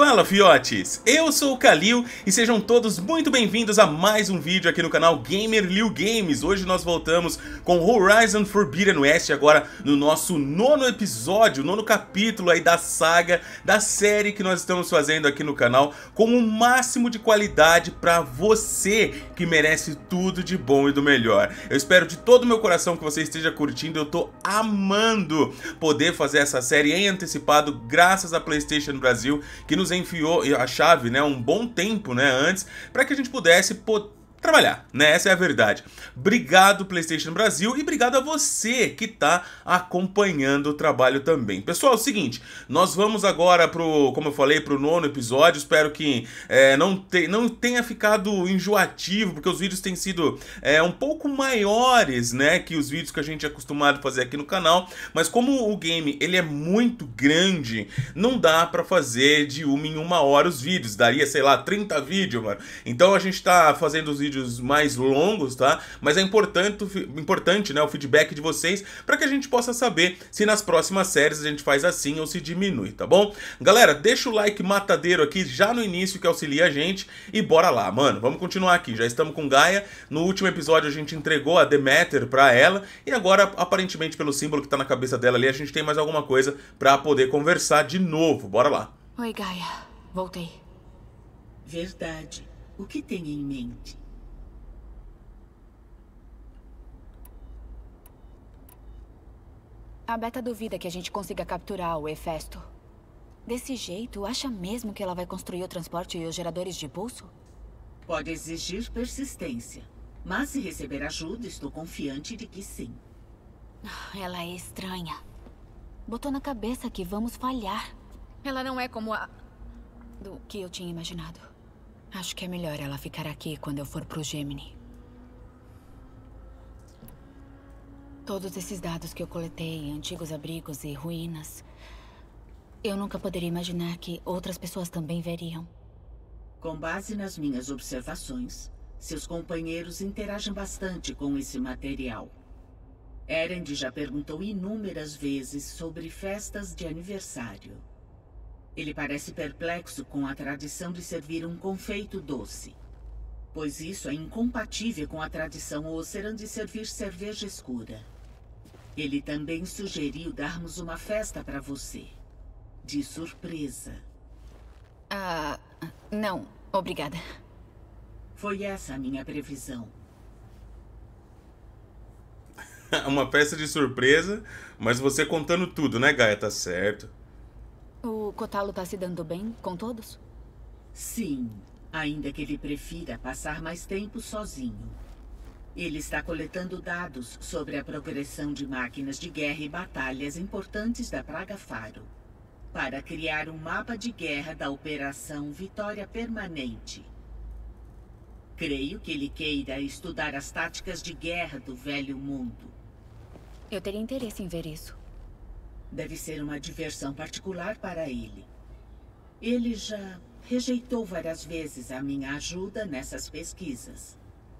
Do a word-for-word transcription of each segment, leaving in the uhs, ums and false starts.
Fala, fiotes! Eu sou o Kalil e sejam todos muito bem-vindos a mais um vídeo aqui no canal Gamer Liu Games. Hoje nós voltamos com Horizon Forbidden West, agora no nosso nono episódio, nono capítulo aí da saga, da série que nós estamos fazendo aqui no canal, com o máximo de qualidade pra você que merece tudo de bom e do melhor. Eu espero de todo o meu coração que você esteja curtindo, eu tô amando poder fazer essa série em antecipado, graças a PlayStation Brasil, que nos enviou a chave, né, um bom tempo, né, antes, para que a gente pudesse po- trabalhar, né? Essa é a verdade. Obrigado, PlayStation Brasil, e obrigado a você que tá acompanhando o trabalho também. Pessoal, é o seguinte, nós vamos agora pro, como eu falei, pro nono episódio. Espero que é, não, te, não tenha ficado enjoativo, porque os vídeos têm sido é, um pouco maiores, né, que os vídeos que a gente é acostumado a fazer aqui no canal, mas como o game, ele é muito grande, não dá pra fazer de uma em uma hora os vídeos, daria, sei lá, trinta vídeos, mano. Então a gente tá fazendo os vídeos mais longos, tá? Mas é importante, importante, né, o feedback de vocês para que a gente possa saber se nas próximas séries a gente faz assim ou se diminui, tá bom? Galera, deixa o like matadeiro aqui já no início que auxilia a gente e bora lá, mano. Vamos continuar aqui. Já estamos com Gaia. No último episódio a gente entregou a Demeter para ela e agora, aparentemente pelo símbolo que tá na cabeça dela ali, a gente tem mais alguma coisa para poder conversar de novo. Bora lá. Oi, Gaia. Voltei. Verdade. O que tem em mente? A Beta duvida que a gente consiga capturar o Hefesto. Desse jeito, acha mesmo que ela vai construir o transporte e os geradores de pulso? Pode exigir persistência. Mas se receber ajuda, estou confiante de que sim. Ela é estranha. Botou na cabeça que vamos falhar. Ela não é como a... do que eu tinha imaginado. Acho que é melhor ela ficar aqui quando eu for pro Gemini. Todos esses dados que eu coletei, antigos abrigos e ruínas, eu nunca poderia imaginar que outras pessoas também veriam. Com base nas minhas observações, seus companheiros interagem bastante com esse material. Erend já perguntou inúmeras vezes sobre festas de aniversário. Ele parece perplexo com a tradição de servir um confeito doce, pois isso é incompatível com a tradição Oseram de servir cerveja escura. Ele também sugeriu darmos uma festa para você, de surpresa. Ah, não, obrigada. Foi essa a minha previsão. Uma festa de surpresa, mas você contando tudo, né, Gaia? Tá certo. O Kotalo tá se dando bem com todos? Sim, ainda que ele prefira passar mais tempo sozinho. Ele está coletando dados sobre a progressão de máquinas de guerra e batalhas importantes da Praga Faro, para criar um mapa de guerra da Operação Vitória Permanente. Creio que ele queira estudar as táticas de guerra do Velho Mundo. Eu teria interesse em ver isso. Deve ser uma diversão particular para ele. Ele já rejeitou várias vezes a minha ajuda nessas pesquisas.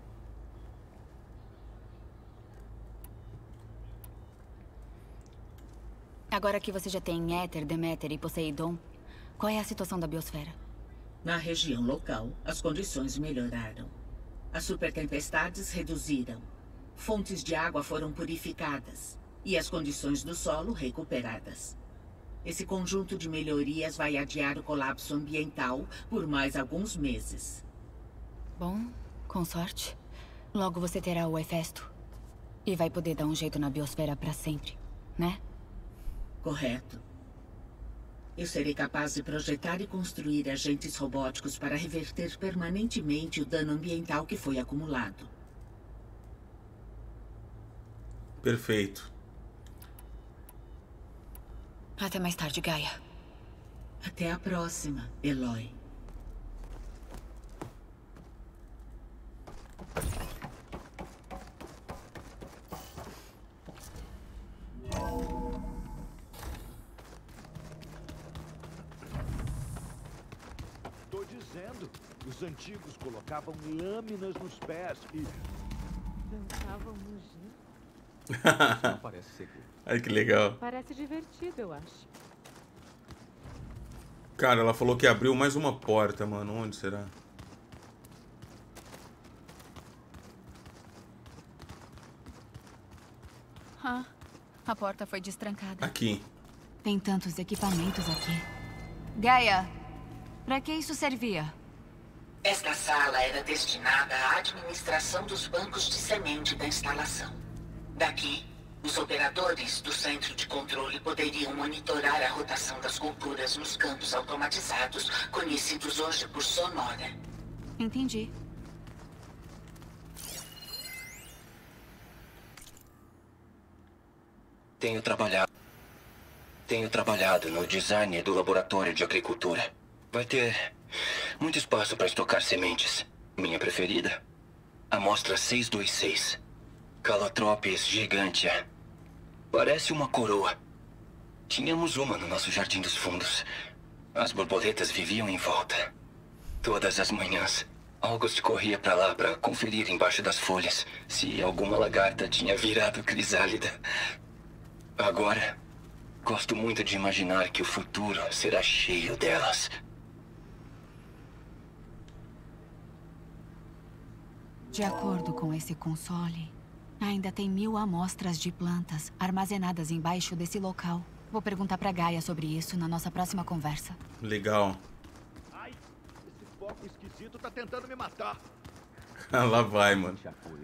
Agora que você já tem Éter, Deméter e Poseidon, qual é a situação da biosfera? Na região local, as condições melhoraram. As supertempestades reduziram. Fontes de água foram purificadas. E as condições do solo recuperadas. Esse conjunto de melhorias vai adiar o colapso ambiental por mais alguns meses. Bom, com sorte. Logo você terá o Hefesto. E vai poder dar um jeito na biosfera para sempre, né? Correto. Eu serei capaz de projetar e construir agentes robóticos para reverter permanentemente o dano ambiental que foi acumulado. Perfeito. Até mais tarde, Gaia. Até a próxima, Eloy. Tô dizendo, os antigos colocavam lâminas nos pés e... Dançavam no gin. Não parece seguro. Ai, que legal. Parece divertido, eu acho. Cara, ela falou que abriu mais uma porta, mano. Onde será? Ah, a porta foi destrancada. Aqui. Tem tantos equipamentos aqui. Gaia, pra que isso servia? Esta sala era destinada à administração dos bancos de semente da instalação. Daqui, os operadores do centro de controle poderiam monitorar a rotação das culturas nos campos automatizados, conhecidos hoje por Sonora. Entendi. Tenho trabalhado. Tenho trabalhado no design do laboratório de agricultura. Vai ter muito espaço para estocar sementes. Minha preferida? Amostra seiscentos e vinte e seis. Calotropis gigantea. Parece uma coroa. Tínhamos uma no nosso jardim dos fundos. As borboletas viviam em volta. Todas as manhãs, August corria para lá para conferir embaixo das folhas se alguma lagarta tinha virado crisálida. Agora, gosto muito de imaginar que o futuro será cheio delas. De acordo com esse console, ainda tem mil amostras de plantas armazenadas embaixo desse local. Vou perguntar pra Gaia sobre isso na nossa próxima conversa. Legal. Ai, esse foco esquisito tá tentando me matar. Ah, lá vai, mano.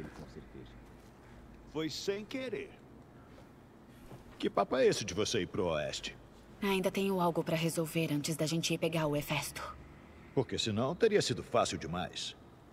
Foi sem querer. Que papo é esse de você ir pro oeste? Ainda tenho algo pra resolver antes da gente ir pegar o Hefesto. Porque senão teria sido fácil demais.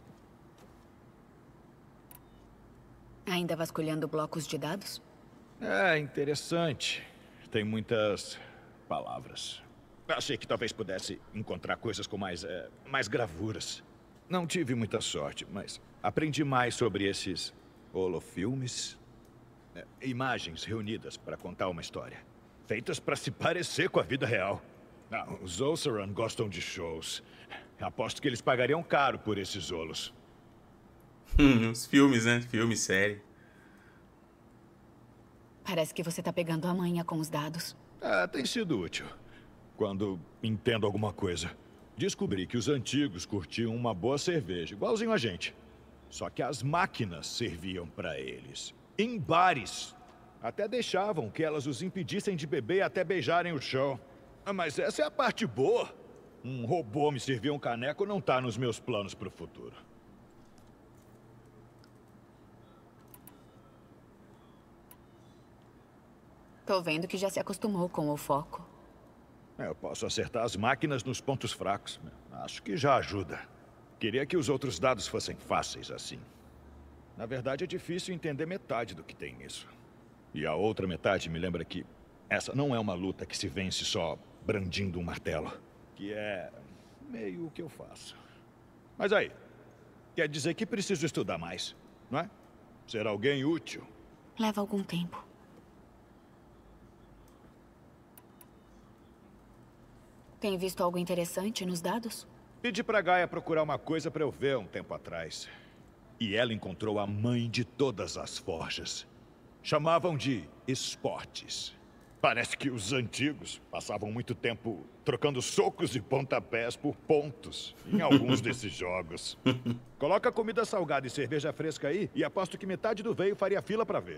Ainda vasculhando blocos de dados? É interessante. Tem muitas palavras. Achei que talvez pudesse encontrar coisas com mais, é, mais gravuras. Não tive muita sorte, mas aprendi mais sobre esses holofilmes. É, imagens reunidas para contar uma história. Feitas para se parecer com a vida real. Ah, os Oseram gostam de shows. Aposto que eles pagariam caro por esses holos. Os filmes, né? Filme, série. Parece que você tá pegando a manha com os dados. Ah, tem sido útil. Quando entendo alguma coisa. Descobri que os antigos curtiam uma boa cerveja, igualzinho a gente. Só que as máquinas serviam para eles. Em bares. Até deixavam que elas os impedissem de beber até beijarem o chão. Ah, mas essa é a parte boa. Um robô me servir um caneco não tá nos meus planos pro futuro. Tô vendo que já se acostumou com o foco. Eu posso acertar as máquinas nos pontos fracos. Acho que já ajuda. Queria que os outros dados fossem fáceis assim. Na verdade, é difícil entender metade do que tem nisso. E a outra metade me lembra que essa não é uma luta que se vence só brandindo um martelo. Que é meio o que eu faço. Mas aí, quer dizer que preciso estudar mais, não é? Ser alguém útil. Leva algum tempo. Tem visto algo interessante nos dados? Pedi pra Gaia procurar uma coisa pra eu ver um tempo atrás. E ela encontrou a mãe de todas as forjas. Chamavam de esportes. Parece que os antigos passavam muito tempo trocando socos e pontapés por pontos em alguns desses jogos. Coloca comida salgada e cerveja fresca aí e aposto que metade do veio faria fila pra ver.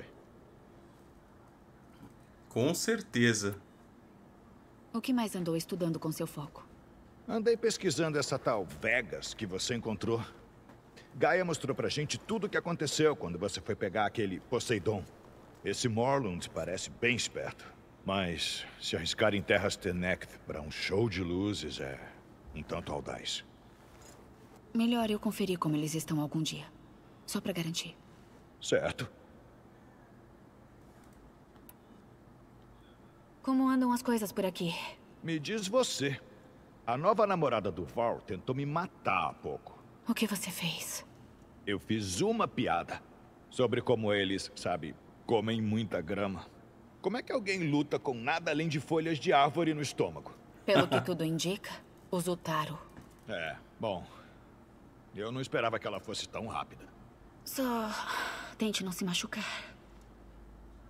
Com certeza. O que mais andou estudando com seu foco? Andei pesquisando essa tal Vegas que você encontrou. Gaia mostrou pra gente tudo o que aconteceu quando você foi pegar aquele Poseidon. Esse Morlund parece bem esperto. Mas se arriscar em terras Tenect para um show de luzes é um tanto audaz. Melhor eu conferir como eles estão algum dia. Só pra garantir. Certo. Como andam as coisas por aqui? Me diz você. A nova namorada do Val tentou me matar há pouco. O que você fez? Eu fiz uma piada sobre como eles, sabe, comem muita grama. Como é que alguém luta com nada além de folhas de árvore no estômago? Pelo que tudo indica, o Zutaro. É, bom. Eu não esperava que ela fosse tão rápida. Só tente não se machucar.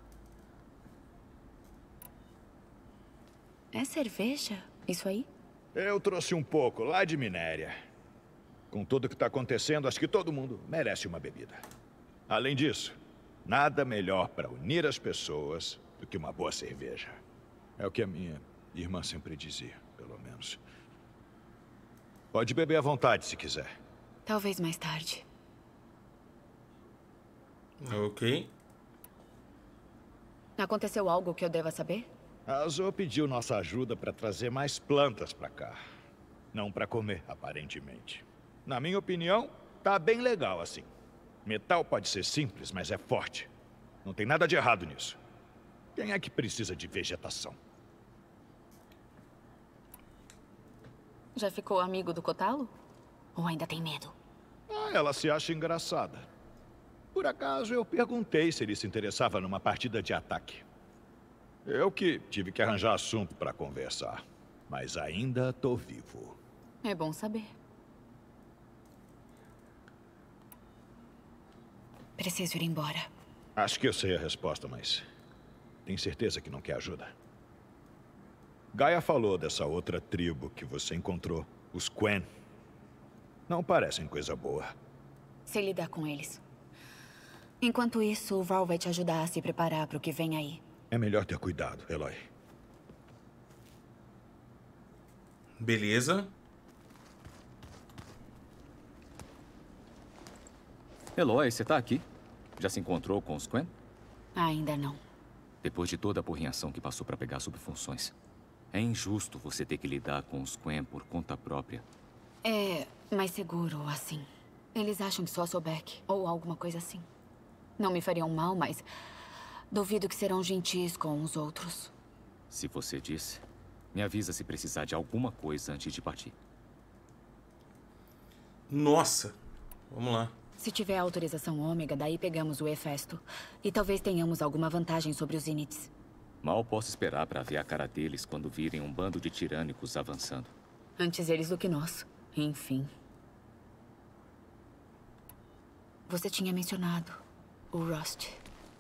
É cerveja? Isso aí? Eu trouxe um pouco lá de Minéria. Com tudo o que está acontecendo, acho que todo mundo merece uma bebida. Além disso, nada melhor para unir as pessoas do que uma boa cerveja. É o que a minha irmã sempre dizia, pelo menos. Pode beber à vontade, se quiser. Talvez mais tarde. Ok. Aconteceu algo que eu deva saber? A Zo pediu nossa ajuda para trazer mais plantas para cá. Não para comer, aparentemente. Na minha opinião, tá bem legal assim. Metal pode ser simples, mas é forte. Não tem nada de errado nisso. Quem é que precisa de vegetação? Já ficou amigo do Kotalo? Ou ainda tem medo? Ah, ela se acha engraçada. Por acaso, eu perguntei se ele se interessava numa partida de ataque. Eu que tive que arranjar assunto para conversar. Mas ainda tô vivo. É bom saber. Preciso ir embora. Acho que eu sei a resposta, mas... tem certeza que não quer ajuda? Gaia falou dessa outra tribo que você encontrou, os Quen. Não parecem coisa boa. Sei lidar com eles. Enquanto isso, o Val vai te ajudar a se preparar para o que vem aí. É melhor ter cuidado, Eloy. Beleza. Eloy, você tá aqui? Já se encontrou com os Quen? Ainda não. Depois de toda a apurrinhação que passou para pegar subfunções, é injusto você ter que lidar com os Quen por conta própria. É mais seguro assim. Eles acham que sou a Sobek, ou alguma coisa assim. Não me fariam mal, mas duvido que serão gentis com os outros. Se você disse, me avisa se precisar de alguma coisa antes de partir. Nossa. Vamos lá. Se tiver autorização ômega, daí pegamos o Hefesto. E talvez tenhamos alguma vantagem sobre os Zinits. Mal posso esperar para ver a cara deles quando virem um bando de tirânicos avançando. Antes eles do que nós. Enfim. Você tinha mencionado o Rost.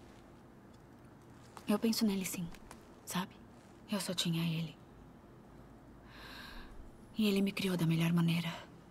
Eu penso nele sim, sabe? Eu só tinha ele. E ele me criou da melhor maneira.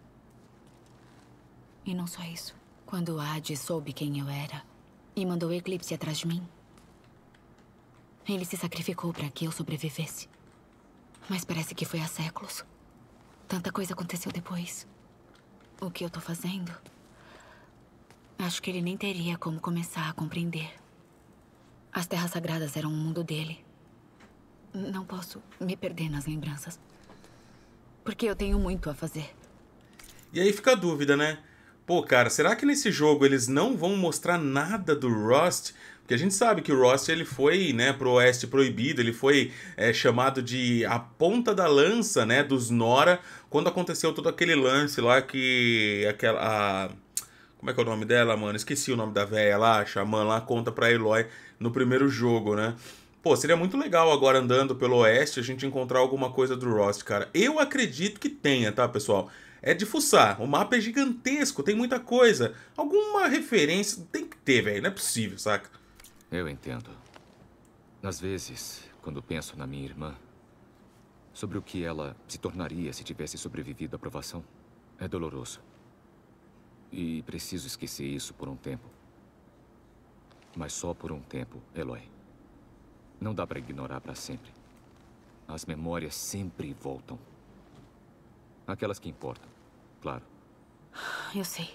E não só isso. Quando Hades soube quem eu era e mandou Eclipse atrás de mim, ele se sacrificou para que eu sobrevivesse. Mas parece que foi há séculos. Tanta coisa aconteceu depois. O que eu tô fazendo? Acho que ele nem teria como começar a compreender. As Terras Sagradas eram o mundo dele. Não posso me perder nas lembranças. Porque eu tenho muito a fazer. E aí fica a dúvida, né? Pô, cara, será que nesse jogo eles não vão mostrar nada do Rost? Porque a gente sabe que o Rost ele foi, né, pro Oeste Proibido, ele foi é, chamado de a ponta da lança, né, dos Nora, quando aconteceu todo aquele lance lá que aquela... A, como é que é o nome dela, mano? Esqueci o nome da véia lá, a xamã lá, conta pra Eloy no primeiro jogo, né? Pô, seria muito legal agora andando pelo Oeste a gente encontrar alguma coisa do Rost, cara. Eu acredito que tenha, tá, pessoal? É de fuçar. O mapa é gigantesco, tem muita coisa. Alguma referência tem que ter, velho. Não é possível, saca? Eu entendo. Às vezes, quando penso na minha irmã, sobre o que ela se tornaria se tivesse sobrevivido à provação, é doloroso. E preciso esquecer isso por um tempo. Mas só por um tempo, Eloy. Não dá pra ignorar pra sempre. As memórias sempre voltam. Aquelas que importam, claro. Eu sei.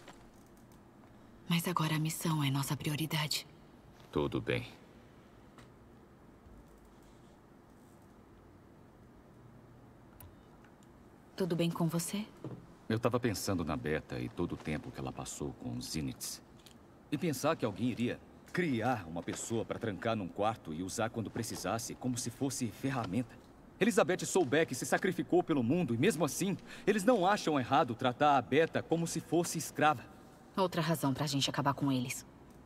Mas agora a missão é nossa prioridade. Tudo bem. Tudo bem com você? Eu tava pensando na Beta e todo o tempo que ela passou com os Zinits. E pensar que alguém iria criar uma pessoa para trancar num quarto e usar quando precisasse, como se fosse ferramenta. Elizabeth Sobeck se sacrificou pelo mundo e mesmo assim, eles não acham errado tratar a Beta como se fosse escrava. Outra razão pra gente acabar com eles.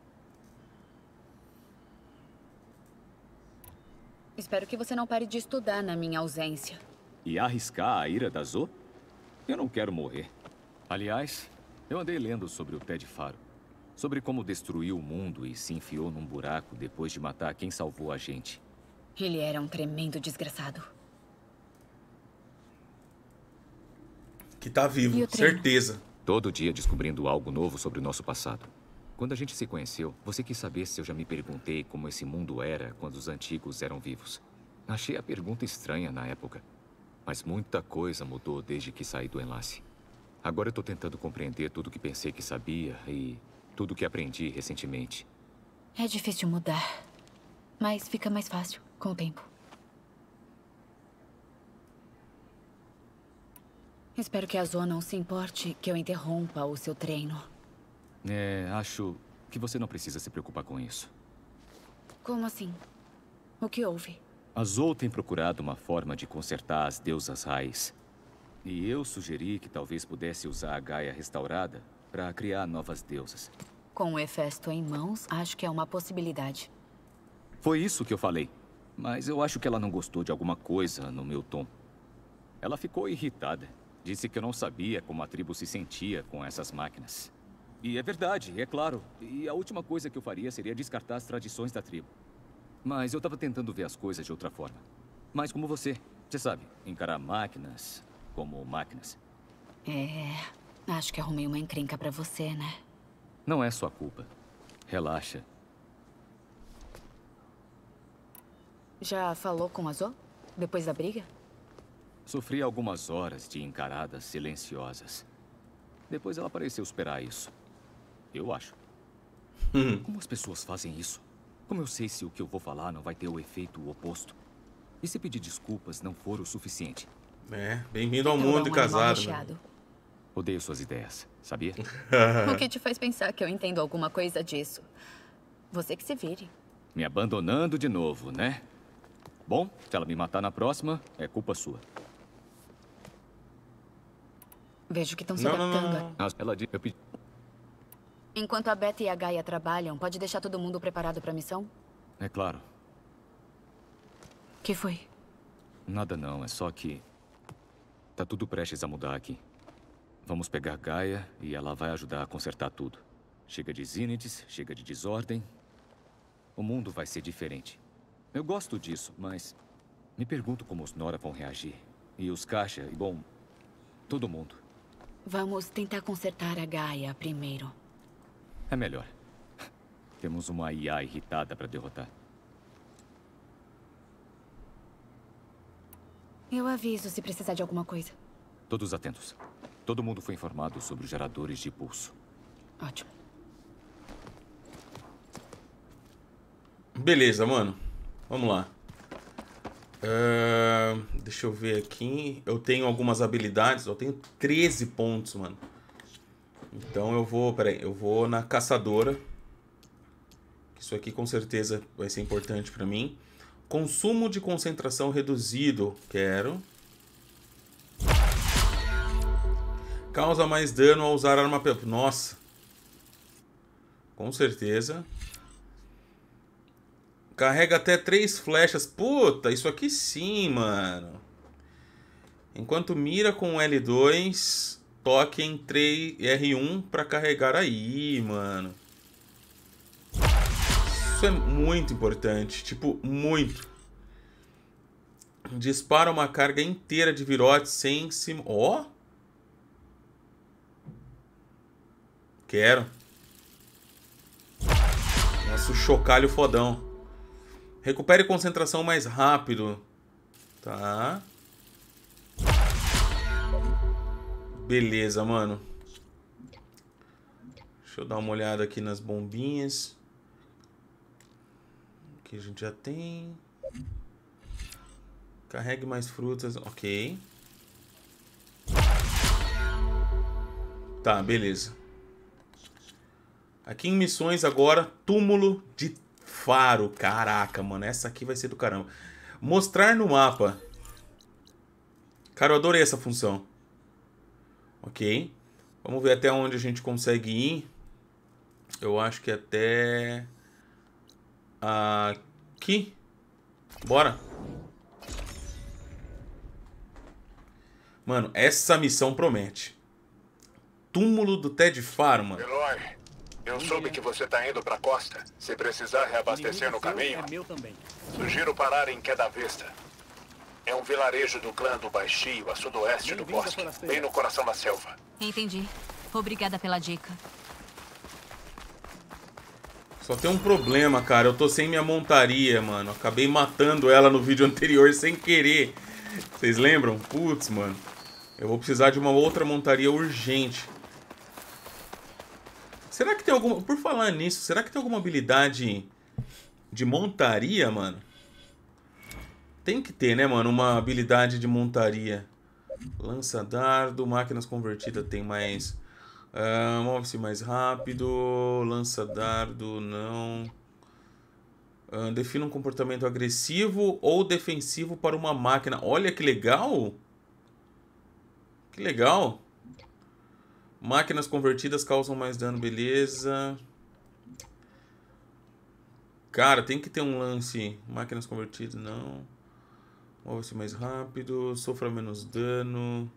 Espero que você não pare de estudar na minha ausência. E arriscar a ira da Zo? Eu não quero morrer. Aliás, eu andei lendo sobre o Ted Faro. Sobre como destruiu o mundo e se enfiou num buraco depois de matar quem salvou a gente. Ele era um tremendo desgraçado. Que tá vivo, certeza. Todo dia descobrindo algo novo sobre o nosso passado. Quando a gente se conheceu, você quis saber se eu já me perguntei como esse mundo era quando os antigos eram vivos. Achei a pergunta estranha na época. Mas muita coisa mudou desde que saí do enlace. Agora eu tô tentando compreender tudo que pensei que sabia e tudo que aprendi recentemente. É difícil mudar, mas fica mais fácil com o tempo. Espero que a Zoe não se importe que eu interrompa o seu treino. É, acho que você não precisa se preocupar com isso. Como assim? O que houve? A Zoe tem procurado uma forma de consertar as deusas raiz. E eu sugeri que talvez pudesse usar a Gaia restaurada para criar novas deusas. Com o Hefesto em mãos, acho que é uma possibilidade. Foi isso que eu falei. Mas eu acho que ela não gostou de alguma coisa no meu tom. Ela ficou irritada. Disse que eu não sabia como a tribo se sentia com essas máquinas. E é verdade, é claro. E a última coisa que eu faria seria descartar as tradições da tribo. Mas eu estava tentando ver as coisas de outra forma. Mas como você, você sabe, encarar máquinas como máquinas. É, acho que arrumei uma encrenca pra você, né? Não é sua culpa. Relaxa. Já falou com a Zoe? Depois da briga? Sofri algumas horas de encaradas silenciosas. Depois ela pareceu esperar isso. Eu acho. Como as pessoas fazem isso? Como eu sei se o que eu vou falar não vai ter o efeito oposto? E se pedir desculpas não for o suficiente? É, bem-vindo ao mundo de casado. Né? Odeio suas ideias, sabia? O que te faz pensar que eu entendo alguma coisa disso? Você que se vire. Me abandonando de novo, né? Bom, se ela me matar na próxima, é culpa sua. Vejo que estão se não, adaptando. Não, não, não. Ela disse... Eu pedi... Enquanto a Beth e a Gaia trabalham, pode deixar todo mundo preparado para a missão? É claro. Que foi? Nada não, é só que... Tá tudo prestes a mudar aqui. Vamos pegar Gaia e ela vai ajudar a consertar tudo. Chega de Zínides, chega de desordem. O mundo vai ser diferente. Eu gosto disso, mas... Me pergunto como os Nora vão reagir. E os Caixa, e bom... Todo mundo. Vamos tentar consertar a Gaia primeiro. É melhor. Temos uma I A irritada para derrotar. Eu aviso se precisar de alguma coisa. Todos atentos. Todo mundo foi informado sobre os geradores de pulso. Ótimo. Beleza, mano. Vamos lá. Uh, deixa eu ver aqui. Eu tenho algumas habilidades. Eu tenho treze pontos, mano. Então eu vou... Peraí. Eu vou na caçadora. Isso aqui com certeza vai ser importante pra mim. Consumo de concentração reduzido. Quero. Causa mais dano ao usar arma... Nossa. Com certeza. Carrega até três flechas. Puta, isso aqui sim, mano. Enquanto mira com L dois, toque em R um pra carregar aí, mano. Isso é muito importante. Tipo, muito. Dispara uma carga inteira de virotes sem se... Ó. Oh. Quero. Nossa, o chocalho fodão. Recupere concentração mais rápido. Tá. Beleza, mano. Deixa eu dar uma olhada aqui nas bombinhas. Aqui a gente já tem. Carregue mais frutas. Ok. Tá, beleza. Aqui em missões agora, túmulo de faro. Caraca, mano, essa aqui vai ser do caramba. Mostrar no mapa. Cara, eu adorei essa função. Ok. Vamos ver até onde a gente consegue ir. Eu acho que até... Aqui. Bora. Mano, essa missão promete. Túmulo do Ted Faro, mano. Eloy, eu soube que você tá indo pra costa. Se precisar reabastecer no caminho, é meu também. Sugiro parar em Queda Vista. É um vilarejo do clã do Baixio, a sudoeste do bosque, bem no coração da selva. Entendi. Obrigada pela dica. Só tem um problema, cara. Eu tô sem minha montaria, mano. Acabei matando ela no vídeo anterior sem querer. Vocês lembram? Putz, mano. Eu vou precisar de uma outra montaria urgente. Será que tem alguma... Por falar nisso, será que tem alguma habilidade de montaria, mano? Tem que ter, né, mano? Uma habilidade de montaria. Lança-dardo, máquinas convertidas tem mais... Uh, Move-se mais rápido. Lança-dardo, não. Uh, defina um comportamento agressivo ou defensivo para uma máquina. Olha que legal! Que legal! Máquinas convertidas causam mais dano, beleza. Cara, tem que ter um lance. Máquinas convertidas, não. Move-se mais rápido. Sofra menos dano.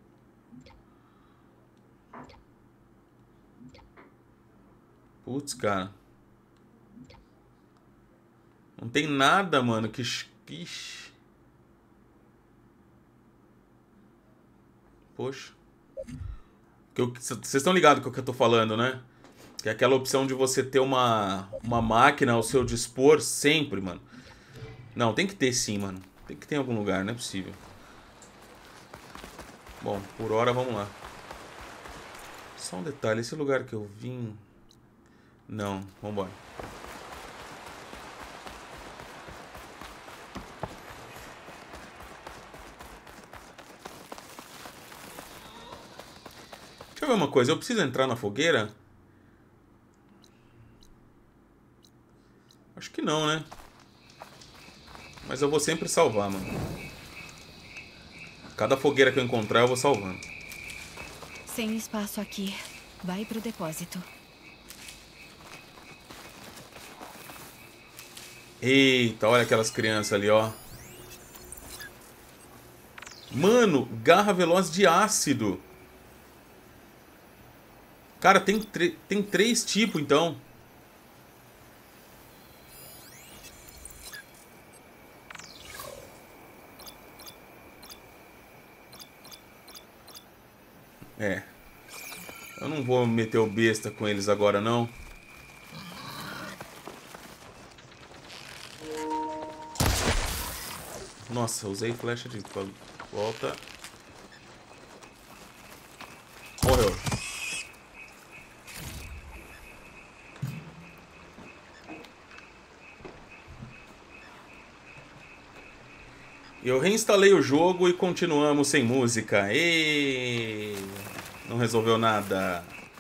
Putz, cara. Não tem nada, mano, que... Ixi. Poxa. Vocês estão ligados com o que eu tô falando, né? Que é aquela opção de você ter uma, uma máquina ao seu dispor sempre, mano. Não, tem que ter sim, mano. Tem que ter em algum lugar, não é possível. Bom, por hora, vamos lá. Só um detalhe, esse lugar que eu vim... Não, vambora. Deixa eu ver uma coisa, eu preciso entrar na fogueira? Acho que não, né? Mas eu vou sempre salvar, mano. Cada fogueira que eu encontrar eu vou salvando. Sem espaço aqui. Vai pro depósito. Eita, olha aquelas crianças ali, ó. Mano, garra veloz de ácido. Cara, tem, tem três tipos, então. É. Eu não vou meter o besta com eles agora, não. Nossa, usei flecha de volta. Morreu. Eu reinstalei o jogo e continuamos sem música. E não resolveu nada.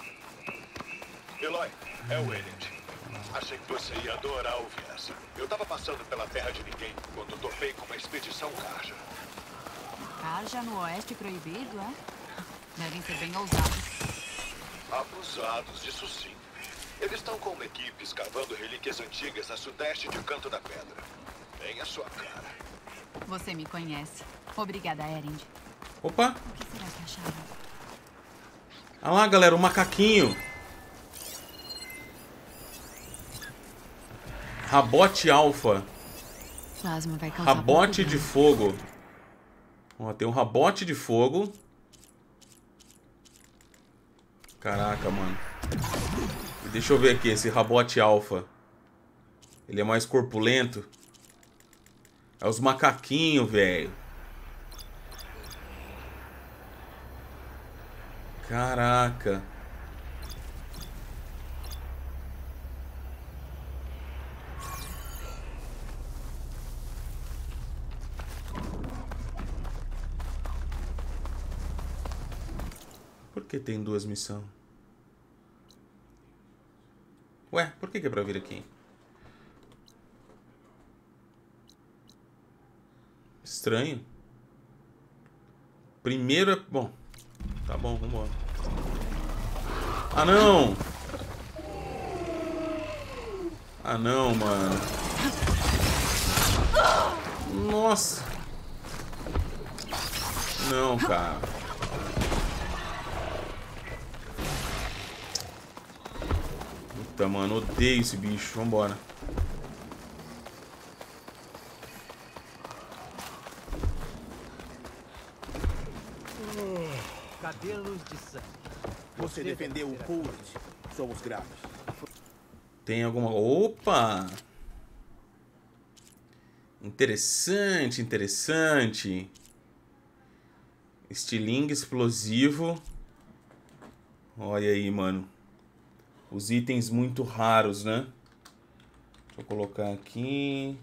Eloy, é o Elliot. Achei que você ia adorar ouvir essa. Eu tava passando pela terra de ninguém quando topei com uma expedição Karja. Karja no Oeste Proibido, é? Devem ser bem ousados. Abusados, isso sim. Eles estão com uma equipe escavando relíquias antigas a sudeste de Canto da Pedra. Bem a sua cara. Você me conhece. Obrigada, Erend. Opa! O que será que acharam? Olha lá, galera, um macaquinho. Rabote alfa. Plasma vai causar Rabote de fogo. Ó, tem um rabote de fogo. Caraca, mano. E deixa eu ver aqui, esse rabote alfa. Ele é mais corpulento. É os macaquinhos, velho. Caraca. Por que tem duas missões? Ué, por que que é pra vir aqui? Estranho. Primeiro é... Bom, tá bom, vambora. Ah, não! Ah, não, mano. Nossa. Não, cara. Puta, mano, odeio esse bicho. Vambora. Cabelos de sangue. Você defendeu o Courage. Somos gratos. Tem alguma... Opa! Interessante, interessante. Estilingue explosivo. Olha aí, mano. Os itens muito raros, né? Deixa eu colocar aqui.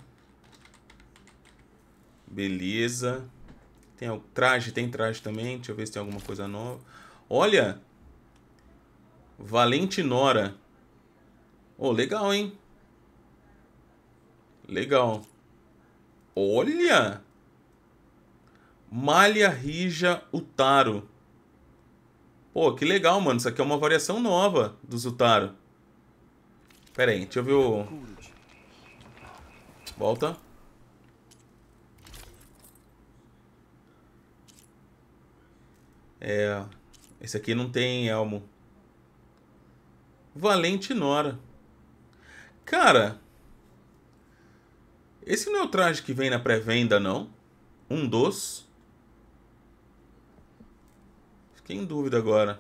Beleza. Tem o traje, tem traje também. Deixa eu ver se tem alguma coisa nova. Olha! Valente Nora. Oh, legal, hein? Legal. Olha! Malha Rija Utaro. Pô, que legal, mano. Isso aqui é uma variação nova dos Utaro. Pera aí, deixa eu ver o... Volta. É... Esse aqui não tem elmo. Valente Nora. Cara... Esse não é o traje que vem na pré-venda, não? Um dos... Fiquei em dúvida agora.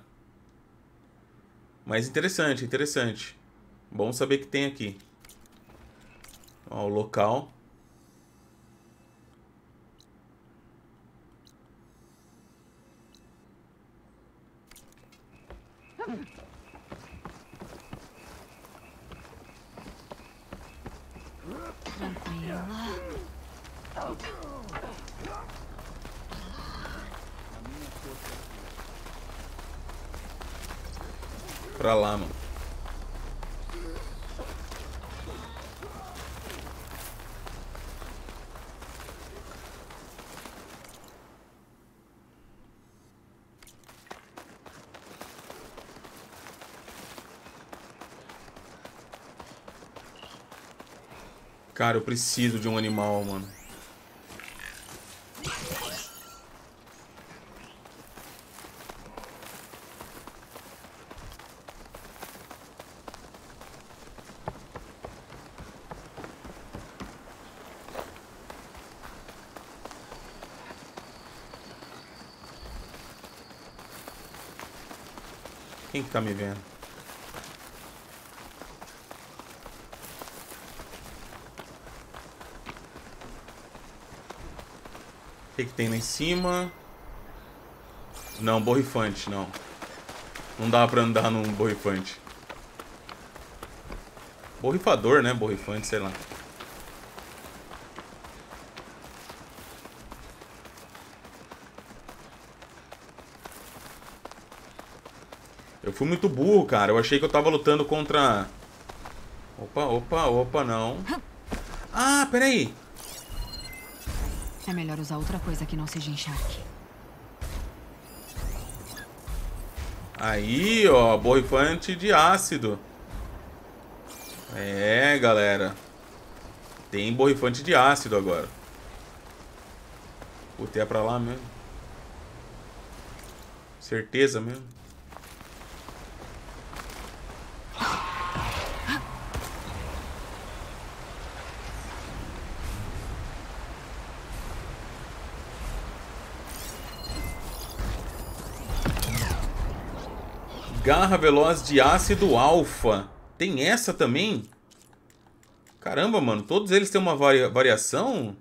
Mas interessante, interessante. Bom saber que tem aqui. Ó, o local. Tranquila. Pra lá, mano. Cara, eu preciso de um animal, mano. Quem que tá me vendo? O que que tem lá em cima? Não, borrifante, não. Não dá pra andar num borrifante. Borrifador, né? Borrifante, sei lá. Eu fui muito burro, cara. Eu achei que eu tava lutando contra... Opa, opa, opa, não. Ah, peraí. É melhor usar outra coisa que não seja encharque. Aí, ó, borrifante de ácido. É, galera. Tem borrifante de ácido agora. Putz, é pra lá mesmo. Certeza mesmo. Garra veloz de ácido alfa. Tem essa também? Caramba, mano. Todos eles têm uma varia variação?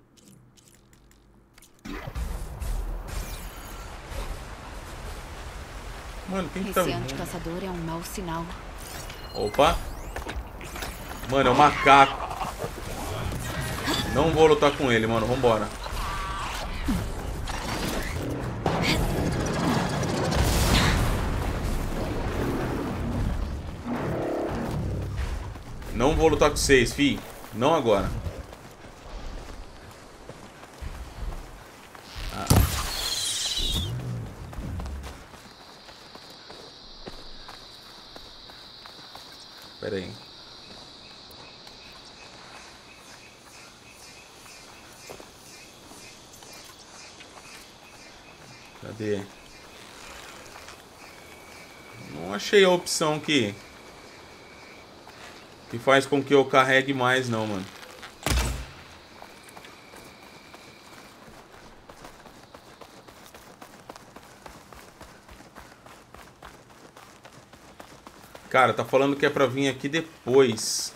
Mano, quem que tá... Esse anticaçador é um mau sinal. Opa. Mano, é um macaco. Não vou lutar com ele, mano. Vambora. Não vou lutar com vocês, fi. Não agora. Ah. Pera aí. Cadê? Não achei a opção que... que faz com que eu carregue mais, não, mano. Cara, tá falando que é pra vir aqui depois.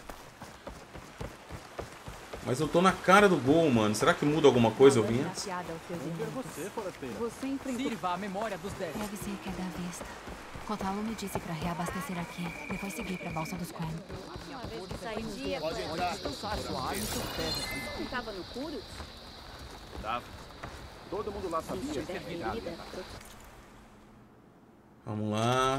Mas eu tô na cara do gol, mano. Será que muda alguma coisa eu vim antes? Você enfrentou... Sirva a memória dos dez. Deve ser que é da vista. Kotalo me disse pra reabastecer aqui. Depois seguir pra Balsa dos Quen. Pode entrar. Não tava no Kurut? Tava. Todo mundo lá sabia. Vamos lá.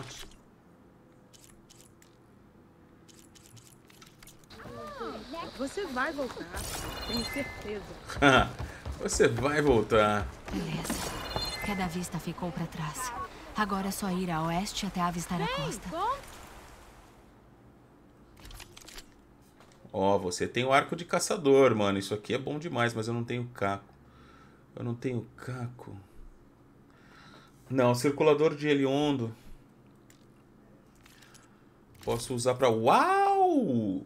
Você vai voltar, tenho certeza. Você vai voltar. Beleza. Queda Vista ficou pra trás. Agora é só ir a oeste até avistar a costa. Ó, você tem o arco de caçador, mano. Isso aqui é bom demais, mas eu não tenho caco. Eu não tenho caco. Não, circulador de Heliondo. Posso usar pra... Uau!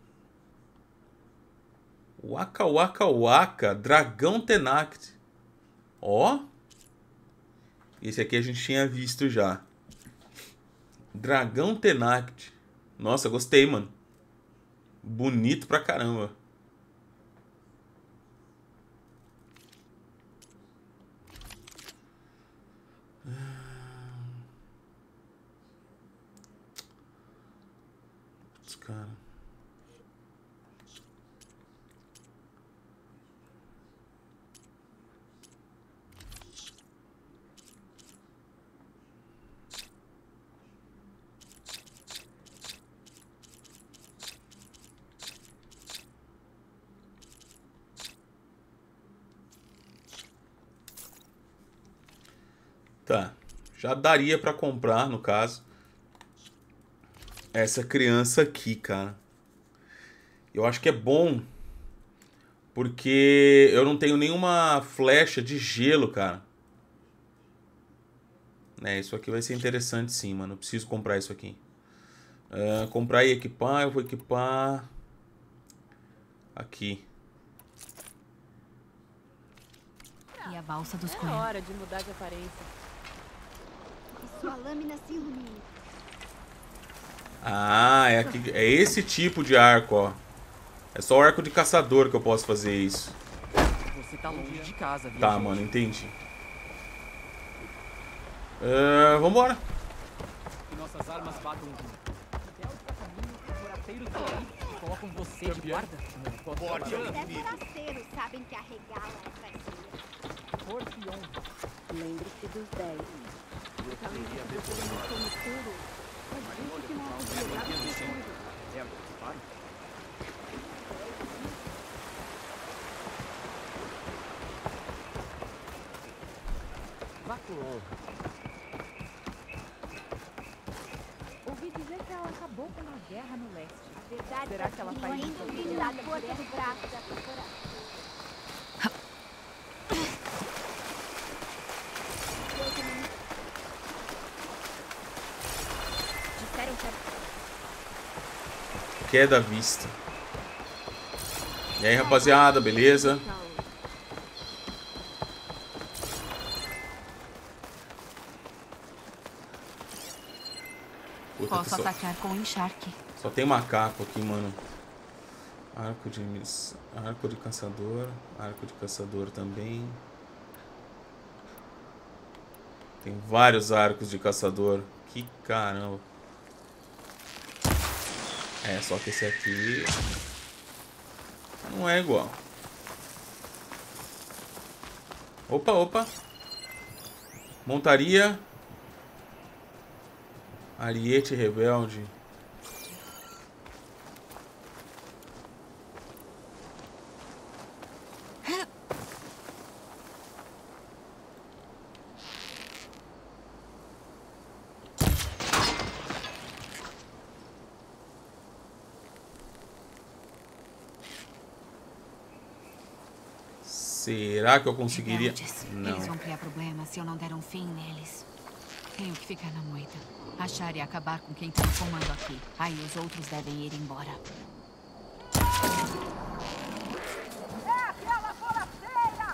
Waka Waka Waka. Dragão Tenact. Ó. Esse aqui a gente tinha visto já. Dragão Tenact. Nossa, gostei, mano. Bonito pra caramba. Putz, cara. Tá, já daria pra comprar, no caso, essa criança aqui, cara. Eu acho que é bom, porque eu não tenho nenhuma flecha de gelo, cara. É, isso aqui vai ser interessante sim, mano. Eu preciso comprar isso aqui. Uh, comprar e equipar, eu vou equipar aqui. E a Balsa dos É Quen. hora de mudar de aparência. Sua lâmina se ilumina. Ah, é, aqui, é esse tipo de arco, ó. É só o arco de caçador que eu posso fazer isso. Você tá longe de casa, viu? Tá, mano, entendi. Uh, vambora. Que nossas armas batam junto. Até o caminho, os forasteiros por aí colocam você de guarda. Até forasteiros sabem que a regala é traiçoeira. Força e honra. Lembre-se dos dez. Eu queria ver por Vá por honra. Ouvi dizer que ela acabou com uma guerra no leste. A verdade Será que ela faz ainda isso? brilha na força do braço da temporada. Disseram que Queda Vista. E aí, rapaziada, beleza? Puta, Posso só, atacar com o encharque. só tem macaco aqui, mano. Arco de miss... arco de caçador, arco de caçador também. Tem vários arcos de caçador. Que caramba. É, só que esse aqui não é igual. Opa, opa. Montaria. Ariete Rebelde. Será que eu conseguiria? Rebeldes. Não. Eles vão criar problemas se eu não der um fim neles. Tenho que ficar na moita. Achar e acabar com quem tá no comando aqui. Aí os outros devem ir embora. É aquela forasteira!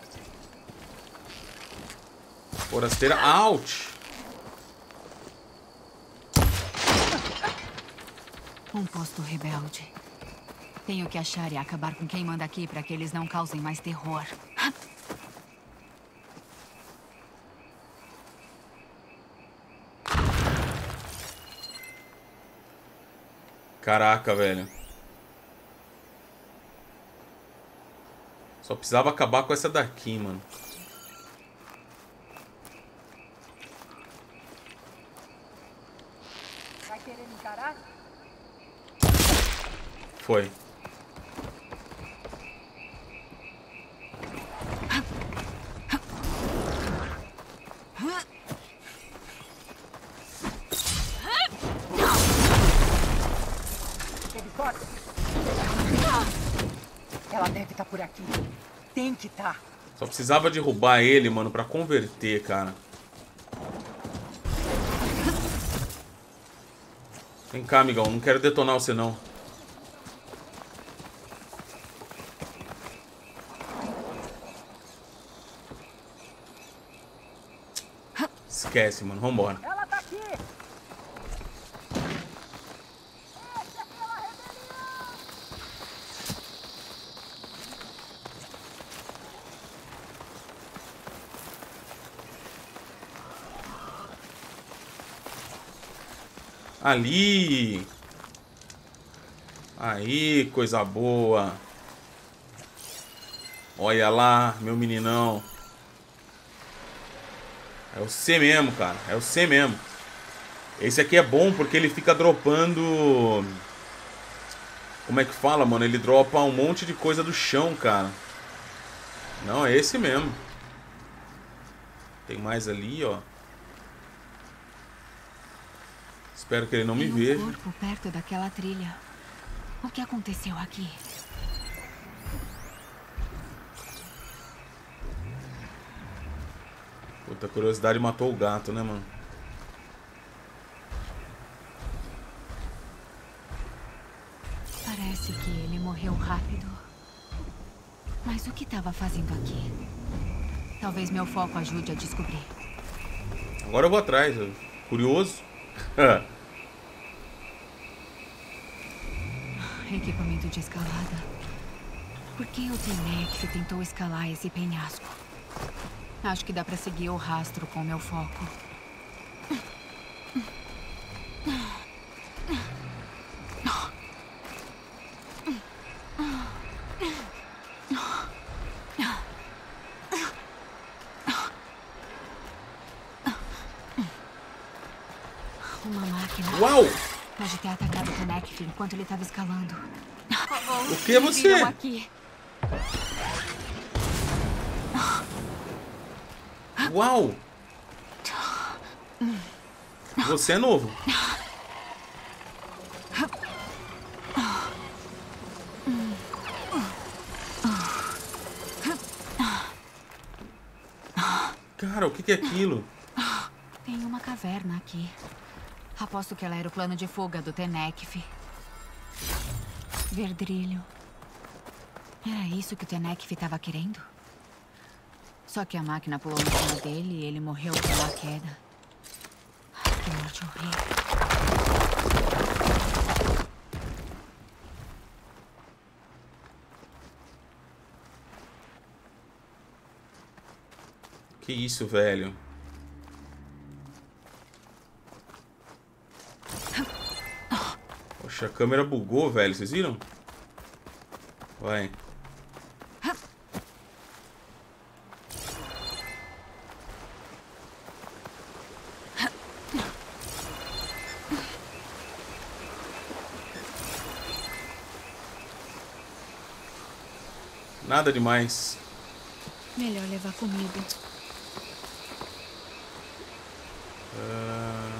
Forasteira out. Um posto rebelde. Tenho que achar e acabar com quem manda aqui para que eles não causem mais terror. Caraca, velho. Só precisava acabar com essa daqui, mano. Vai querer me encarar? Foi. Teve sorte? Ela deve estar por aqui. Tem que estar. Só precisava derrubar ele, mano, pra converter, cara. Vem cá, amigão. Não quero detonar você, não. Esquece, mano. Vambora. Ela tá aqui. Ali. Aí, coisa boa. Olha lá, meu meninão. É o C mesmo, cara. É o C mesmo. Esse aqui é bom porque ele fica dropando... Como é que fala, mano? Ele dropa um monte de coisa do chão, cara. Não, é esse mesmo. Tem mais ali, ó. Espero que ele não me veja. Tem um corpo perto daquela trilha. O que aconteceu aqui? Puta, a curiosidade matou o gato, né, mano? Parece que ele morreu rápido. Mas o que estava fazendo aqui? Talvez meu foco ajude a descobrir. Agora eu vou atrás, curioso. Equipamento de escalada. Por que o T N E C tentou escalar esse penhasco? Acho que dá pra seguir o rastro com meu foco. Uma máquina. Uau! Pode ter atacado o Tenekf enquanto ele estava escalando. O que é você? Aqui. Uau! Você é novo. Cara, o que é aquilo? Tem uma caverna aqui. Aposto que ela era o plano de fuga do Tenekf. Verdrilho. Era isso que o Tenekf estava querendo? Só que a máquina pulou em cima dele e ele morreu pela queda. Que morte horrível. Que isso, velho? Poxa, a câmera bugou, velho. Vocês viram? Vai. Nada demais. Melhor levar comigo. Uh...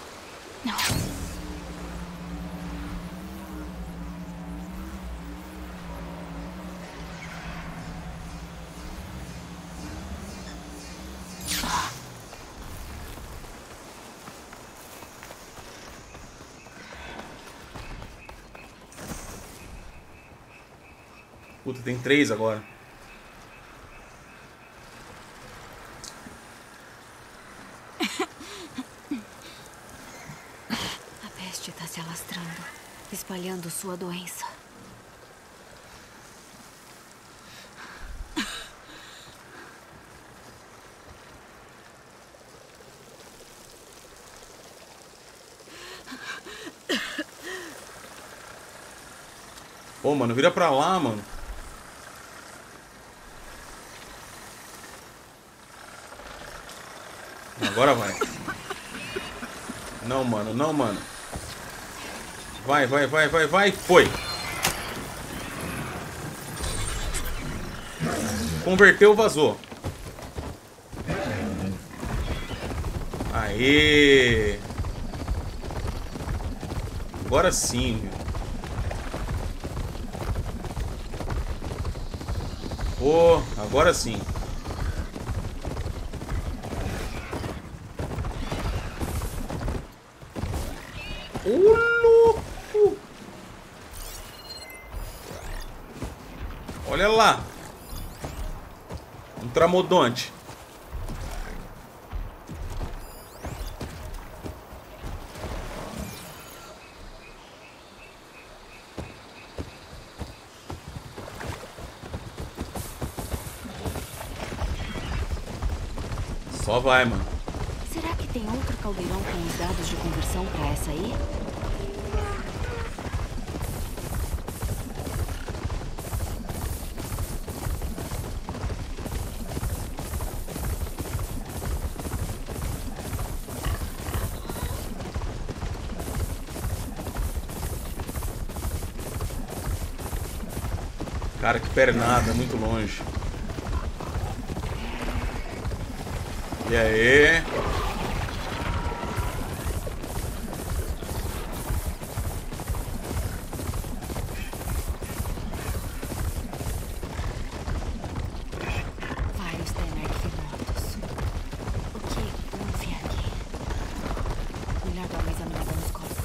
Puta, tem três agora. A peste tá se alastrando. espalhando sua doença. Pô, mano, vira pra lá, mano. Agora vai. Não, mano, não, mano. Vai, vai, vai, vai, vai. Foi. Converteu, vazou. Aê. Agora sim. Pô, agora sim. Ô, louco! Olha lá. Um tramodonte. Só vai, mano. Será que tem outro caldeirão com os dados de conversão pra essa aí? Cara, que pernada, muito longe. E aí? Vários Tenerk-Fimotos. O que houve aqui? Melhor dar uma examinada nos corpos.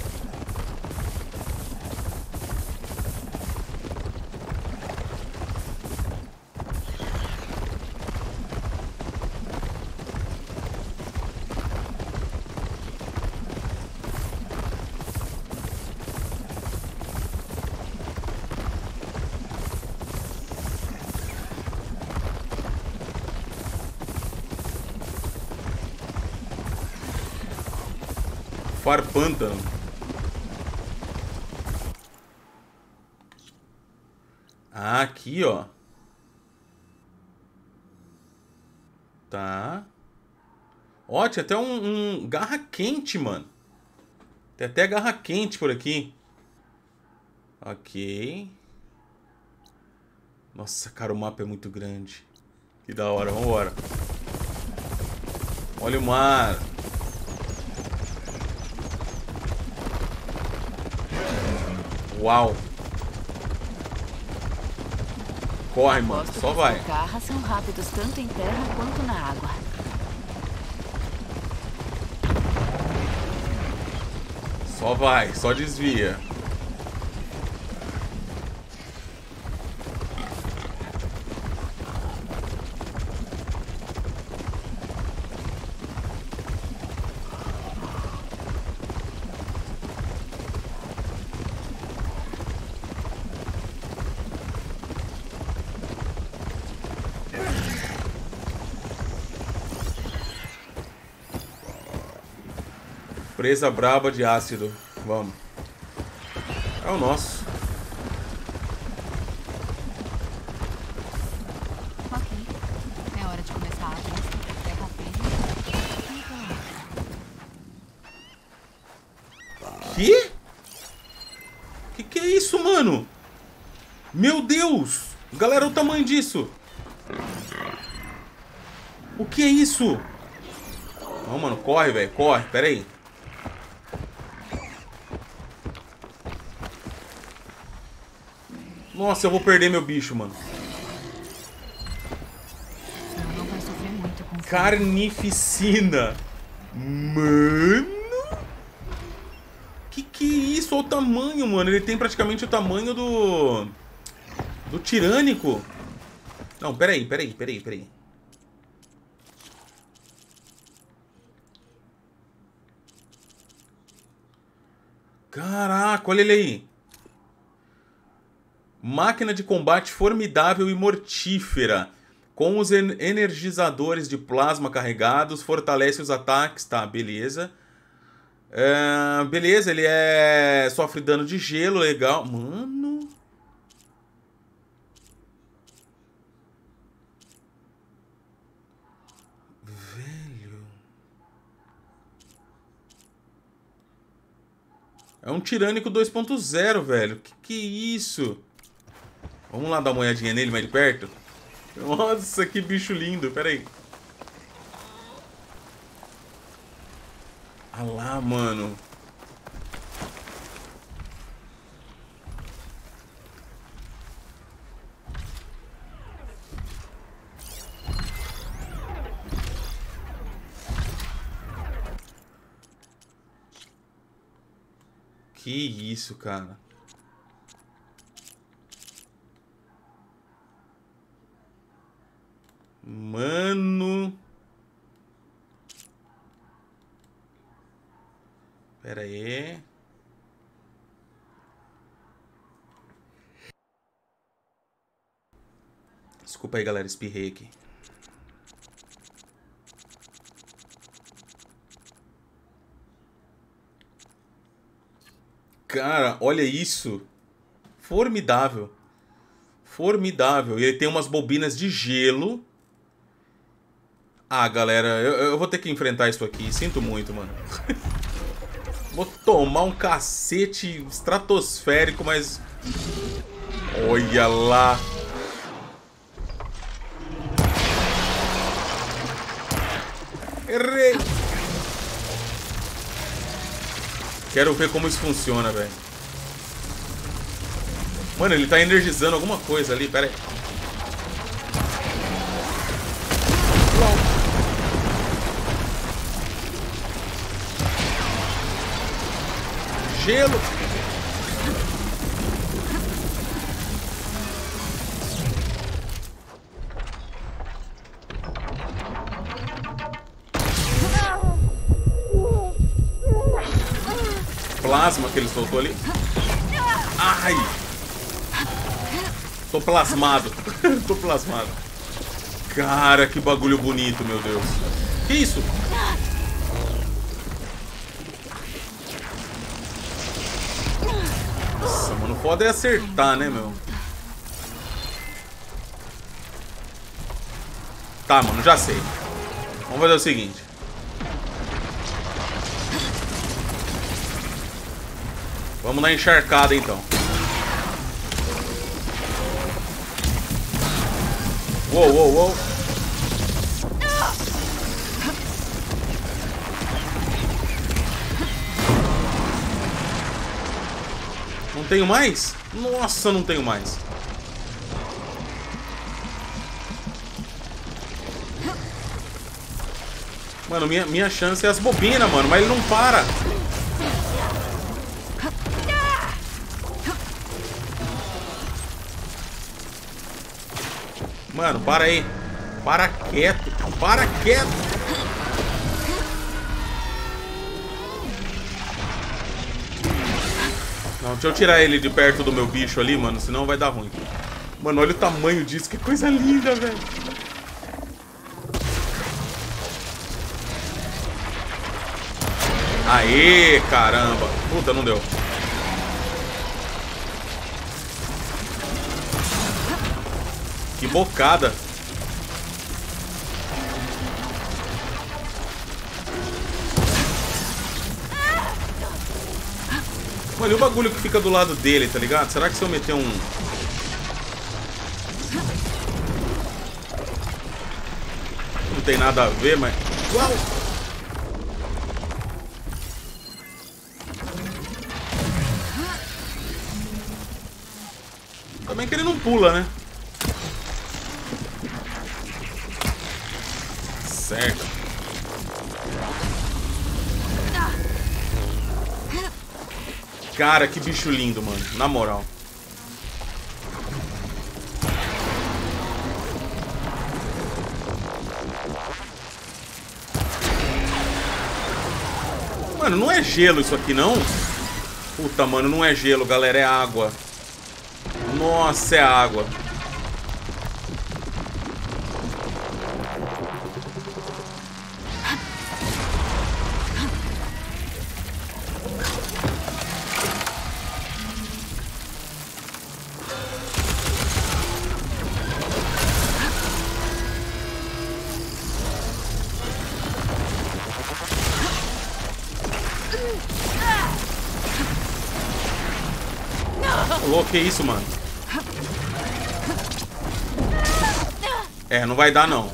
Farpântano. Ah, aqui, ó. Tá. Ó, tinha até um, um garra quente, mano. Tem até garra quente por aqui. Ok. Nossa, cara, o mapa é muito grande. Que da hora, vambora. Olha o mar. Uau. Corre, mano. Aposto Só que vai. Os garras são rápidos tanto em terra quanto na água. Só vai. Só desvia. Presa braba de ácido. Vamos. É o nosso. Ok. É hora de começar a festa. Pega a pena. Que? Que que é isso, mano? Meu Deus! Galera, olha o tamanho disso. O que é isso? Não, mano, corre, velho. Corre, pera aí. Nossa, eu vou perder meu bicho, mano. Não, não vai sofrer muito com fome. Carnificina. Mano. Que que é isso? Olha o tamanho, mano. Ele tem praticamente o tamanho do... Do tirânico. Não, peraí, peraí, peraí, peraí. Caraca, olha ele aí. Máquina de combate formidável e mortífera. Com os energizadores de plasma carregados, fortalece os ataques. Tá, beleza. É, beleza, ele é... sofre dano de gelo, legal. Mano... Velho... É um tirânico dois ponto zero, velho. Que que é isso? Vamos lá dar uma olhadinha nele mais de perto? Nossa, que bicho lindo. Pera aí. Ah lá, mano. Que isso, cara. Mano. Pera aí. Desculpa aí, galera. Espirrei aqui. Cara, olha isso. Formidável. Formidável. E ele tem umas bobinas de gelo. Ah, galera, eu, eu vou ter que enfrentar isso aqui. Sinto muito, mano. Vou tomar um cacete estratosférico, mas... Olha lá. Errei. Quero ver como isso funciona, velho. Mano, ele tá energizando alguma coisa ali, pera aí. Gelo. Plasma que ele soltou ali. Ai! Tô plasmado. Tô plasmado. Cara, que bagulho bonito, meu Deus. Que isso? Nossa, mano, foda é acertar, né, meu? Tá, mano, já sei. Vamos fazer o seguinte. Vamos na encharcada, então. Uou, uou, uou. Não tenho mais? Nossa, não tenho mais. Mano, minha, minha chance é as bobinas, mano. Mas ele não para. Mano, para aí. Para quieto. Para quieto. Não, deixa eu tirar ele de perto do meu bicho ali, mano. Senão vai dar ruim. Mano, olha o tamanho disso. Que coisa linda, velho. Aê, caramba. Puta, não deu. Que bocada. Mano, e o bagulho que fica do lado dele, tá ligado? Será que se eu meter um... Não tem nada a ver, mas... Uau! Também que ele não pula, né? Certo. Cara, que bicho lindo, mano. Na moral. Mano, não é gelo isso aqui, não? Puta, mano, não é gelo, galera, é água. Nossa, é água. Que isso, mano? É, não vai dar, não.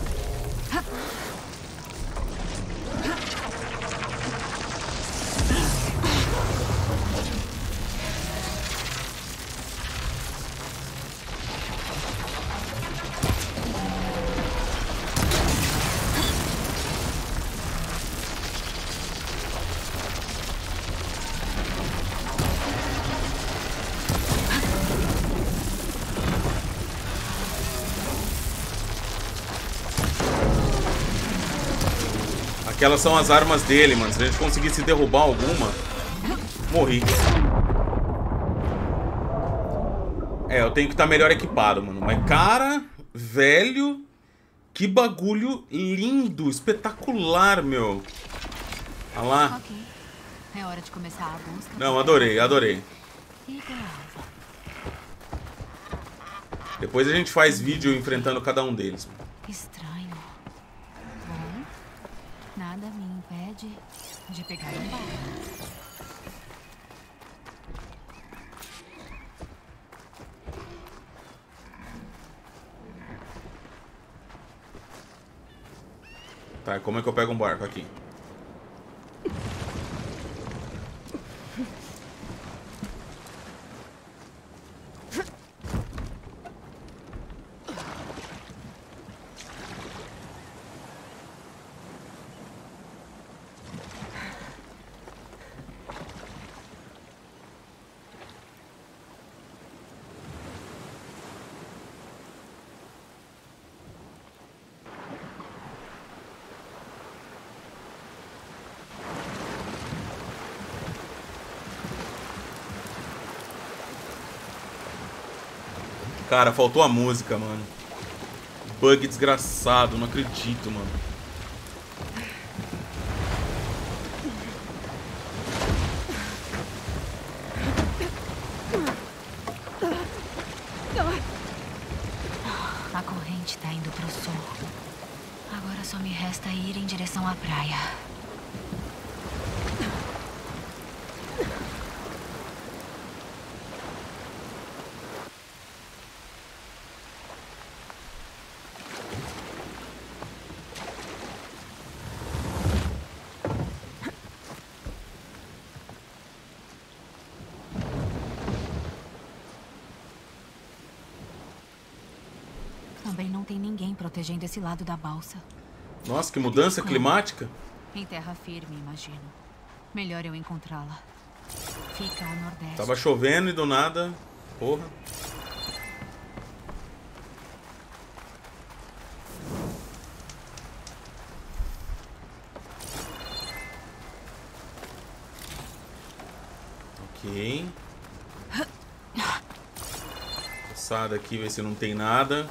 Aquelas são as armas dele, mano. Se a gente conseguisse derrubar alguma... Morri. É, eu tenho que estar melhor equipado, mano. Mas, cara... Velho... Que bagulho lindo. Espetacular, meu. Olha lá. Ok. É hora de começar a busca. Não, adorei, adorei. Depois a gente faz vídeo enfrentando cada um deles. Estranho. Bom, nada me impede de pegar um barco. Tá, como é que eu pego um barco aqui? Cara, faltou a música, mano. Bug desgraçado, não acredito, mano. A corrente tá indo pro sul. Agora só me resta ir em direção à praia. Também não tem ninguém protegendo esse lado da balsa. Nossa, que mudança climática. Em terra firme, imagino. Melhor eu encontrá-la. Fica a nordeste. Tava chovendo e do nada... Porra. Ok. Passada aqui, ver se não tem nada.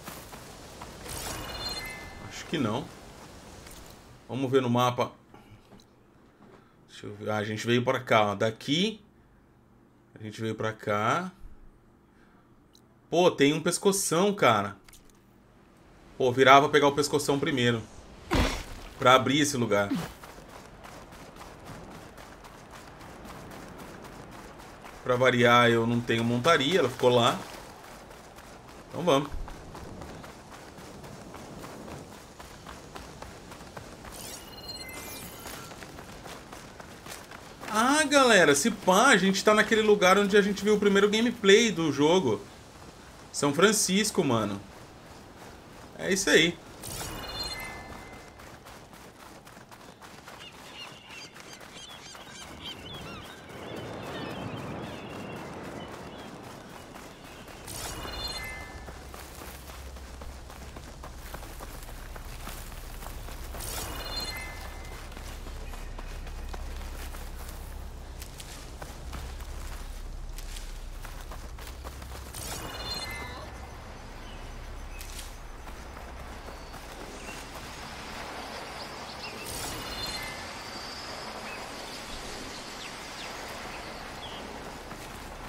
Acho que não. Vamos ver no mapa. Deixa eu ver. Ah, a gente veio pra cá, ó. Daqui a gente veio pra cá. Pô, tem um pescoção, cara. Pô, virava pegar o pescoção primeiro pra abrir esse lugar. Pra variar, eu não tenho montaria. Ela ficou lá. Então vamos. Ah, galera, se pá, a gente tá naquele lugar onde a gente viu o primeiro gameplay do jogo. São Francisco, mano. É isso aí.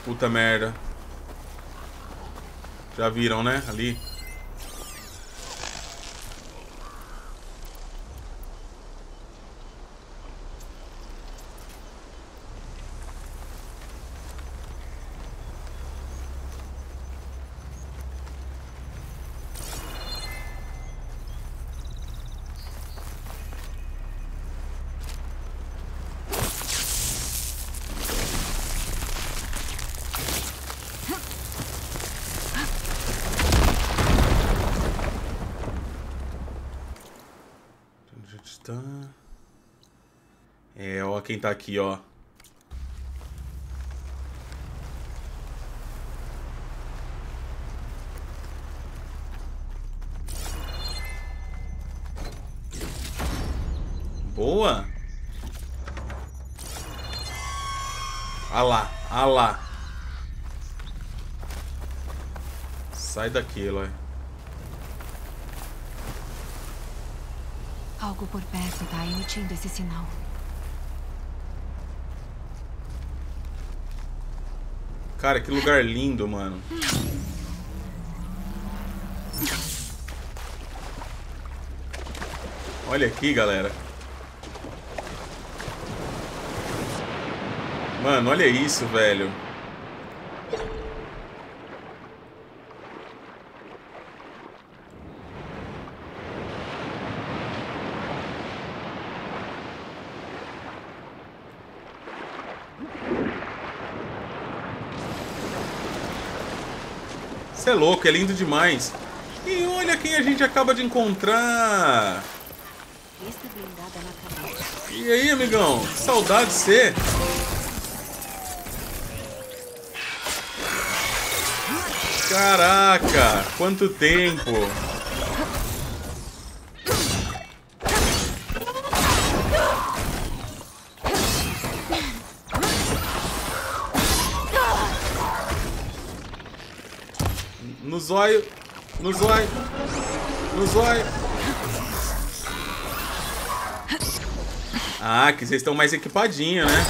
Puta merda. Já viram, né? Ali. É, ó quem tá aqui, ó. Boa. Ah lá, ah lá. Sai daqui, Eloy. Algo por perto tá emitindo esse sinal. Cara, que lugar lindo, mano. Olha aqui, galera. Mano, olha isso, velho. Você é louco, é lindo demais. E olha quem a gente acaba de encontrar. E aí, amigão? Que saudade de você. Caraca, quanto tempo. No zóio, no zóio, no zóio. Ah, que vocês estão mais equipadinhos, né?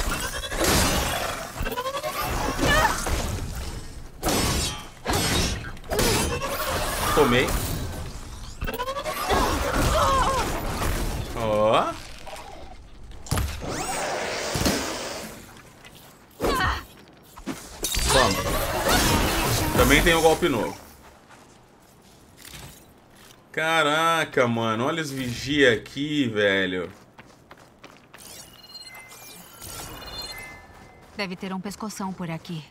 Tomei. Ó. Toma. Também tem um golpe novo. Caraca, mano. Olha os vigia aqui, velho. Deve ter um pescoção por aqui.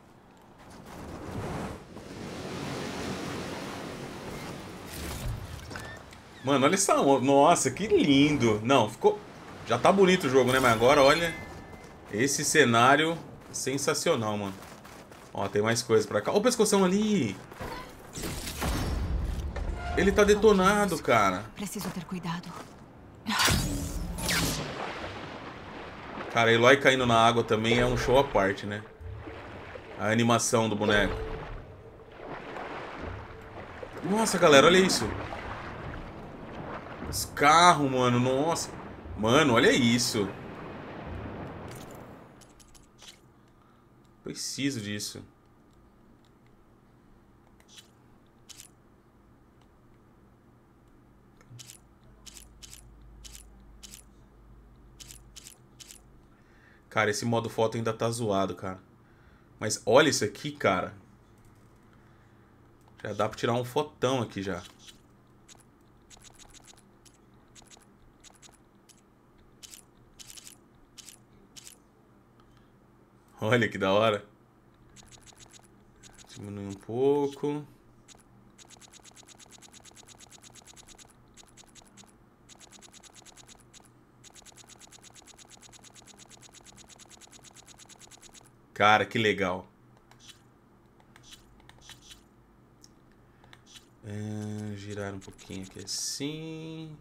Mano, olha essa onda. Nossa, que lindo. Não, ficou... Já tá bonito o jogo, né? Mas agora, olha... Esse cenário sensacional, mano. Ó, tem mais coisa pra cá. Ó o pescoção ali. Ele tá detonado, cara. Preciso ter cuidado. Cara, Eloy caindo na água também é um show à parte, né? A animação do boneco. Nossa, galera, olha isso. Os carros, mano, nossa. Mano, olha isso. Preciso disso. Cara, esse modo foto ainda tá zoado, cara. Mas olha isso aqui, cara. Já dá pra tirar um fotão aqui já. Olha que da hora. Diminuir um pouco. Cara, que legal. É, girar um pouquinho aqui assim.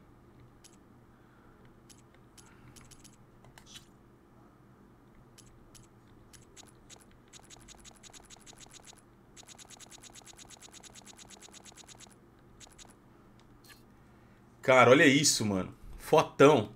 Cara, olha isso, mano. Fotão.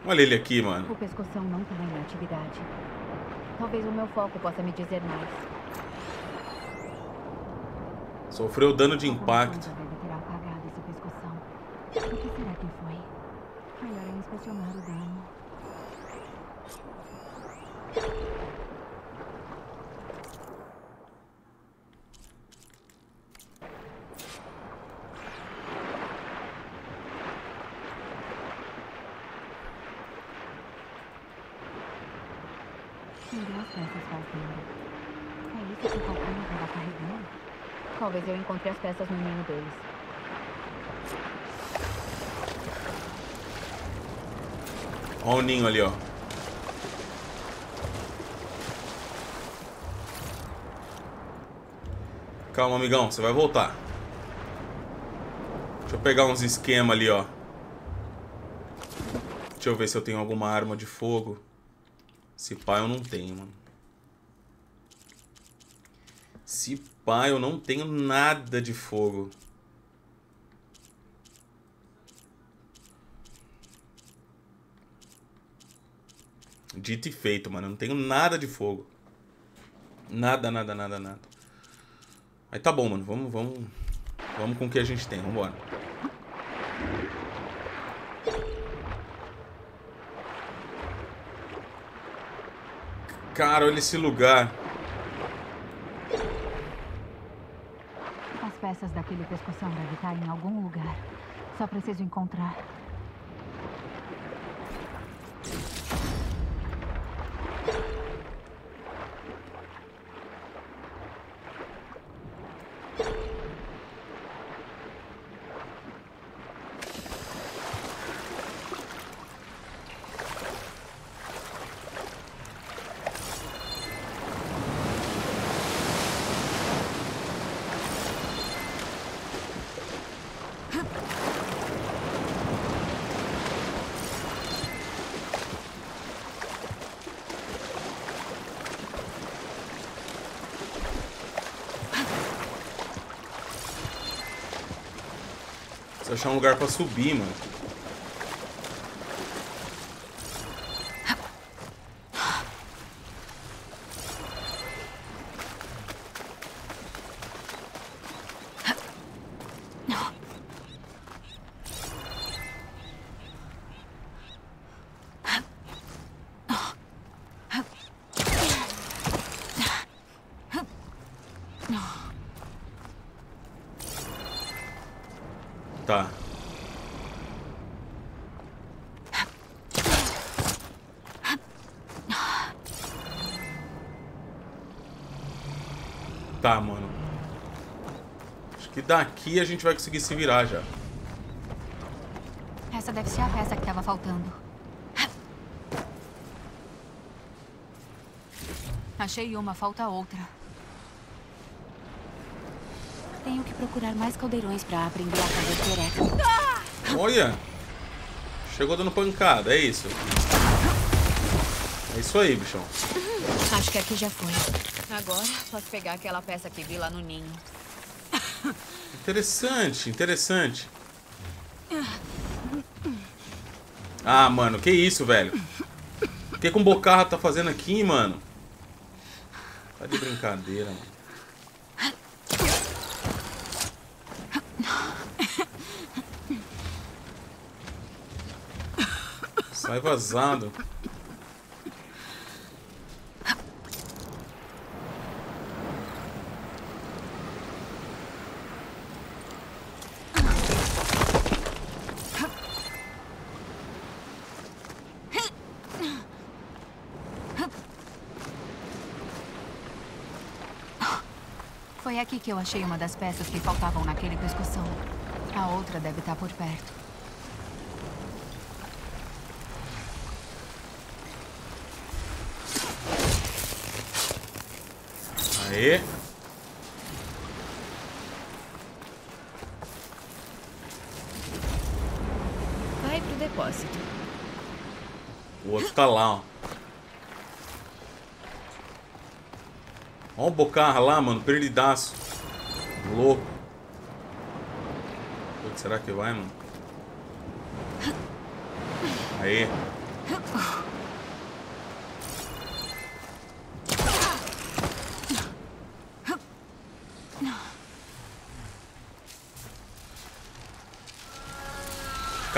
Olha ele aqui, mano. O pescoção não tá em atividade. Talvez o meu foco possa me dizer mais. Sofreu dano de impacto. Deve ter apagado esse pescoção. O que será que foi? Melhor é inspecionar o dano. Tem duas peças faltando. É isso que o Falcão estava carregando? Talvez eu encontre as peças no ninho deles. Olha o ninho ali, ó. Calma, amigão, você vai voltar. Deixa eu pegar uns esquemas ali, ó. Deixa eu ver se eu tenho alguma arma de fogo. Se pá, eu não tenho, mano. Se pá, eu não tenho nada de fogo. Dito e feito, mano. Eu não tenho nada de fogo. Nada, nada, nada, nada. Aí tá bom, mano. Vamos, vamos... Vamos com o que a gente tem. Vambora. Cara, olha esse lugar. As peças daquele pescoção devem estar em algum lugar. Só preciso encontrar. Preciso achar um lugar pra subir, mano. Tá. Tá, mano. Acho que daqui a gente vai conseguir se virar já. Essa deve ser a peça que tava faltando. Achei uma, falta outra. Tenho que procurar mais caldeirões pra aprender a fazer direto. Olha! Chegou dando pancada, é isso. É isso aí, bichão. Acho que aqui já foi. Agora posso pegar aquela peça que vi lá no ninho. Interessante, interessante. Ah, mano, que isso, velho? O que que um bocarra tá fazendo aqui, mano? Tá de brincadeira, mano. Sai vazado. Foi aqui que eu achei uma das peças que faltavam naquele pescoção. A outra deve estar por perto. Aê. Vai pro depósito. O outro tá lá, ó. Ó o bocarra lá, mano. Perdidaço. Louco. Putz, será que vai, mano? Aê.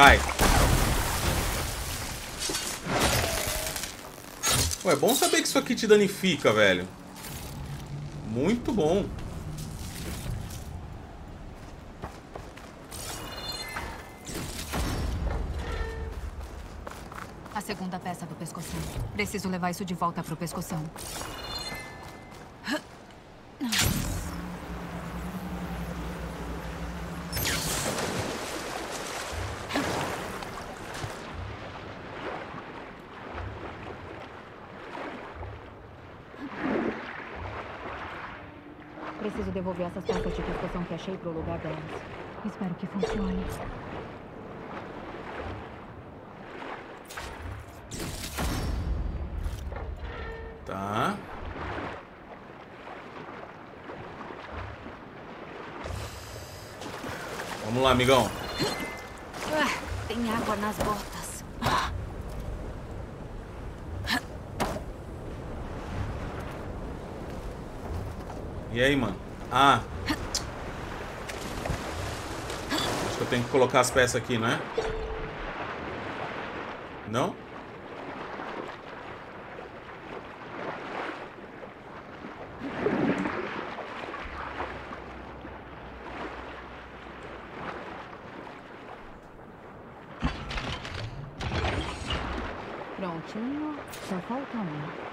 Cai. Ué, é bom saber que isso aqui te danifica, velho. Muito bom. A segunda peça do pescoção. Preciso levar isso de volta pro pescoção. Preciso devolver essas peças de pescoção que achei pro lugar delas. Espero que funcione. Tá. Vamos lá, amigão. Ah, tem água nas botas. E aí, mano? Ah. Acho que eu tenho que colocar as peças aqui, não é? Não? Prontinho. Só falta um.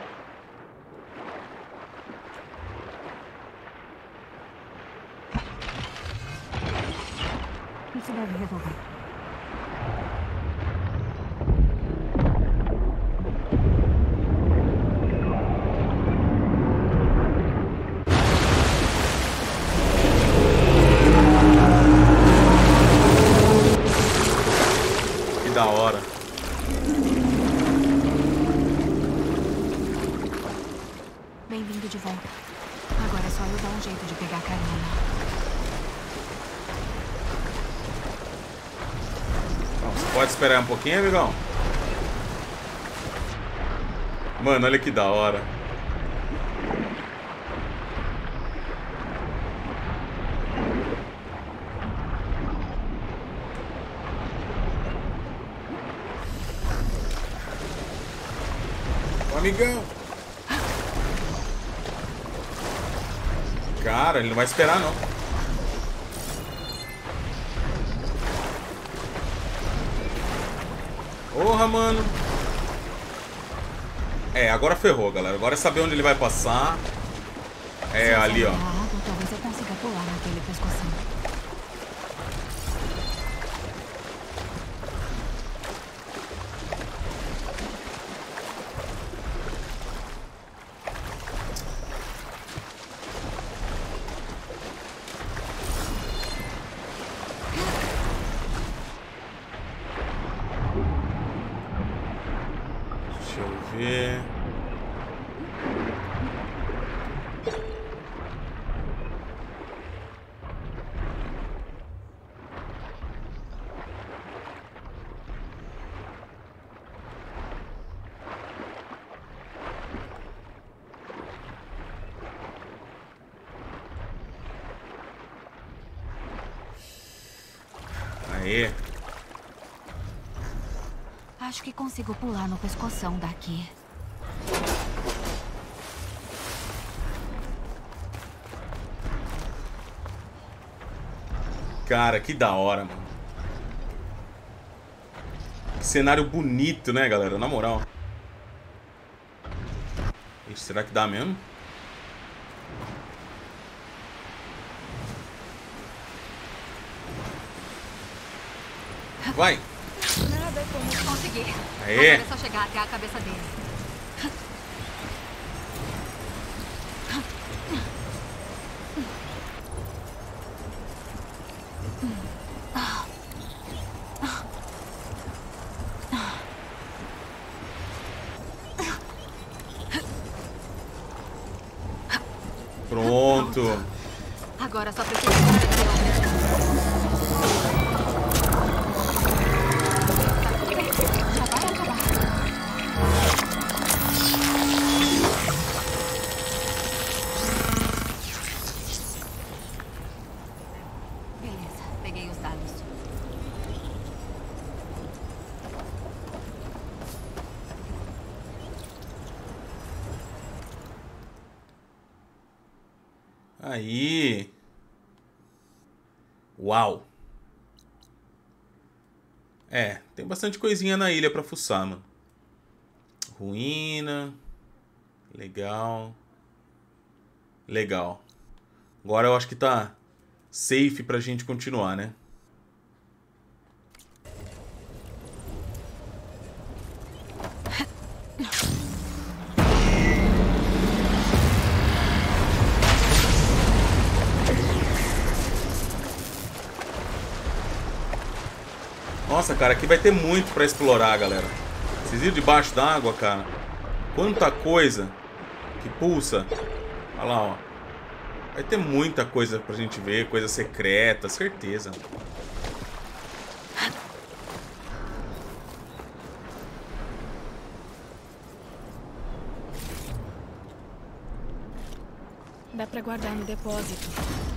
Isso deve resolver. Que da hora. Bem-vindo de volta. Agora é só eu dar um jeito de pegar a carona. Pode esperar um pouquinho, amigão? Mano, olha que da hora. Ô, amigão. Cara, ele não vai esperar, não. Porra, mano. É, agora ferrou, galera. Agora é saber onde ele vai passar. É, ali, ó. Talvez eu consiga pular naquele pescoção. Deixa eu ver. Aê. Acho que consigo pular no pescoção daqui. Cara, que da hora, mano. Que cenário bonito, né, galera? Na moral. Ixi, será que dá mesmo? Vai! Nada como conseguir. Aê. Agora é só chegar até a cabeça dele. Pronto. Agora só preciso parar de Já vai acabar. Beleza, peguei os dados. Aí. Uau. É, tem bastante coisinha na ilha pra fuçar, mano. Ruína. Legal. Legal. Agora eu acho que tá safe pra gente continuar, né? Nossa, cara, aqui vai ter muito pra explorar, galera. Vocês viram debaixo d'água, cara? Quanta coisa que pulsa. Olha lá, ó. Vai ter muita coisa pra gente ver, coisa secreta, certeza. Dá pra guardar no depósito.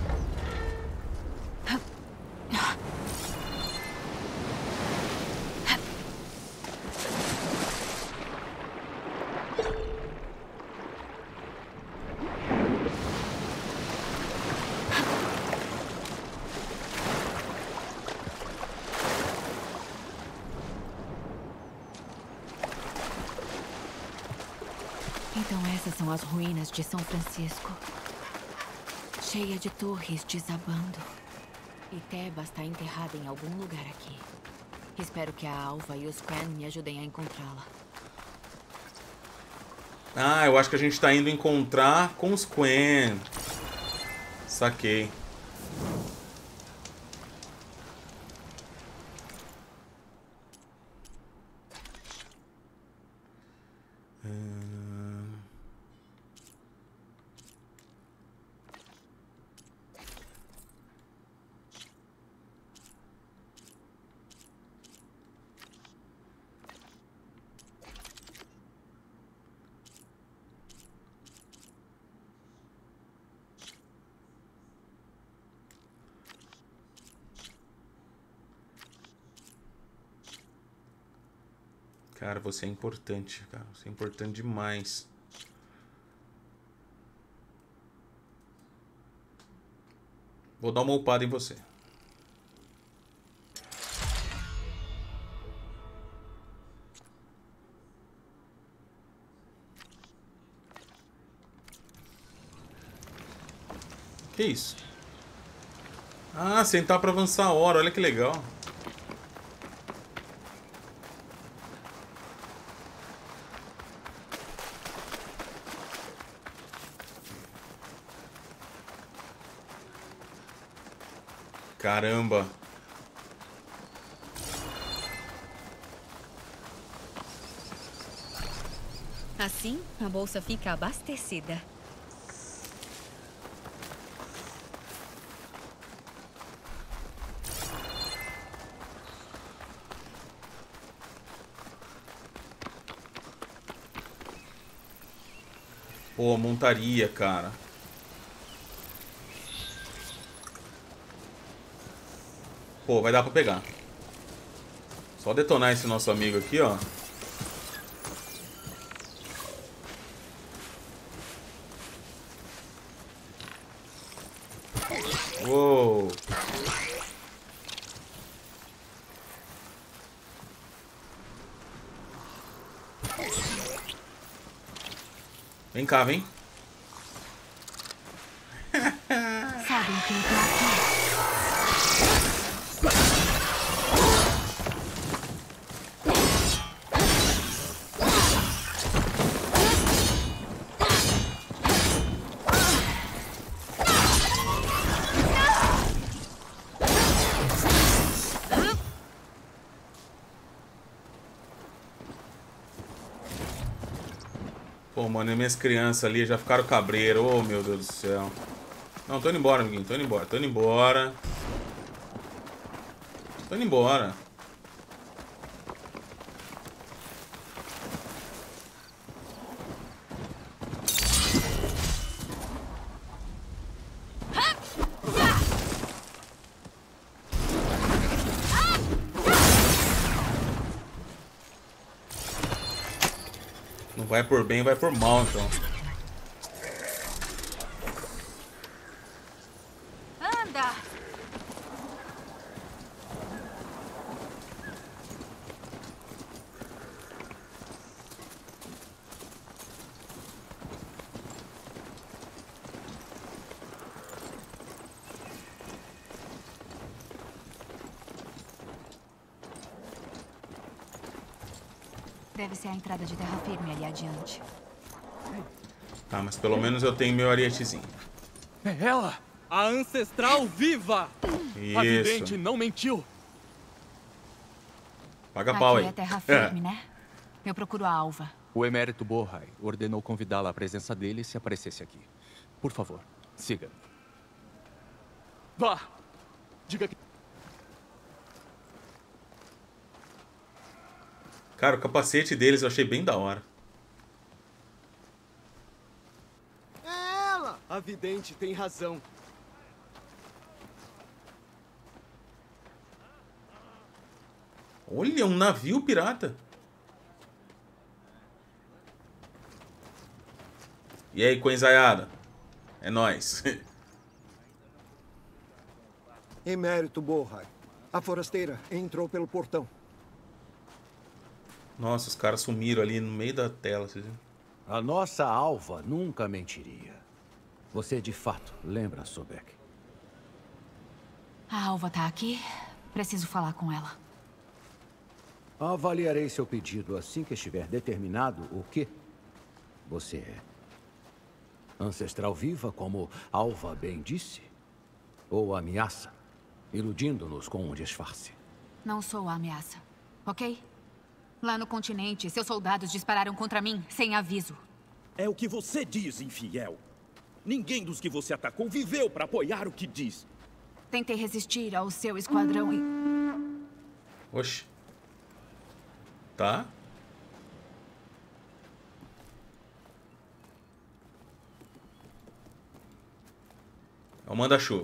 Então essas são as ruínas de São Francisco. Cheia de torres desabando. E Tebas está enterrada em algum lugar aqui. Espero que a Alva e os Quen me ajudem a encontrá-la. Ah, eu acho que a gente tá indo encontrar com os Quen. Saquei. Cara, você é importante, cara. Você é importante demais. Vou dar uma upada em você. Que isso? Ah, sentar pra avançar a hora. Olha que legal. Caramba. Assim, a bolsa fica abastecida. Pô, montaria, cara. Pô, vai dar pra pegar. Só detonar esse nosso amigo aqui, ó. Uou. Vem cá, vem. Sabem que eu tô aqui. Pô, mano, e minhas crianças ali já ficaram cabreiro. Oh, meu Deus do céu. Não, tô indo embora, amiguinho. Tô indo embora. Tô indo embora. Tô indo embora. Não vai por bem, vai por mal, então. Deve ser a entrada de terra firme ali adiante. Tá, mas pelo menos eu tenho meu arietezinho. É ela! A ancestral viva! A vidente Isso. não mentiu! Paga pau aí. Aqui é terra firme, né? Eu procuro a Alva. O emérito Borrai ordenou convidá-la à presença dele se aparecesse aqui. Por favor, siga. Vá! Diga que... Cara, o capacete deles eu achei bem da hora. É ela! A vidente tem razão. Olha, um navio pirata. E aí, coenzaiada? É nóis. Emérito Borrai. A forasteira entrou pelo portão. Nossa, os caras sumiram ali no meio da tela. Vocês viram? A nossa Alva nunca mentiria. Você de fato lembra Sobek? A Alva tá aqui. Preciso falar com ela. Avaliarei seu pedido assim que estiver determinado o que você é. Ancestral viva, como Alva bem disse? Ou ameaça, iludindo-nos com um disfarce? Não sou a ameaça, ok? Lá no continente, seus soldados dispararam contra mim, sem aviso. É o que você diz, infiel. Ninguém dos que você atacou viveu para apoiar o que diz. Tentei resistir ao seu esquadrão e... Oxi. Tá. É o manda-chuva.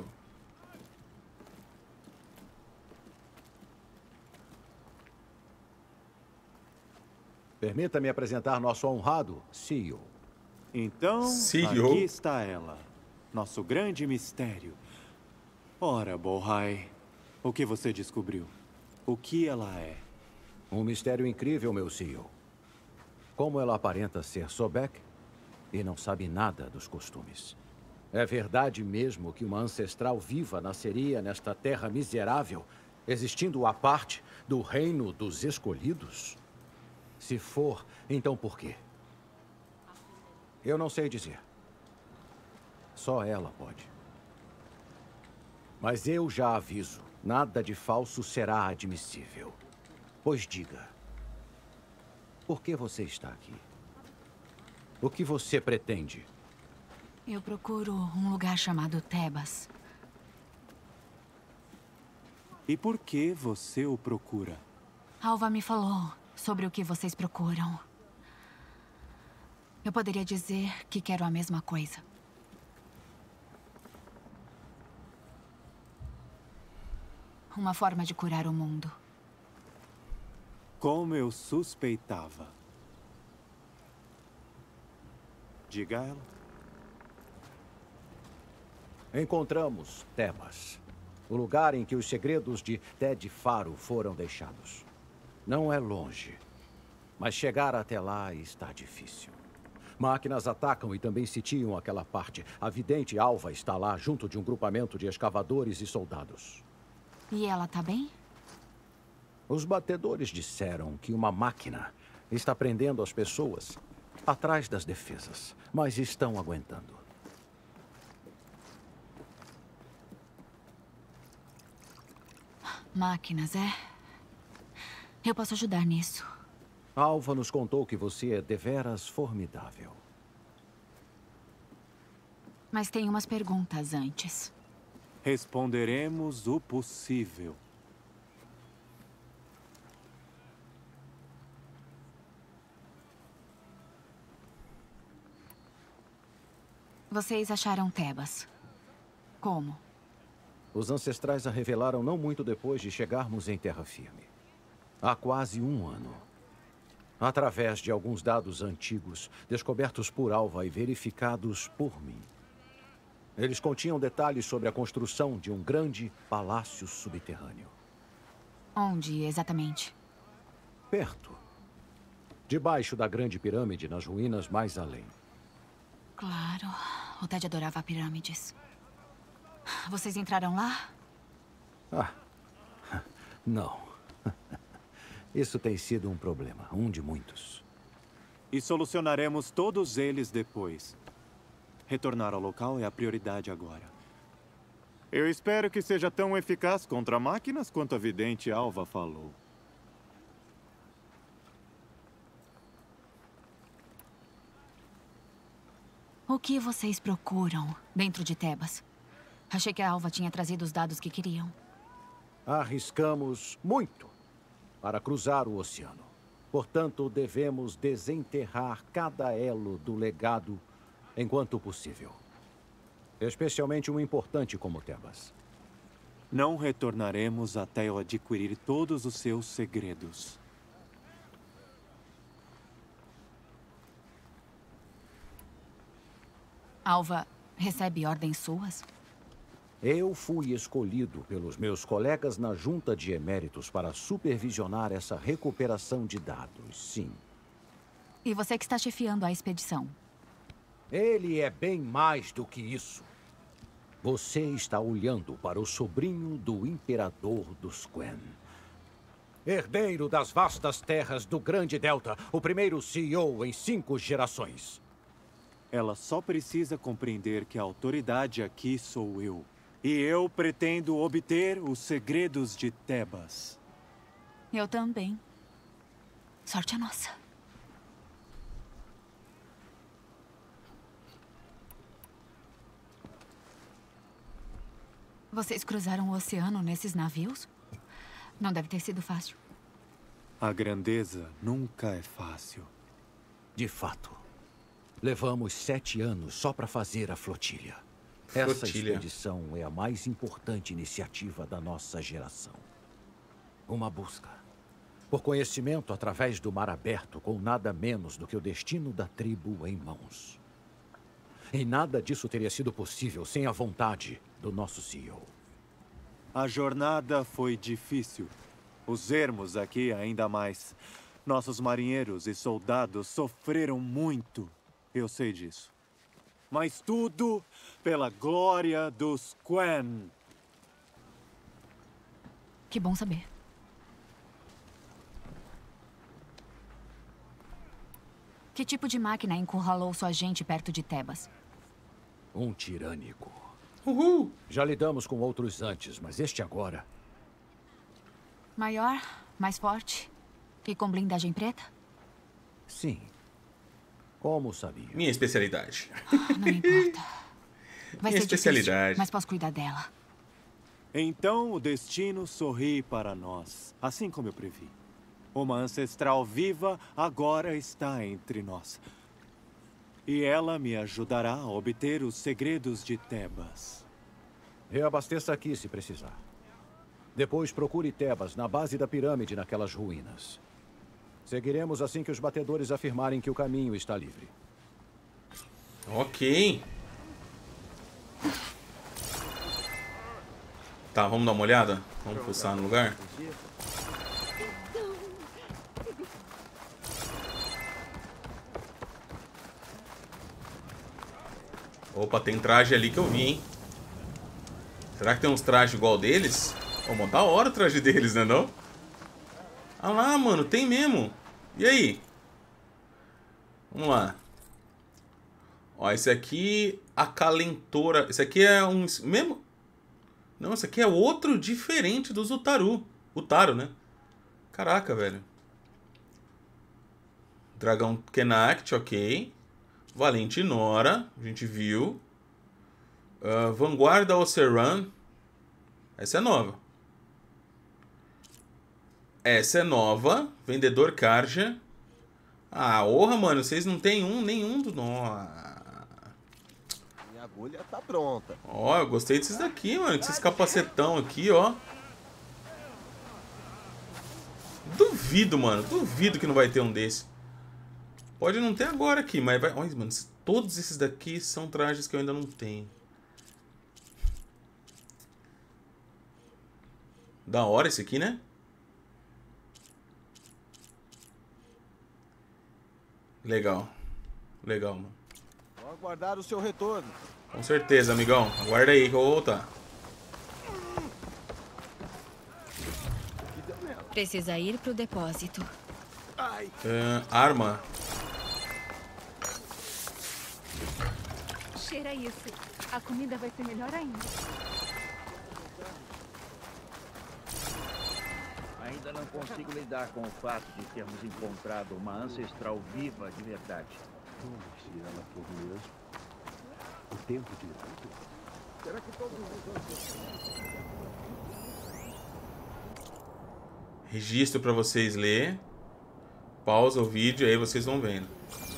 Permita-me apresentar nosso honrado C E O. Então, C E O. aqui está ela. Nosso grande mistério. Ora, Borrai, o que você descobriu? O que ela é? Um mistério incrível, meu C E O. Como ela aparenta ser Sobek e não sabe nada dos costumes. É verdade mesmo que uma ancestral viva nasceria nesta terra miserável, existindo à parte do reino dos escolhidos? Se for, então por quê? Eu não sei dizer. Só ela pode. Mas eu já aviso, nada de falso será admissível. Pois diga, por que você está aqui? O que você pretende? Eu procuro um lugar chamado Tebas. E por que você o procura? Alva me falou sobre o que vocês procuram. Eu poderia dizer que quero a mesma coisa. Uma forma de curar o mundo. Como eu suspeitava. Diga a ela. Encontramos Tebas, o lugar em que os segredos de Ted Faro foram deixados. Não é longe, mas chegar até lá está difícil. Máquinas atacam e também sitiam aquela parte. A vidente Alva está lá, junto de um grupamento de escavadores e soldados. E ela tá bem? Os batedores disseram que uma máquina está prendendo as pessoas atrás das defesas, mas estão aguentando. Máquinas, é? Eu posso ajudar nisso. Alva nos contou que você é deveras formidável. Mas tem umas perguntas antes. Responderemos o possível. Vocês acharam Tebas. Como? Os ancestrais a revelaram não muito depois de chegarmos em terra firme. Há quase um ano. Através de alguns dados antigos, descobertos por Alva e verificados por mim. Eles continham detalhes sobre a construção de um grande palácio subterrâneo. Onde, exatamente? Perto. Debaixo da grande pirâmide, nas ruínas mais além. Claro. O Ted adorava pirâmides. Vocês entraram lá? Ah, não. Isso tem sido um problema, um de muitos. E solucionaremos todos eles depois. Retornar ao local é a prioridade agora. Eu espero que seja tão eficaz contra máquinas quanto a vidente Alva falou. O que vocês procuram dentro de Tebas? Achei que a Alva tinha trazido os dados que queriam. Arriscamos muito para cruzar o oceano. Portanto, devemos desenterrar cada elo do legado enquanto possível. Especialmente um importante como Tebas. Não retornaremos até eu adquirir todos os seus segredos. Alva recebe ordens suas? Eu fui escolhido pelos meus colegas na Junta de Eméritos para supervisionar essa recuperação de dados, sim. E você que está chefiando a expedição? Ele é bem mais do que isso. Você está olhando para o sobrinho do Imperador dos Quen. Herdeiro das vastas terras do Grande Delta, o primeiro C E O em cinco gerações. Ela só precisa compreender que a autoridade aqui sou eu. E eu pretendo obter os segredos de Tebas. Eu também. Sorte a nossa. Vocês cruzaram o oceano nesses navios? Não deve ter sido fácil. A grandeza nunca é fácil. De fato. Levamos sete anos só para fazer a flotilha. Essa expedição é a mais importante iniciativa da nossa geração. Uma busca por conhecimento através do mar aberto, com nada menos do que o destino da tribo em mãos. E nada disso teria sido possível sem a vontade do nosso C E O. A jornada foi difícil. Os ermos aqui ainda mais. Nossos marinheiros e soldados sofreram muito. Eu sei disso. Mas tudo pela glória dos Quen. Que bom saber. Que tipo de máquina encurralou sua gente perto de Tebas? Um tirânico. Uhul! Já lidamos com outros antes, mas este agora... Maior, mais forte e com blindagem preta? Sim. Como sabia? Minha especialidade. Não importa. Vai Minha ser especialidade. Difícil, mas posso cuidar dela. Então o destino sorri para nós, assim como eu previ. Uma ancestral viva agora está entre nós. E ela me ajudará a obter os segredos de Tebas. Reabasteça aqui se precisar. Depois procure Tebas na base da pirâmide naquelas ruínas. Seguiremos assim que os batedores afirmarem que o caminho está livre. Ok. Tá, vamos dar uma olhada? Vamos pulsar no lugar? Opa, tem traje ali que eu vi, hein? Será que tem uns trajes igual deles? Vamos botar a hora o traje deles, né não? Ah lá, mano, tem mesmo. E aí? Vamos lá. Ó, esse aqui, acalentora. Esse aqui é um... mesmo? Não, esse aqui é outro diferente dos Utaru. Utaru, né? Caraca, velho. Dragão Kenact, ok. Valente Nora, a gente viu. Uh, Vanguarda Oceran. Essa é nova. Essa é nova. Vendedor Karja. Ah, orra, mano. Vocês não tem um, nenhum do... Nossa. Minha agulha tá pronta. Ó, eu gostei desses daqui, mano. Esses capacetão aqui, ó. Duvido, mano. Duvido que não vai ter um desse. Pode não ter agora aqui, mas vai... Olha, mano. Todos esses daqui são trajes que eu ainda não tenho. Da hora esse aqui, né? Legal. Legal, mano. Vou aguardar o seu retorno. Com certeza, amigão. Aguarda aí que eu vou voltar. Precisa ir pro depósito. Uh, arma. Cheira isso. A comida vai ser melhor ainda. Ainda não consigo lidar com o fato de termos encontrado uma ancestral viva de verdade. Se ela for mesmo, o tempo de tudo. Será que todos os ancestrais... Registro para vocês ler. Pausa o vídeo, aí vocês vão vendo.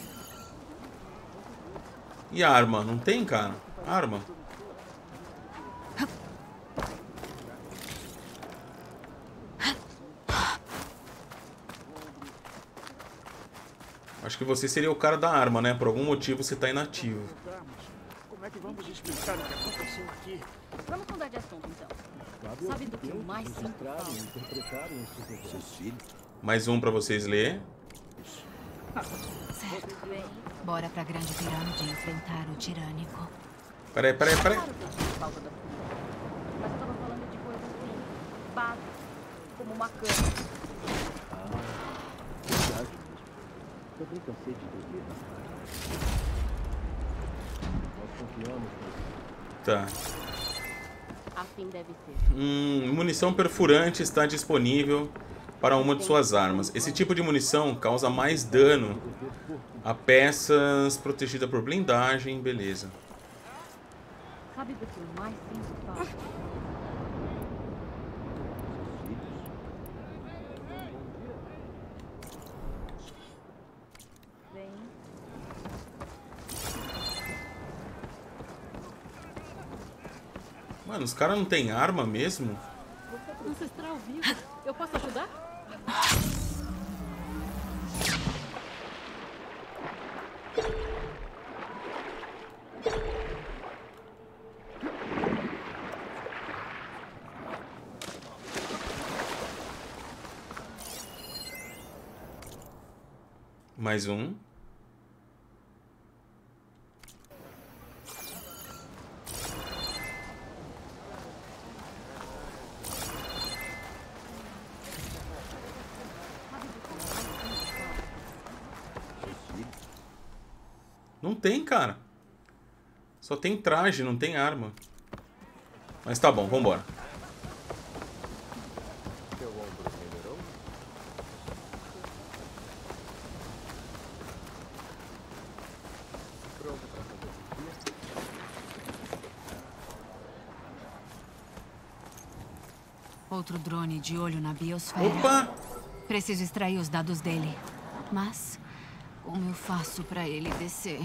E arma? Não tem, cara? Arma. Acho que você seria o cara da arma, né? Por algum motivo você tá inativo. Como é que vamos explicar o que aconteceu aqui? Vamos mudar de assunto, então. Sabe do que eu mais sinto falta? Mais um pra vocês ler. Certo. Bora pra grande pirâmide enfrentar o tirânico. Peraí, peraí, peraí. Mas eu tava falando de coisa assim, básica, como uma cama. Ah, verdade mesmo. Também cansei de dormir na praia. Nós confiamos nisso. Tá. Assim deve ser. Hum, munição perfurante está disponível para uma de suas armas. Esse tipo de munição causa mais dano a peças protegidas por blindagem. Beleza. Sabe do que eu mais sinto falta? Bem... Mano, os caras não tem arma mesmo? Ancestral vivo. Eu posso ajudar? Mais um. Não tem, cara. Só tem traje, não tem arma. Mas tá bom, vambora. Seu ombro melhorou? Pronto pra fazer xixi? Outro drone de olho na biosfera. Opa! Preciso extrair os dados dele. Mas como eu faço pra ele descer?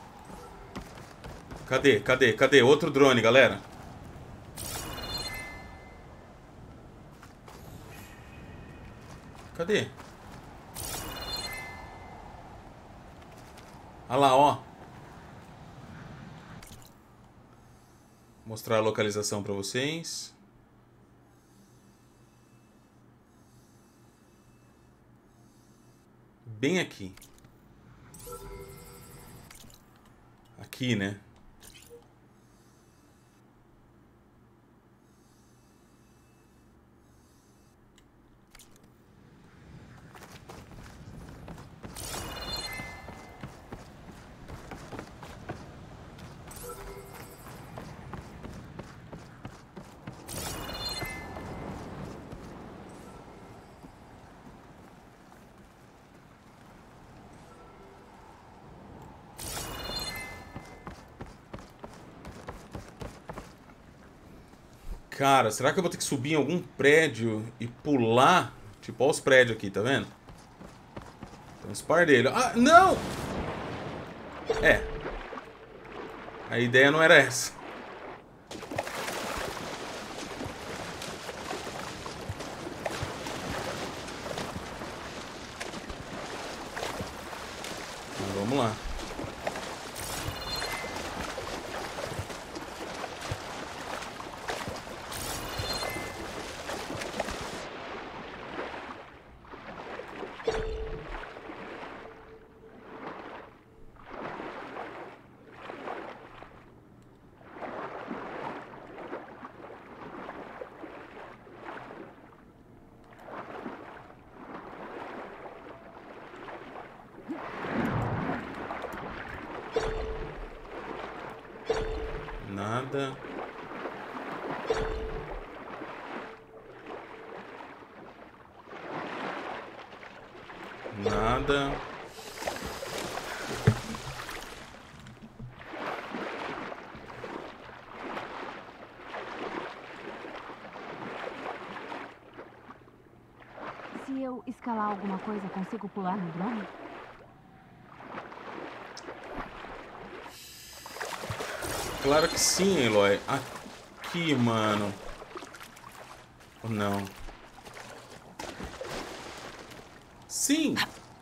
Cadê? Cadê? Cadê? Outro drone, galera. Cadê? Olha lá, ó. Vou mostrar a localização pra vocês. Bem aqui. Aqui, né? Cara, será que eu vou ter que subir em algum prédio e pular? Tipo, olha os prédios aqui, tá vendo? Tem um espardelho. Ah, não! É. A ideia não era essa. Mas vamos lá. Nada. Nada. Se eu escalar alguma coisa, consigo pular no drone? Claro que sim, Eloy. Aqui, mano. Ou não? Sim!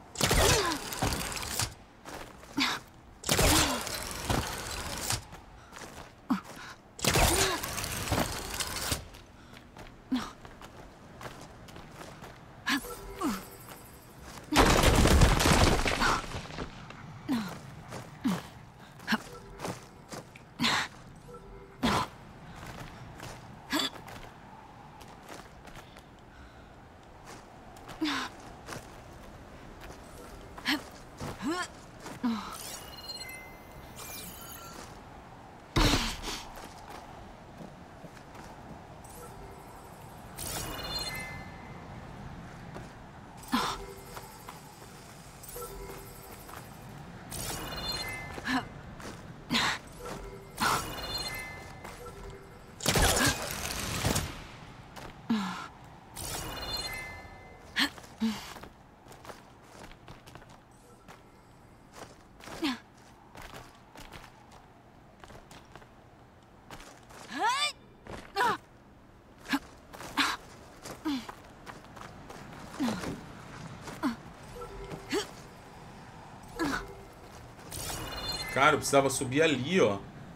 Cara, eu precisava subir ali, ó.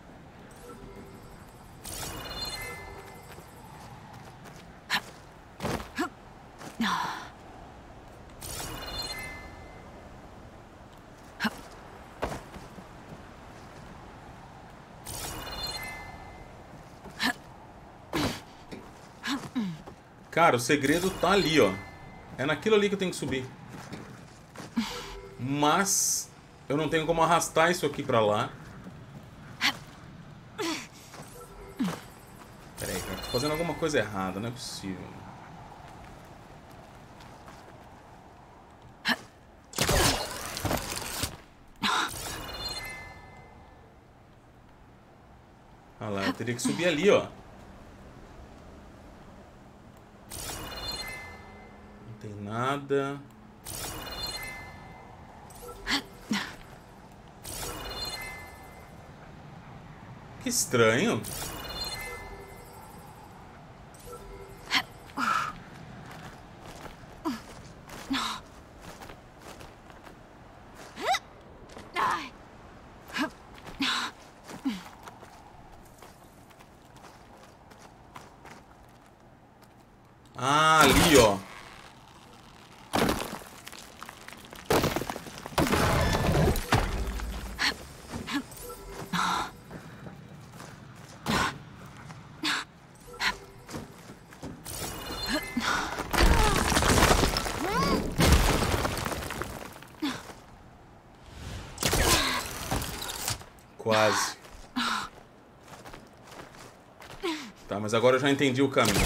Cara, o segredo tá ali, ó. É naquilo ali que eu tenho que subir. Mas eu não tenho como arrastar isso aqui pra lá. Pera aí, cara. Tô fazendo alguma coisa errada. Não é possível. Olha lá, eu teria que subir ali, ó. Não tem nada. Que estranho. Ah, ali, ó. Quase. Tá, mas agora eu já entendi o caminho.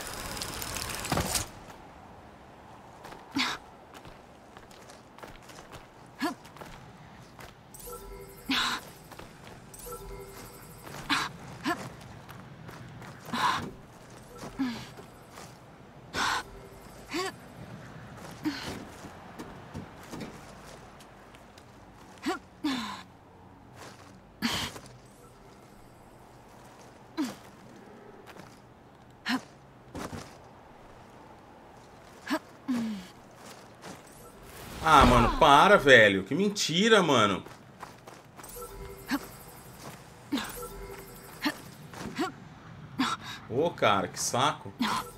Ah, mano, para, velho. Que mentira, mano. Ô, cara, que saco.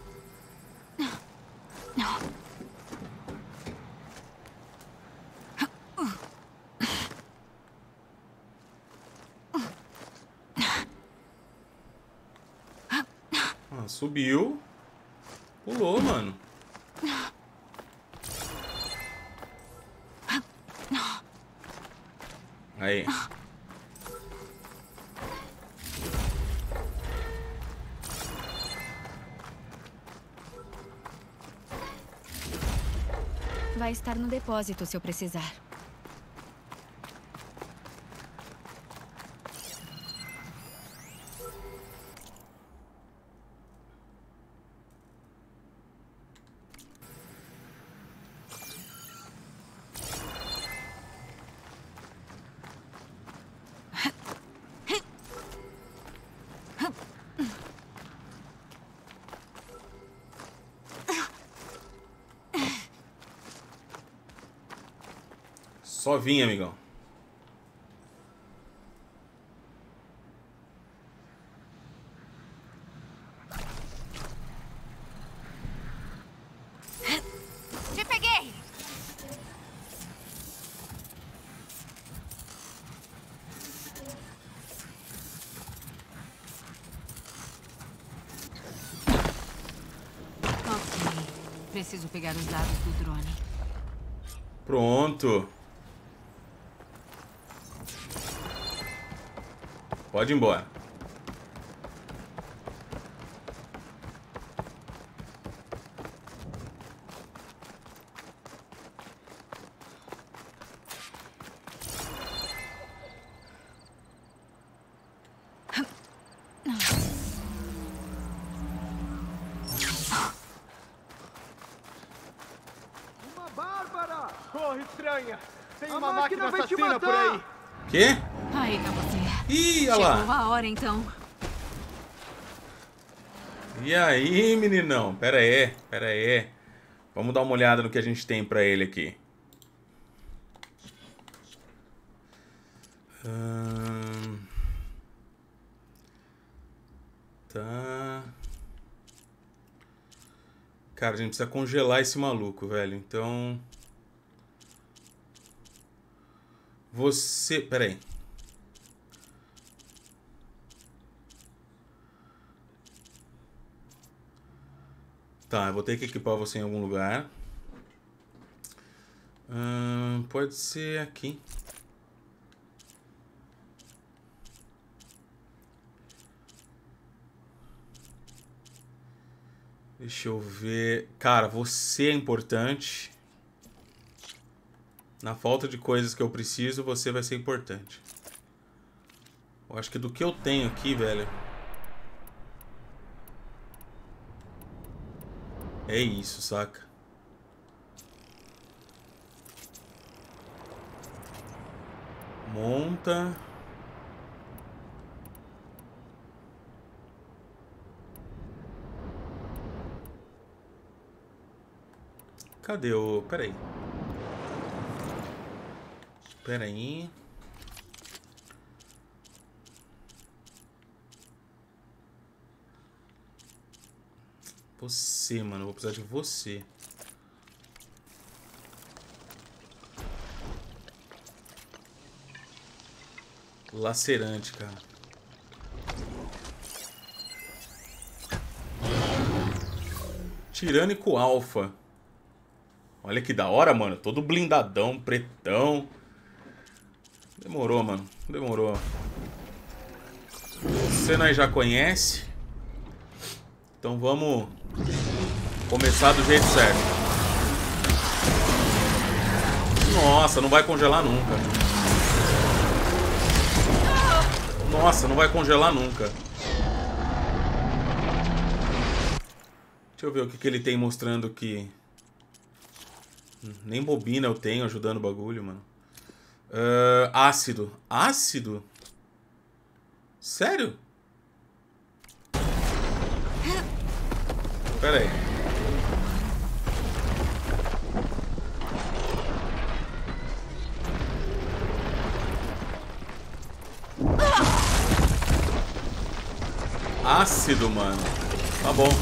Ah, subiu. Pulou, mano. Aí. Vai estar no depósito se eu precisar. Só vim, amigão. Te peguei! Ok. Preciso pegar os dados do drone. Pronto. Pode ir embora. Uma Bárbara! Corre, estranha! Tem A uma máquina máquina vai te assassina por matar! aí! Quê? Aí tá você. Ih, olha lá. Chegou a hora, então. E aí, meninão? Pera aí, pera aí. Vamos dar uma olhada no que a gente tem pra ele aqui. Hum... Tá... Cara, a gente precisa congelar esse maluco, velho. Então... Você... Pera aí. Tá, eu vou ter que equipar você em algum lugar. Hum, pode ser aqui. Deixa eu ver... Cara, você é importante. Na falta de coisas que eu preciso, você vai ser importante. Eu acho que do que eu tenho aqui, velho... É isso, saca? Monta. Cadê o... Peraí. Peraí. Você, mano. Eu vou precisar de você. Lacerante, cara. Tirânico Alpha. Olha que da hora, mano. Todo blindadão, pretão. Demorou, mano. Demorou. Você nós já conhece. Então vamos começar do jeito certo. Nossa, não vai congelar nunca. Nossa, não vai congelar nunca. Deixa eu ver o que, que ele tem mostrando que... Nem bobina eu tenho ajudando o bagulho, mano. Uh, ácido. Ácido? Sério? Pera aí. Ácido, mano. Tá bom.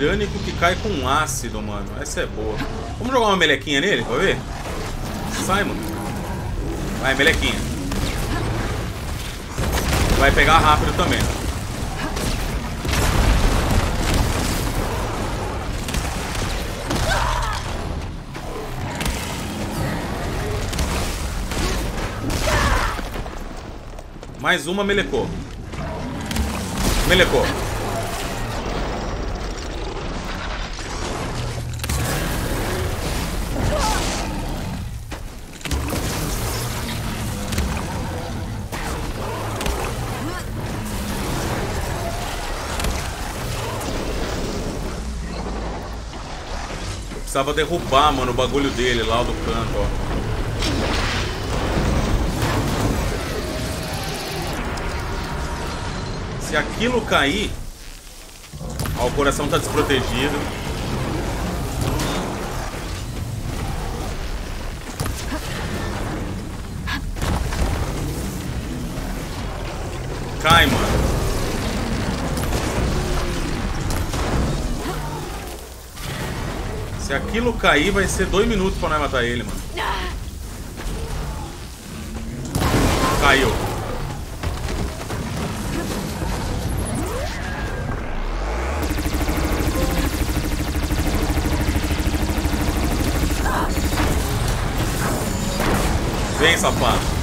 tirânico que cai com ácido, mano. Essa é boa. Vamos jogar uma melequinha nele pra ver? Sai, mano. Vai, melequinha. Vai pegar rápido também. Mais uma melecou. Melecou. Precisava derrubar, mano, o bagulho dele lá do canto, ó. Se aquilo cair... Ó, o coração tá desprotegido. Cai, mano. Se aquilo cair, vai ser dois minutos pra nós matar ele, mano. Caiu. Vem, safado.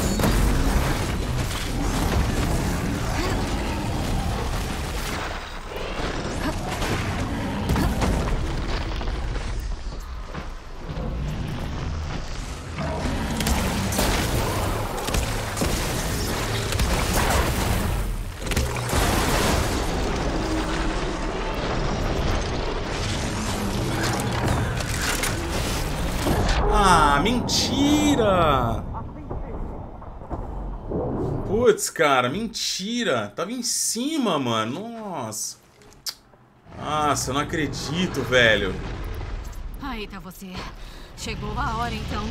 Ah, mentira! Putz, cara, mentira! Tava em cima, mano. Nossa. Nossa, eu não acredito, velho. Aí tá você. Chegou a hora, então.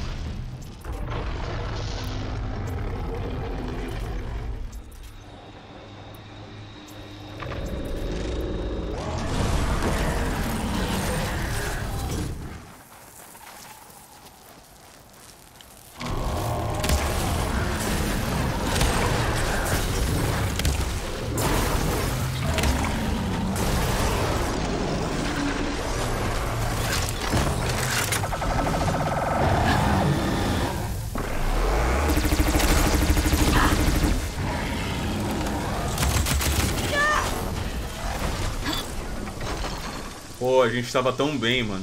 Pô, a gente tava tão bem, mano.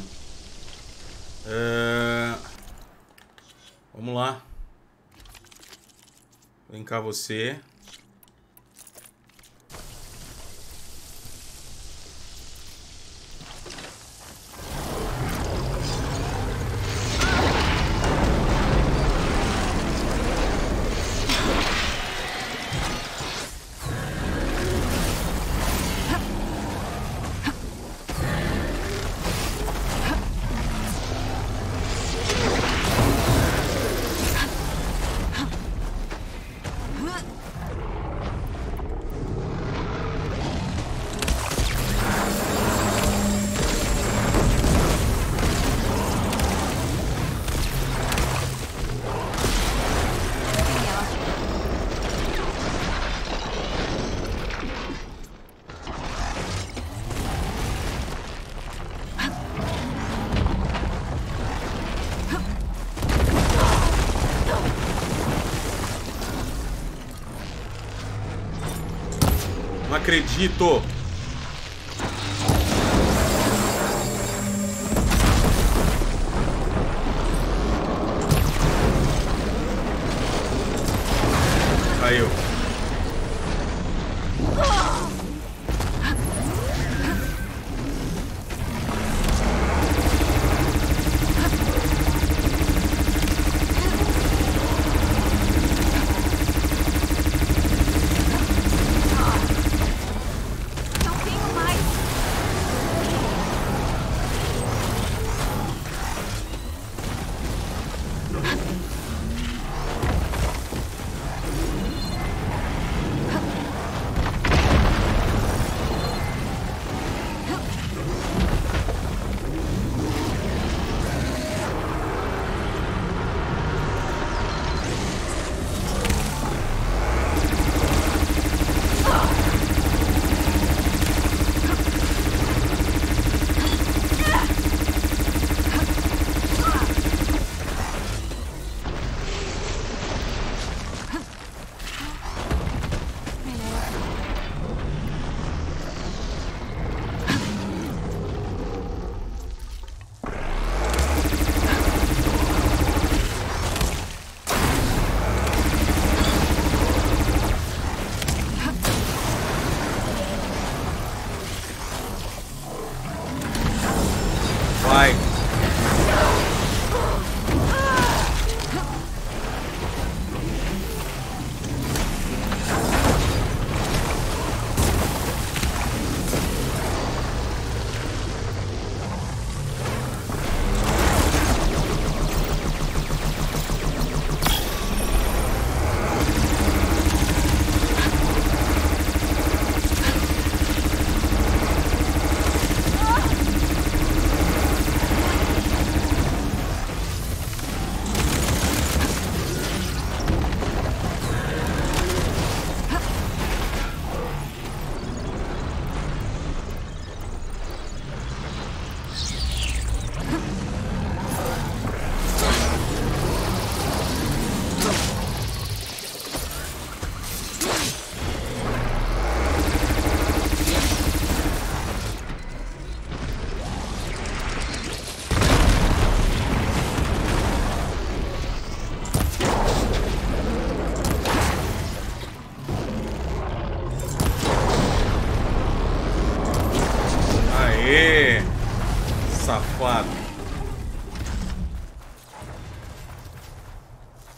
É... Vamos lá. Vem cá você. Não acredito. Caiu.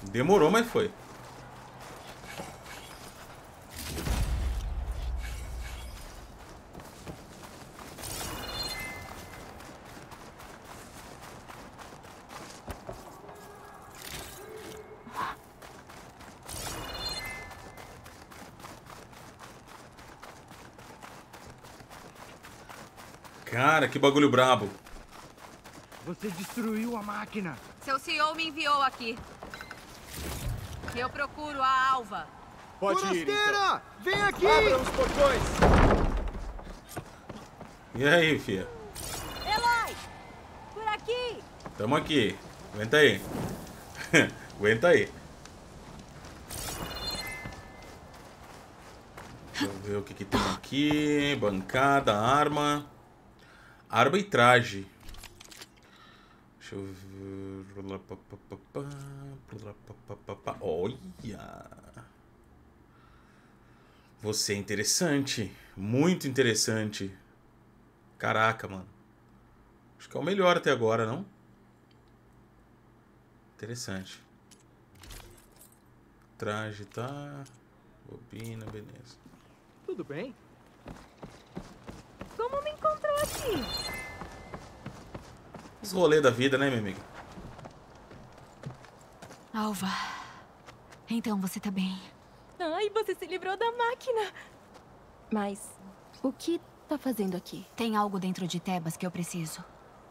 Demorou, mas foi. Cara, que bagulho brabo. Você destruiu a máquina. Seu C E O me enviou aqui. Eu procuro a Alva. Pode ir, então. Vem aqui! Abra os portões! E aí, filha? Eloy! Por aqui! Tamo aqui. Aguenta aí. Aguenta aí. Deixa eu ver o que que tem aqui. Bancada, arma. Arma e traje. Deixa eu ver. Olha. Você é interessante. Muito interessante. Caraca, mano. Acho que é o melhor até agora, não? Interessante. Traje, tá. Bobina, beleza. Tudo bem? Como me encontrou aqui? Os rolês da vida, né, minha amiga? Alva. Então você tá bem. Ai, você se livrou da máquina. Mas o que tá fazendo aqui? Tem algo dentro de Tebas que eu preciso.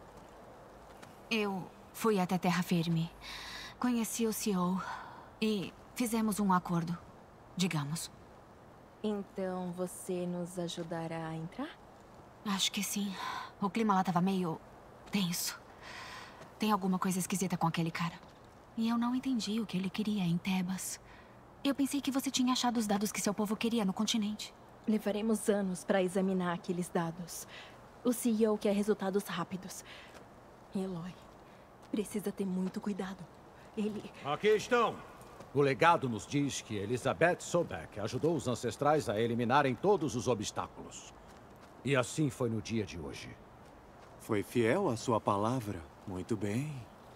Eu fui até Terra Firme. Conheci o C E O e fizemos um acordo, digamos. Então você nos ajudará a entrar? Acho que sim. O clima lá tava meio tenso. Tem alguma coisa esquisita com aquele cara. E eu não entendi o que ele queria em Tebas. Eu pensei que você tinha achado os dados que seu povo queria no continente. Levaremos anos para examinar aqueles dados. O C E O quer resultados rápidos. Eloy, precisa ter muito cuidado. Ele... Aqui estão. O legado nos diz que Elizabeth Sobek ajudou os ancestrais a eliminarem todos os obstáculos. E assim foi no dia de hoje. Foi fiel à sua palavra. Muito bem.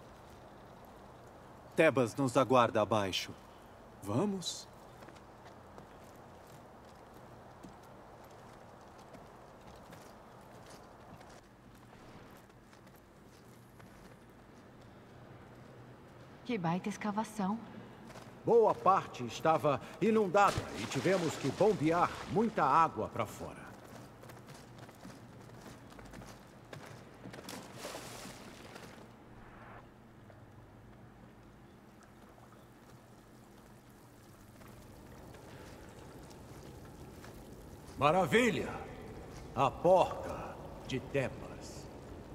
Tebas nos aguarda abaixo. Vamos? Que baita escavação. Boa parte estava inundada e tivemos que bombear muita água para fora. Maravilha! A porta de Tebas.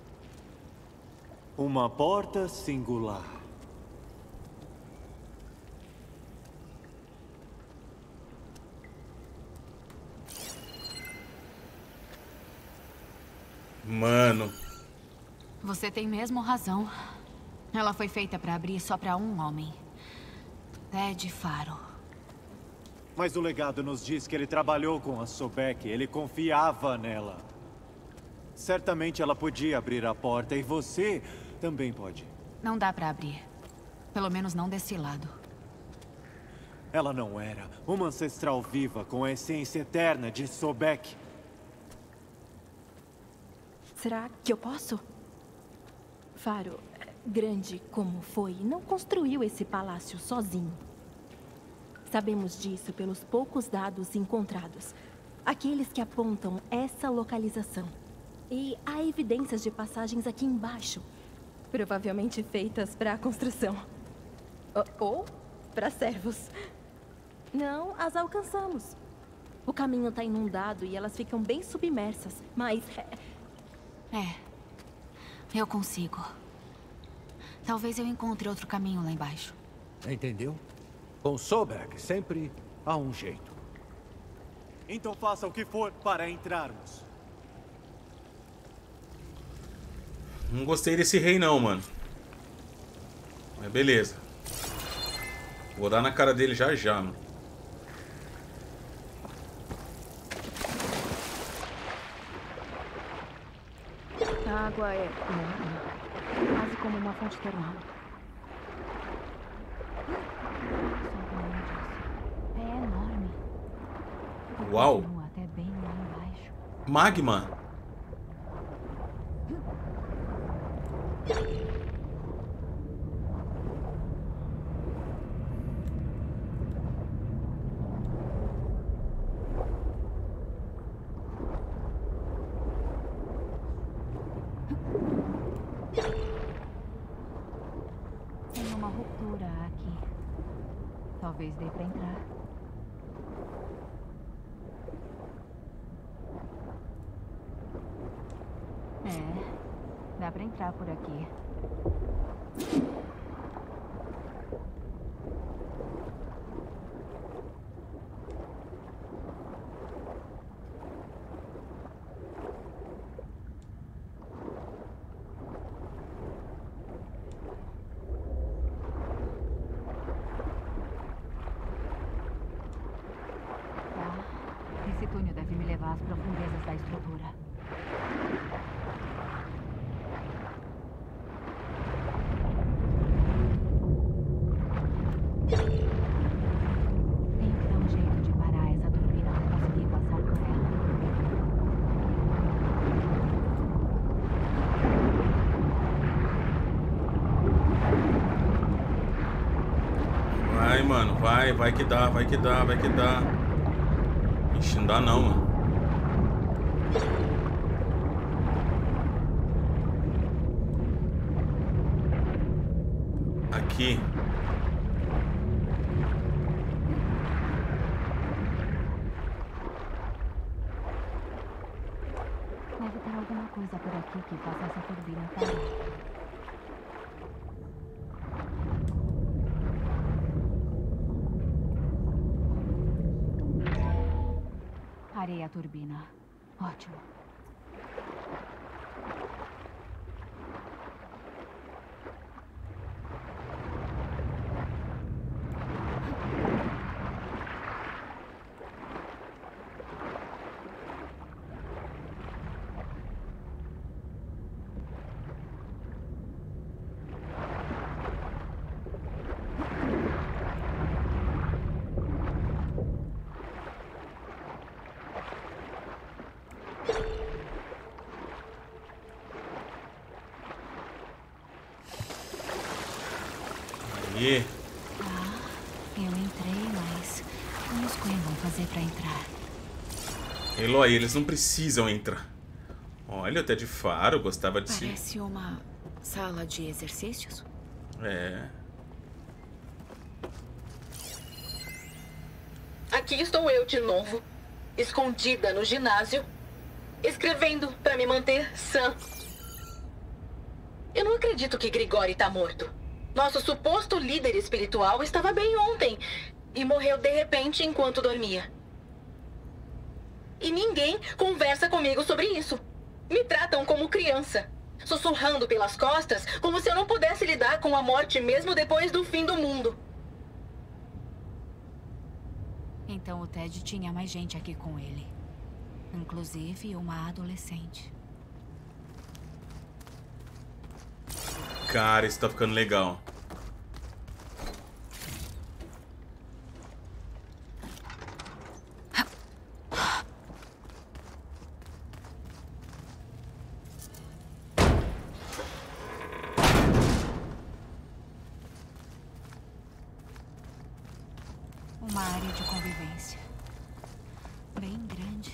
Uma porta singular. Mano. Você tem mesmo razão. Ela foi feita para abrir só para um homem. Ted Faro. Mas o legado nos diz que ele trabalhou com a Sobek. Ele confiava nela. Certamente ela podia abrir a porta e você também pode. Não dá para abrir. Pelo menos não desse lado. Ela não era uma ancestral viva com a essência eterna de Sobek. Será que eu posso? Faro, grande como foi, não construiu esse palácio sozinho. Sabemos disso pelos poucos dados encontrados. Aqueles que apontam essa localização. E há evidências de passagens aqui embaixo. Provavelmente feitas para a construção. Ou para servos. Não, as alcançamos. O caminho está inundado e elas ficam bem submersas. Mas... É. Eu consigo. Talvez eu encontre outro caminho lá embaixo. Entendeu? Com Sobek, sempre há um jeito. Então faça o que for para entrarmos. Não gostei desse rei não, mano. Mas beleza. Vou dar na cara dele já já, mano. A água é quase como uma fonte termal. Uau. Continua até bem lá embaixo. Magma. Tem uma ruptura aqui. Talvez dê pra entrar. É, dá pra entrar por aqui. Esse túnel deve me levar às profundezas da estrutura. Tenho que dar um jeito de parar essa turbina para conseguir passar por ela. Vai, mano, vai, vai que dá, vai que dá, vai que dá. Ixi, não dá não, mano. Aqui. Deve ter alguma coisa por aqui que faça essa turbina parar. Parei a turbina. Ótimo. Aí. Ah, eu entrei, mas como os Quen vão fazer pra entrar? Eloy, eles não precisam entrar. Olha, até de faro, gostava de se... Parece uma sala de exercícios. É. Aqui estou eu de novo, escondida no ginásio, escrevendo para me manter sã. Eu não acredito que Grigori tá morto. Nosso suposto líder espiritual estava bem ontem e morreu de repente enquanto dormia. E ninguém conversa comigo sobre isso. Me tratam como criança, sussurrando pelas costas como se eu não pudesse lidar com a morte mesmo depois do fim do mundo. Então o Ted tinha mais gente aqui com ele. Inclusive uma adolescente. Cara, isso tá ficando legal. Uma área de convivência. Bem grande.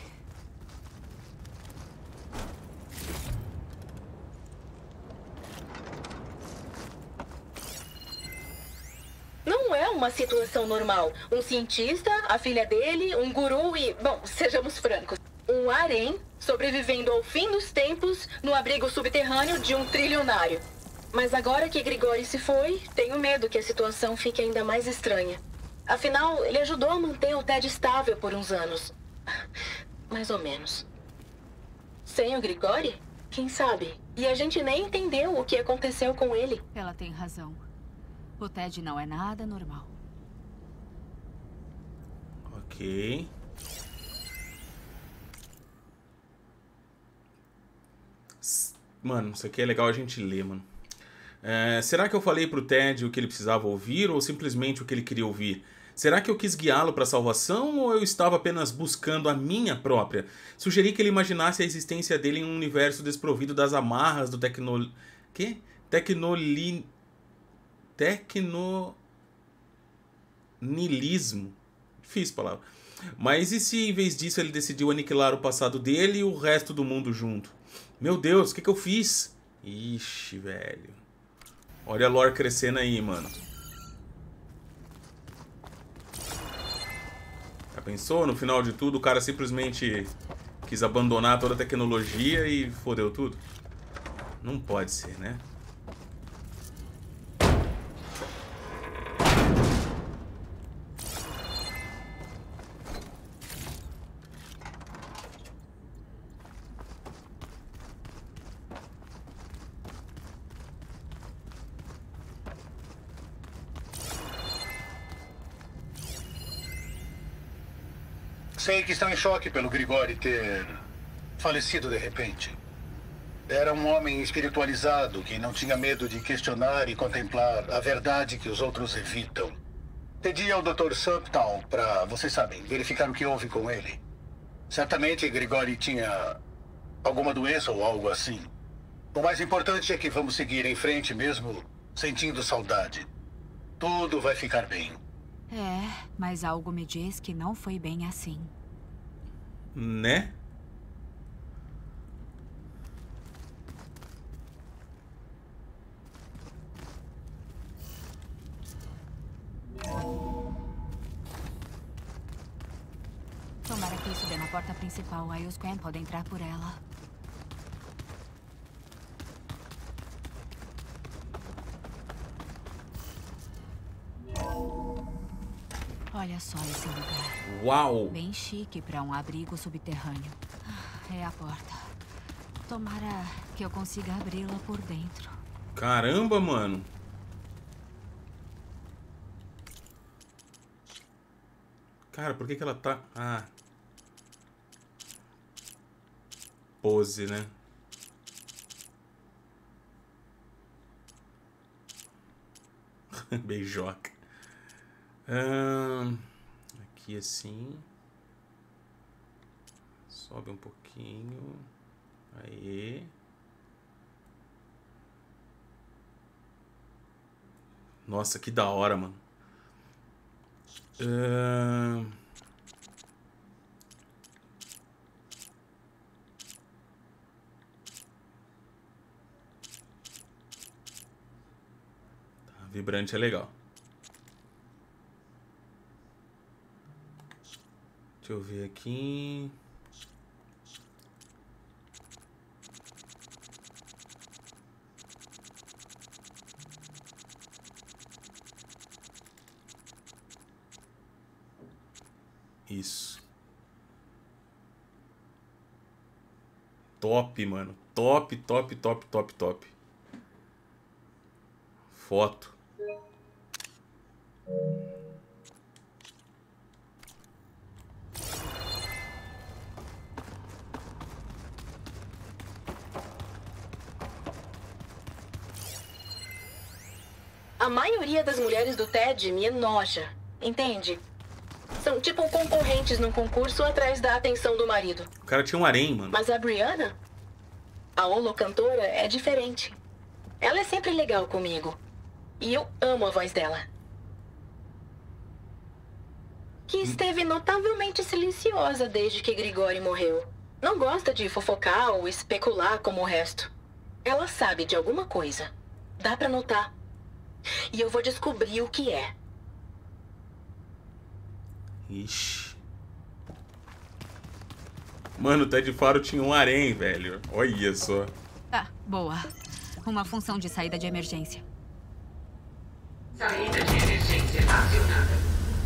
Não é uma situação normal. Um cientista, a filha dele, um guru e... Bom, sejamos francos. Um harém sobrevivendo ao fim dos tempos no abrigo subterrâneo de um trilionário. Mas agora que Grigori se foi, tenho medo que a situação fique ainda mais estranha. Afinal, ele ajudou a manter o Ted estável por uns anos. Mais ou menos. Sem o Grigori? Quem sabe? E a gente nem entendeu o que aconteceu com ele. Ela tem razão. O Ted não é nada normal. Ok. Mano, isso aqui é legal a gente ler, mano. É, será que eu falei pro Ted o que ele precisava ouvir ou simplesmente o que ele queria ouvir? Será que eu quis guiá-lo para a salvação ou eu estava apenas buscando a minha própria? Sugeri que ele imaginasse a existência dele em um universo desprovido das amarras do tecno... Quê? Tecnoli... Tecnonilismo. Difícil palavra. Mas e se em vez disso ele decidiu aniquilar o passado dele e o resto do mundo junto? Meu Deus, o que, que eu fiz? Ixi, velho. Olha a lore crescendo aí, mano. Já pensou? No final de tudo, o cara simplesmente quis abandonar toda a tecnologia e fodeu tudo? Não pode ser, né? Sei que estão em choque pelo Grigori ter falecido de repente. Era um homem espiritualizado que não tinha medo de questionar e contemplar a verdade que os outros evitam. Pedi ao doutor Sumptown para, vocês sabem, verificar o que houve com ele. Certamente Grigori tinha alguma doença ou algo assim. O mais importante é que vamos seguir em frente mesmo sentindo saudade. Tudo vai ficar bem. É, mas algo me diz que não foi bem assim. Né? Tomara que isso dê na porta principal, aí os Quen podem entrar por ela. Olha só esse lugar. Uau! Bem chique para um abrigo subterrâneo. É a porta. Tomara que eu consiga abri-la por dentro. Caramba, mano. Cara, por que que ela tá... Ah. Pose, né? Beijoca. Hum, aqui assim. Sobe um pouquinho. Aí. Nossa, que da hora, mano. Hum... Tá, vibrante é legal. Deixa eu ver aqui. Isso. Top, mano. Top, top, top, top, top. Foto. A maioria das mulheres do T E D me enoja, entende? São tipo concorrentes num concurso atrás da atenção do marido. O cara tinha um harém, mano. Mas a Brianna, a holocantora, é diferente. Ela é sempre legal comigo. E eu amo a voz dela. Que esteve notavelmente silenciosa desde que Grigori morreu. Não gosta de fofocar ou especular como o resto. Ela sabe de alguma coisa. Dá pra notar. E eu vou descobrir o que é. Ixi. Mano, o Ted Faro tinha um harém, velho. Olha só. Tá, boa. Uma função de saída de emergência. Saída de emergência acionada.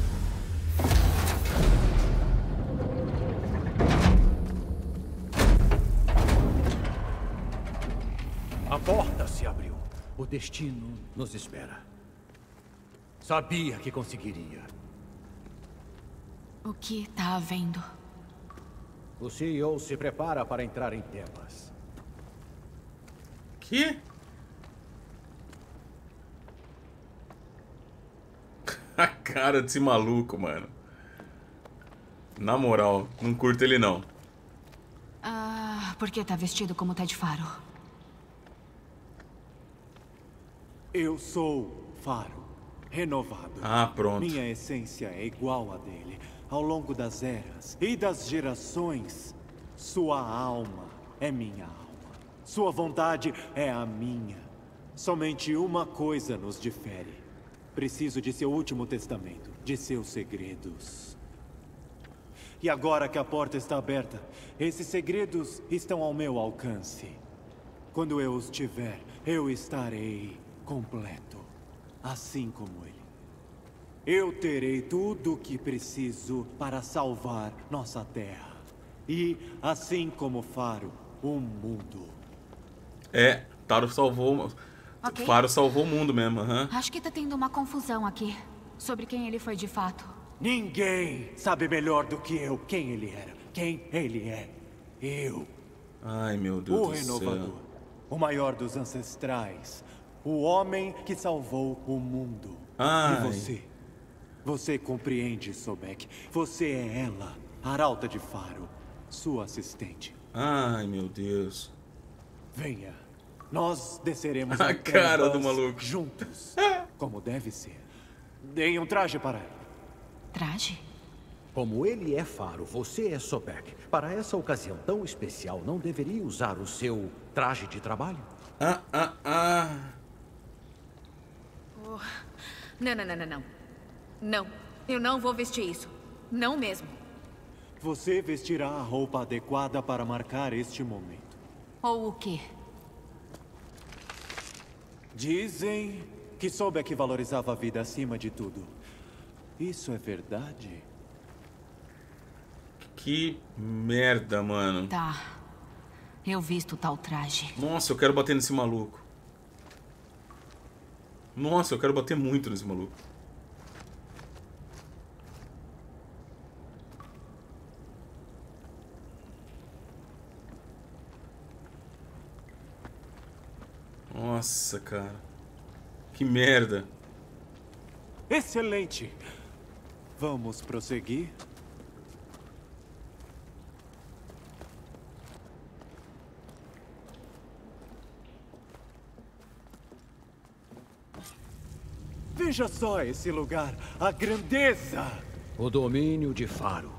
A porta se abriu. O destino nos espera. Sabia que conseguiria. O que tá havendo? O C E O se prepara para entrar em Tebas. Que? A cara desse maluco, mano. Na moral, não curto ele não. Ah, por que tá vestido como Ted Faro? Eu sou Faro, renovado. Ah, pronto. Minha essência é igual à dele. Ao longo das eras e das gerações, sua alma é minha alma. Sua vontade é a minha. Somente uma coisa nos difere. Preciso de seu último testamento, de seus segredos. E agora que a porta está aberta, esses segredos estão ao meu alcance. Quando eu os tiver, eu estarei completo, assim como ele. Eu terei tudo o que preciso para salvar nossa terra. E, assim como Faro, o mundo. É, Taro salvou... Ok. Faro salvou o mundo mesmo, aham. Acho que tá tendo uma confusão aqui sobre quem ele foi de fato. Ninguém sabe melhor do que eu quem ele era, quem ele é. Eu. Ai, meu Deus O do renovador, céu. o maior dos ancestrais, o homem que salvou o mundo. Ai. E você? Você compreende, Sobek. Você é ela, Arauta de Faro, sua assistente. Ai, meu Deus. Venha. Nós desceremos A em cara trevas do maluco. juntos, como deve ser. Deem um traje para ela. Traje? Como ele é Faro, você é Sobek. Para essa ocasião tão especial, não deveria usar o seu traje de trabalho? Ah, ah, ah. Oh. Não, não, não, não, não. Não, eu não vou vestir isso. Não mesmo. Você vestirá a roupa adequada para marcar este momento. Ou o quê? Dizem que Sobek valorizava a vida acima de tudo. Isso é verdade? Que merda, mano. Tá. Eu visto tal traje. Nossa, eu quero bater nesse maluco. Nossa, eu quero bater muito nesse maluco. Nossa, cara. Que merda. Excelente. Vamos prosseguir? Veja só esse lugar, a grandeza! O domínio de Faro.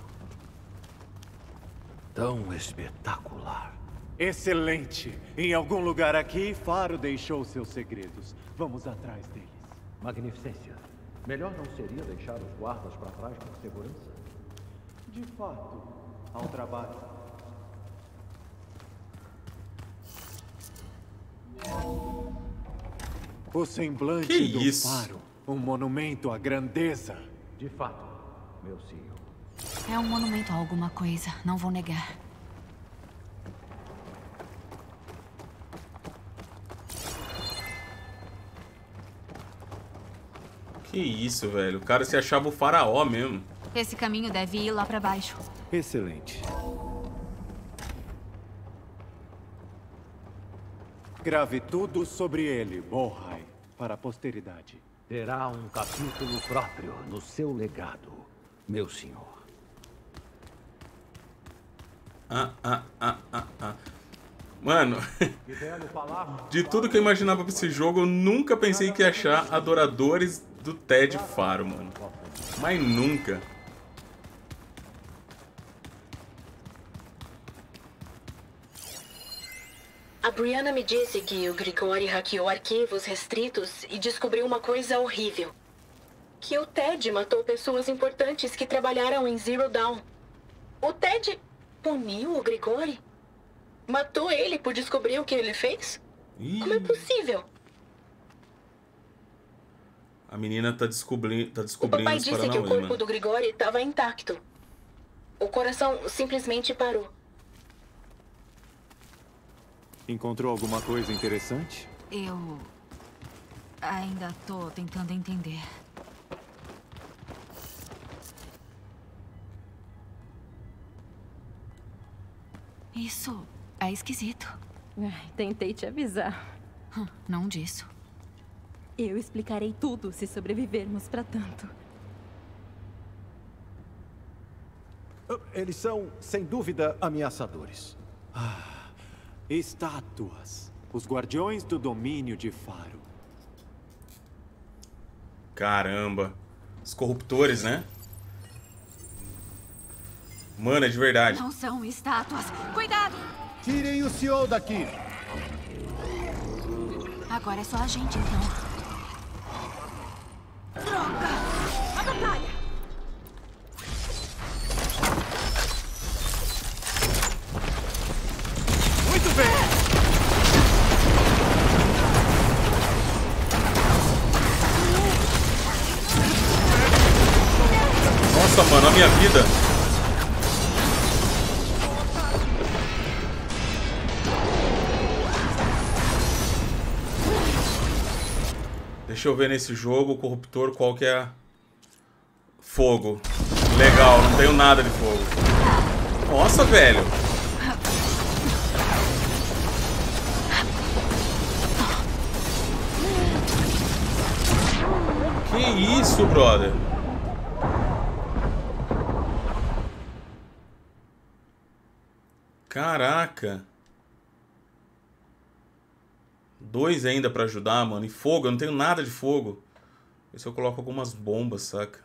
Tão espetacular. Excelente! Em algum lugar aqui, Faro deixou seus segredos. Vamos atrás deles. Magnificência. Melhor não seria deixar os guardas para trás com segurança? De fato, ao trabalho. O semblante Que do isso? Faro. Um monumento à grandeza. De fato, meu senhor. É um monumento a alguma coisa, não vou negar. Que isso, velho. O cara se achava o faraó mesmo. Esse caminho deve ir lá pra baixo. Excelente. Grave tudo sobre ele, Bohai, para a posteridade. Terá um capítulo próprio no seu legado, meu senhor. Ah, ah, ah, ah, ah. Mano, de tudo que eu imaginava pra esse jogo, eu nunca pensei que ia achar adoradores do Ted Faro, mano. Mas nunca. A Brianna me disse que o Grigori hackeou arquivos restritos e descobriu uma coisa horrível. Que o Ted matou pessoas importantes que trabalharam em Zero Dawn. O Ted puniu o Grigori? Matou ele por descobrir o que ele fez? Ih. Como é possível? A menina tá descobrindo, tá O descobrindo papai os disse que o Paranauê, corpo mano. do Grigori estava intacto. O coração simplesmente parou. Encontrou alguma coisa interessante? Eu ainda tô tentando entender. Isso é esquisito. Ai, tentei te avisar. Hum, Não disso. Eu explicarei tudo se sobrevivermos pra tanto. Eles são, sem dúvida, ameaçadores. Ah, estátuas. Os guardiões do domínio de Faro. Caramba. Os corruptores, né? Mano, é de verdade. Não são estátuas. Cuidado! Tirem o senhor daqui. Agora é só a gente, então. Droga! A batalha! Muito bem! Nossa, mano, a minha vida. Deixa eu ver nesse jogo, o corruptor, qual que é... Fogo. Legal, não tenho nada de fogo. Nossa, velho. Que isso, brother? Caraca. Dois ainda pra ajudar, mano. E fogo, eu não tenho nada de fogo. Vê se eu coloco algumas bombas, saca?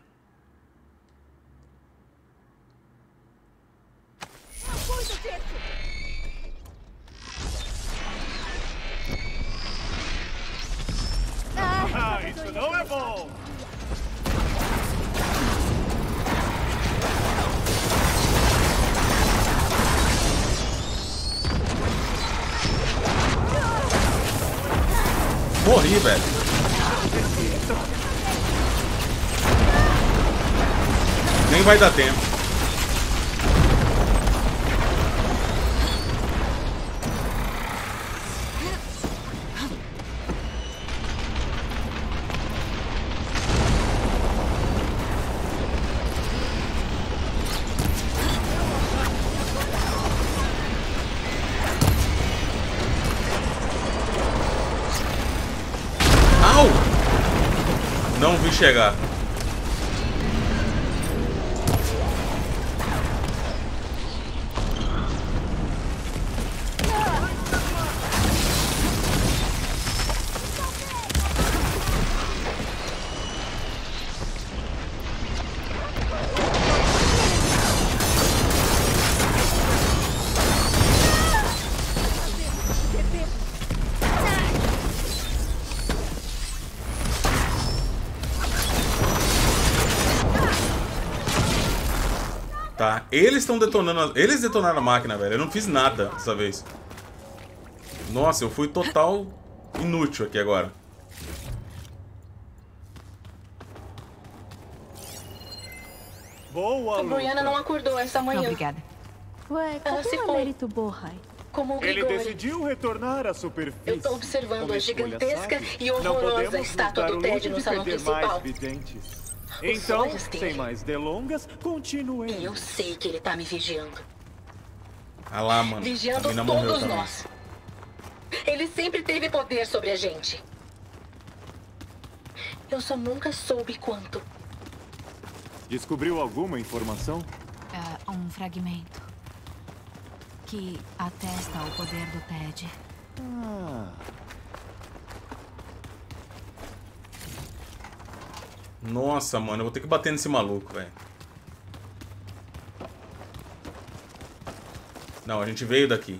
Ah, isso não é bom! Morri, velho. Nem vai dar tempo. Não vi chegar. Tá, eles estão detonando... Eles detonaram a máquina, velho. Eu não fiz nada dessa vez. Nossa, eu fui total inútil aqui agora. Boa, A Brianna não acordou essa manhã. Obrigada. Ué, Ela cadê se o foi. Emérito Borrai? Como o Ele Grigori. decidiu retornar à superfície. Eu tô observando Como a escolha gigantesca sábia, e não horrorosa podemos nos estátua dar do o Ted luxo no de salão perder principal. mais videntes. Então, olhos dele. sem mais delongas, continuemos. E eu sei que ele tá me vigiando. Ah lá, mano. Vigiando A mina morreu todos também. nós. Ele sempre teve poder sobre a gente. Eu só nunca soube quanto. Descobriu alguma informação? É um fragmento que atesta o poder do Ted. Ah. Nossa, mano, eu vou ter que bater nesse maluco, velho. Não, a gente veio daqui.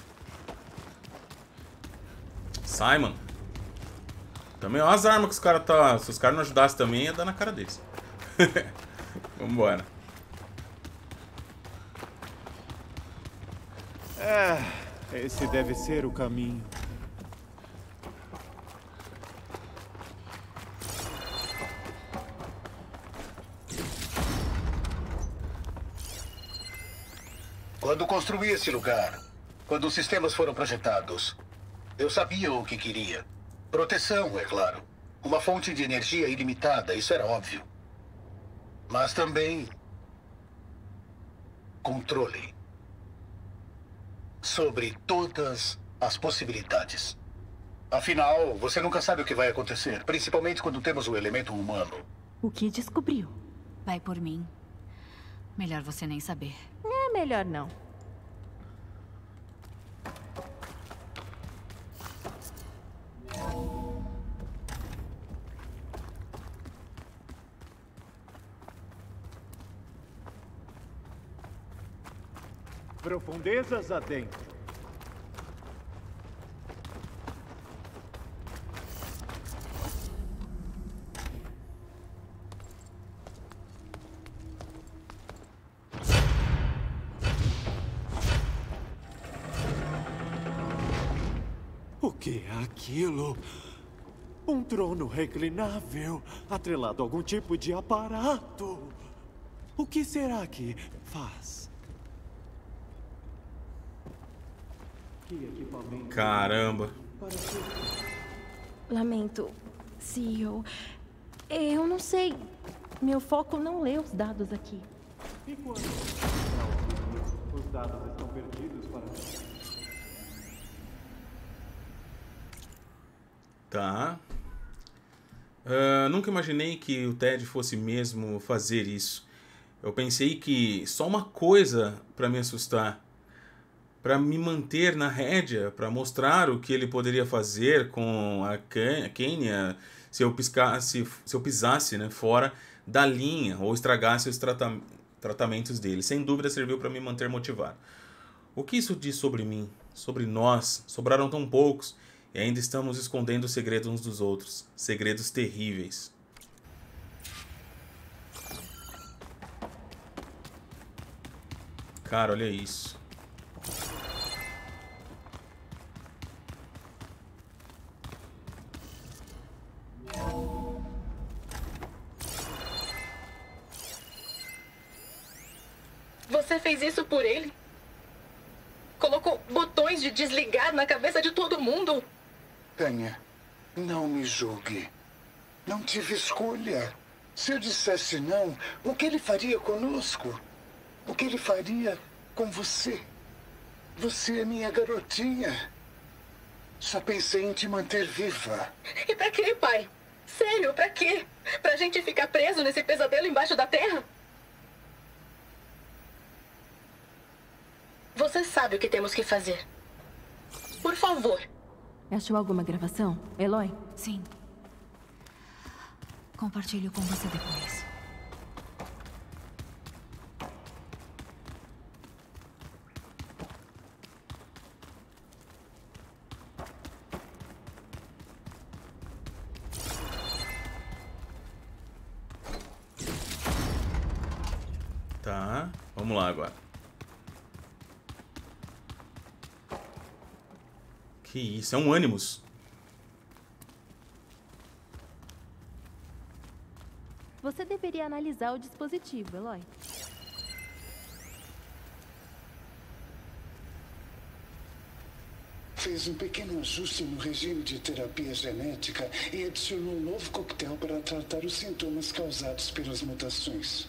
Sai, mano. Também, ó as armas que os caras tá... Se os caras não ajudassem também, ia dar na cara deles. Vambora. É, esse deve ser o caminho. Quando construí esse lugar, quando os sistemas foram projetados, eu sabia o que queria. Proteção, é claro. Uma fonte de energia ilimitada, isso era óbvio. Mas também... controle. Sobre todas as possibilidades. Afinal, você nunca sabe o que vai acontecer, principalmente quando temos o elemento humano. O que descobriu? Vai por mim. Melhor você nem saber. É melhor não. Profundezas adentro. O que é aquilo? Um trono reclinável, atrelado a algum tipo de aparato. O que será que faz? Caramba. Lamento, C E O. Eu não sei. Meu foco não lê os dados aqui. E quando os dados estão perdidos para mim? Tá. Uh, nunca imaginei que o Ted fosse mesmo fazer isso. Eu pensei que só uma coisa para me assustar, para me manter na rédea, para mostrar o que ele poderia fazer com a Kenya se eu piscasse, se eu pisasse, né, fora da linha ou estragasse os trata tratamentos dele. Sem dúvida serviu para me manter motivado. O que isso diz sobre mim, sobre nós? Sobraram tão poucos e ainda estamos escondendo os segredos uns dos outros, segredos terríveis. Cara, olha isso. Você fez isso por ele? Colocou botões de desligar na cabeça de todo mundo? Tânia, não me julgue. Não tive escolha. Se eu dissesse não, o que ele faria conosco? O que ele faria com você? Você é minha garotinha. Só pensei em te manter viva. E pra quê, pai? Sério, pra quê? Pra gente ficar preso nesse pesadelo embaixo da terra? Você sabe o que temos que fazer. Por favor. Achou alguma gravação, Eloy? Sim. Compartilho com você depois. Tá, vamos lá agora. Que isso, é um Animus. Você deveria analisar o dispositivo, Eloy. Fez um pequeno ajuste no regime de terapia genética e adicionou um novo coquetel para tratar os sintomas causados pelas mutações.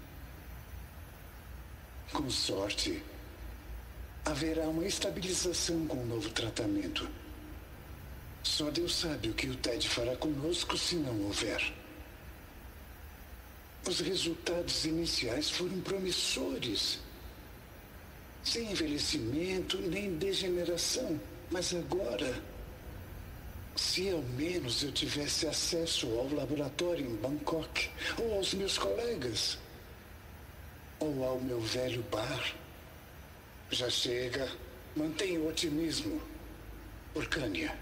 Com sorte, haverá uma estabilização com o novo tratamento. Só Deus sabe o que o Ted fará conosco se não houver. Os resultados iniciais foram promissores. Sem envelhecimento nem degeneração. Mas agora, se ao menos eu tivesse acesso ao laboratório em Bangkok, ou aos meus colegas, ou ao meu velho bar. Já chega. Mantenha o otimismo. Orkânia.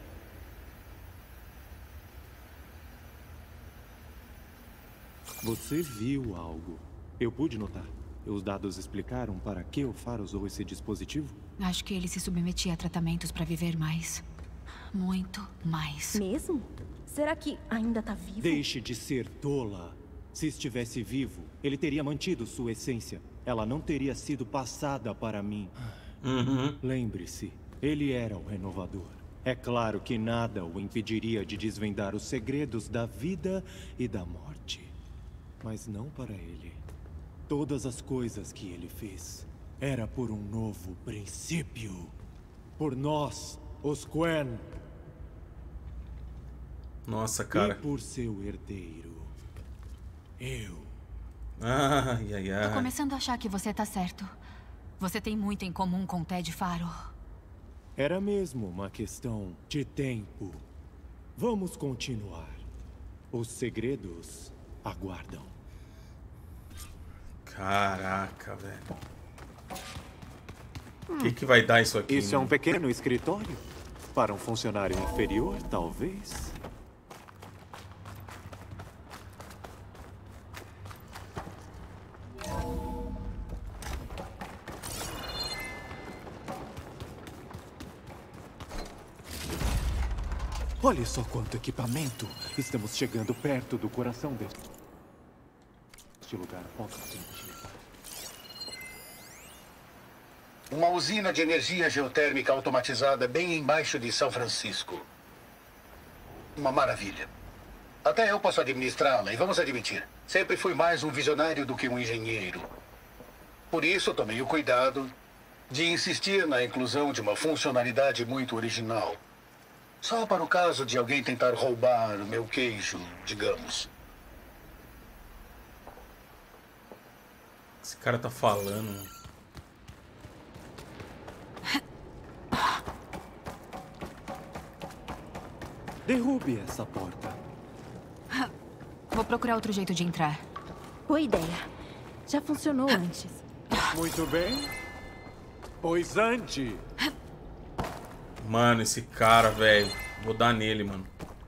Você viu algo. Eu pude notar. Os dados explicaram para que o Faro usou esse dispositivo? Acho que ele se submetia a tratamentos para viver mais. Muito mais. Mesmo? Será que ainda tá vivo? Deixe de ser tola. Se estivesse vivo, ele teria mantido sua essência. Ela não teria sido passada para mim. Uhum. Lembre-se, ele era o renovador. É claro que nada o impediria de desvendar os segredos da vida e da morte. Mas não para ele. Todas as coisas que ele fez era por um novo princípio. Por nós, os Quen. Nossa, cara. E por seu herdeiro. Eu. Ai, ai, ai. Tô começando a achar que você tá certo. Você tem muito em comum com Ted Faro. Era mesmo uma questão de tempo. Vamos continuar. Os segredos aguardam. Caraca, velho. O que que vai dar isso aqui? Isso é um pequeno escritório? Para um funcionário inferior, talvez? Olha só quanto equipamento. Estamos chegando perto do coração deste lugar. Uma usina de energia geotérmica automatizada bem embaixo de São Francisco. Uma maravilha. Até eu posso administrá-la, e vamos admitir, sempre fui mais um visionário do que um engenheiro. Por isso, tomei o cuidado de insistir na inclusão de uma funcionalidade muito original. Só para o caso de alguém tentar roubar o meu queijo, digamos. Esse cara tá falando. Derrube essa porta. Vou procurar outro jeito de entrar. Boa ideia. Já funcionou antes. Muito bem. Pois ande. Mano, esse cara, velho. Vou dar nele, mano.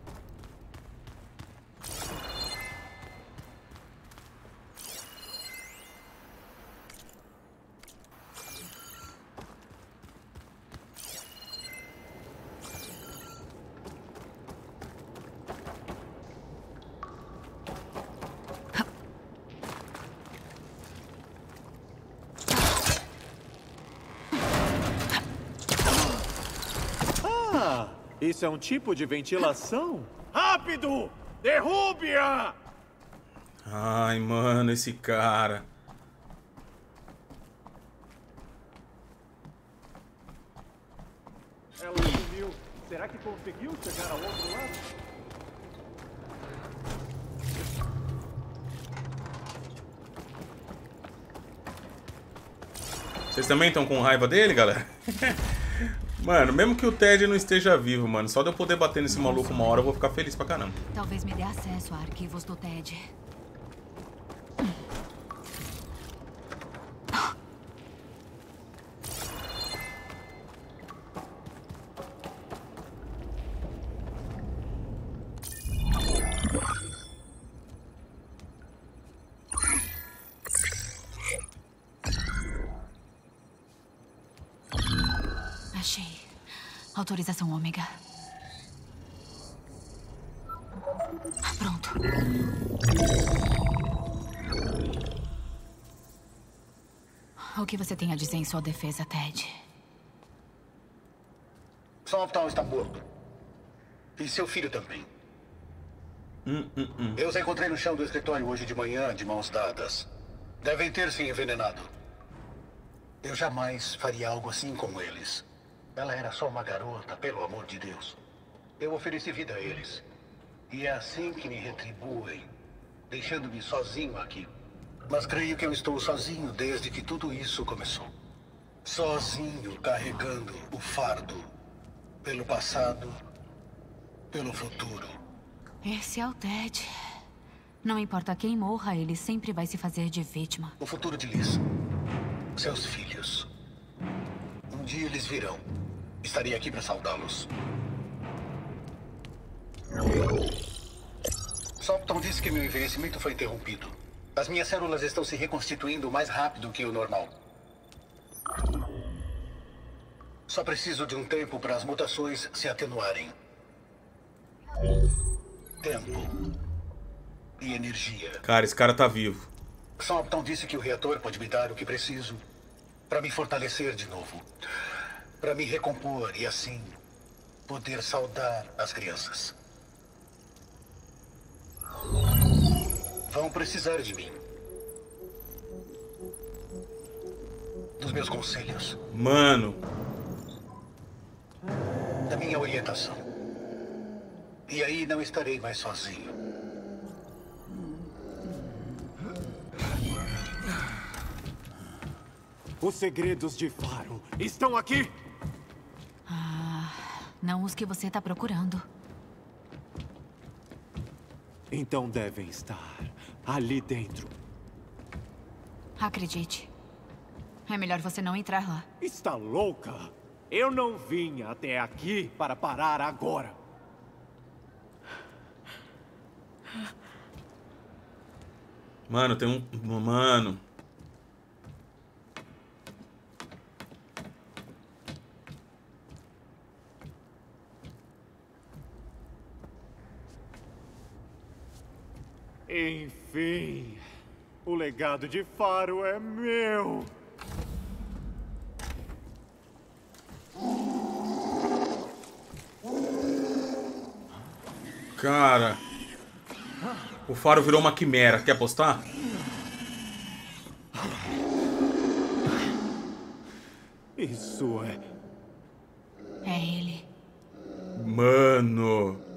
Isso é um tipo de ventilação? Rápido! Derrube-a! Ai, mano, esse cara. Ela sumiu. Será que conseguiu chegar ao outro lado? Vocês também estão com raiva dele, galera? Mano, mesmo que o Ted não esteja vivo, mano, só de eu poder bater nesse maluco uma hora eu vou ficar feliz pra caramba. Talvez me dê acesso a arquivos do Ted. Achei. Autorização Ômega. Pronto. O que você tem a dizer em sua defesa, Ted? Sopton está morto. E seu filho também. Hum, hum, hum. Eu os encontrei no chão do escritório hoje de manhã, de mãos dadas. Devem ter se envenenado. Eu jamais faria algo assim com eles. Ela era só uma garota, pelo amor de Deus. Eu ofereci vida a eles. E é assim que me retribuem, deixando-me sozinho aqui. Mas creio que eu estou sozinho desde que tudo isso começou. Sozinho, carregando o fardo. Pelo passado, pelo futuro. Esse é o Ted. Não importa quem morra, ele sempre vai se fazer de vítima. O futuro de Liz. Seus filhos. Um dia eles virão. Estarei aqui para saudá-los. Sopton disse que meu envelhecimento foi interrompido. As minhas células estão se reconstituindo mais rápido que o normal. Só preciso de um tempo para as mutações se atenuarem. Tempo. E energia. Cara, esse cara tá vivo. Sopton disse que o reator pode me dar o que preciso para me fortalecer de novo. Para me recompor e assim poder saudar as crianças. Vão precisar de mim. Dos meus conselhos. Mano. Da minha orientação. E aí não estarei mais sozinho. Os segredos de Faro estão aqui? Ah, não os que você está procurando. Então devem estar ali dentro. Acredite. É melhor você não entrar lá. Está louca? Eu não vim até aqui para parar agora. Mano, tem um... Mano... Enfim, o legado de Faro é meu. Cara, o Faro virou uma quimera. Quer apostar? Isso é... É ele. Mano...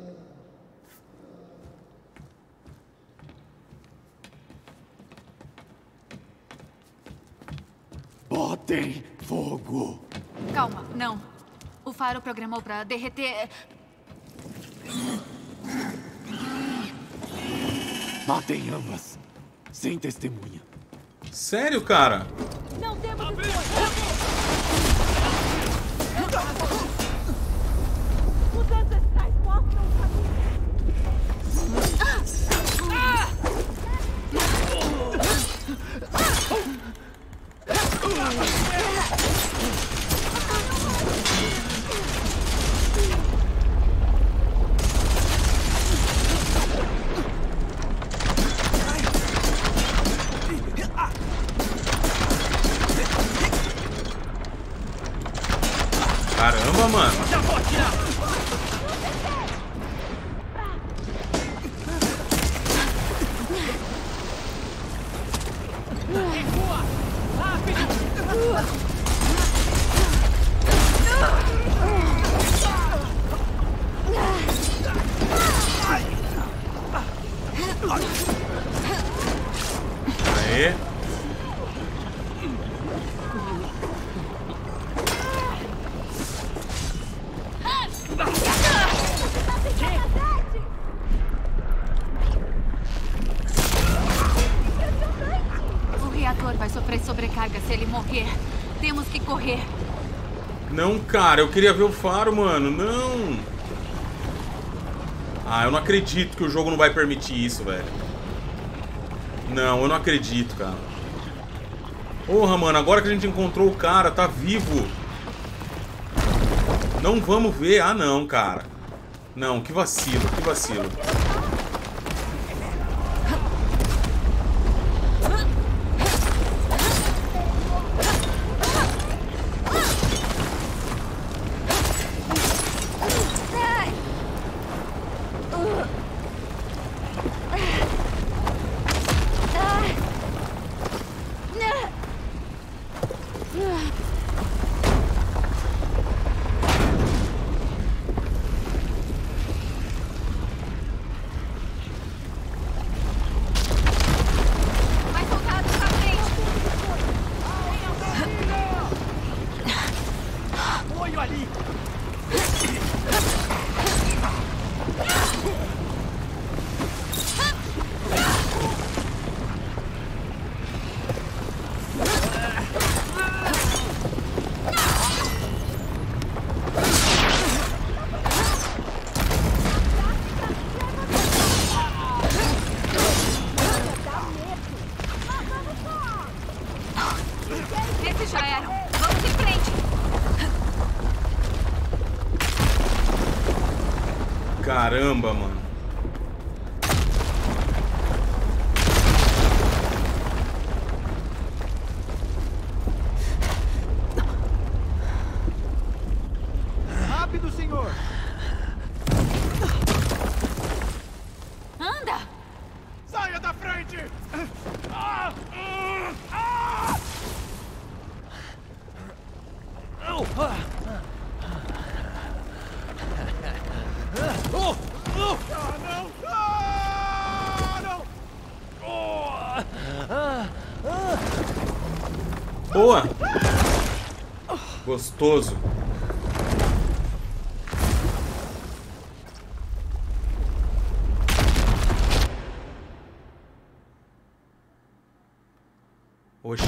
Botem fogo. Calma, não. O Faro programou pra derreter... Matem ambas. Sem testemunha. Sério, cara? Não temos... Os ancestrais mostram o caminho. Caramba, mano. Já vou atirar. Recua! Rápido! Aê. O reator vai sofrer sobrecarga se ele morrer. Temos que correr. Não, cara, eu queria ver o Faro, mano. Não. Ah, eu não acredito que o jogo não vai permitir isso, velho. Não, eu não acredito, cara. Porra, mano, agora que a gente encontrou o cara, tá vivo. Não vamos ver. Ah, não, cara. Não, que vacilo, que vacilo. Olho ali! Esses já eram. Vamos em frente. Caramba, mano. Rápido, senhor! Anda! Saia da frente! Ah! Ah! Oh! Oh! Oh! Ah, não! Ah, não! Oh! Ah! Ah! Boa! Gostoso. Oxi.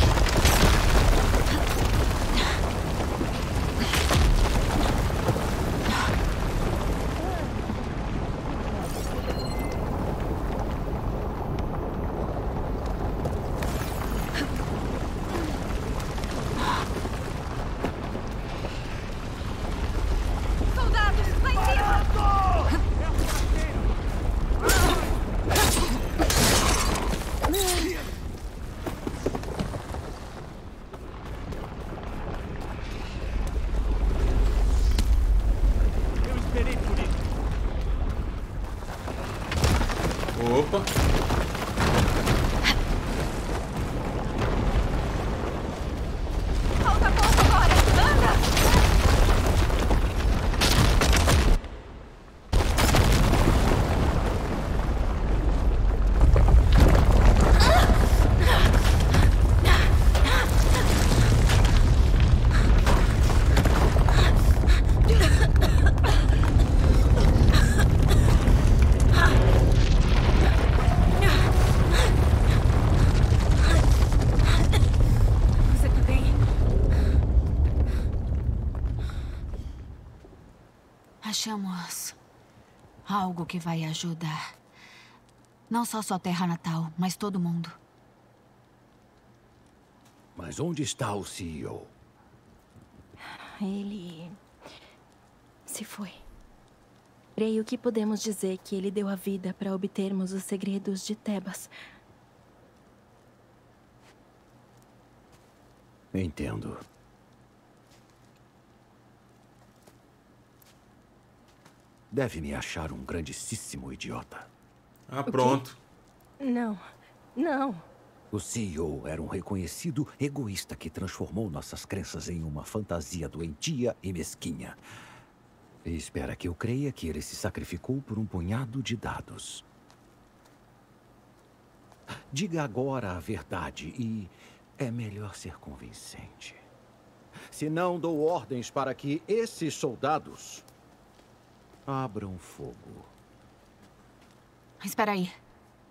Opa. Falta pouco agora. Anda! Achamos algo que vai ajudar. Não só sua terra natal, mas todo mundo. Mas onde está o C E O? Ele se foi. Creio que podemos dizer que ele deu a vida para obtermos os segredos de Tebas. Entendo. Deve me achar um grandíssimo idiota. Ah, pronto. Não, não. O C E O era um reconhecido egoísta que transformou nossas crenças em uma fantasia doentia e mesquinha. E espera que eu creia que ele se sacrificou por um punhado de dados. Diga agora a verdade e é melhor ser convincente. Se não dou ordens para que esses soldados abram fogo. Espera aí.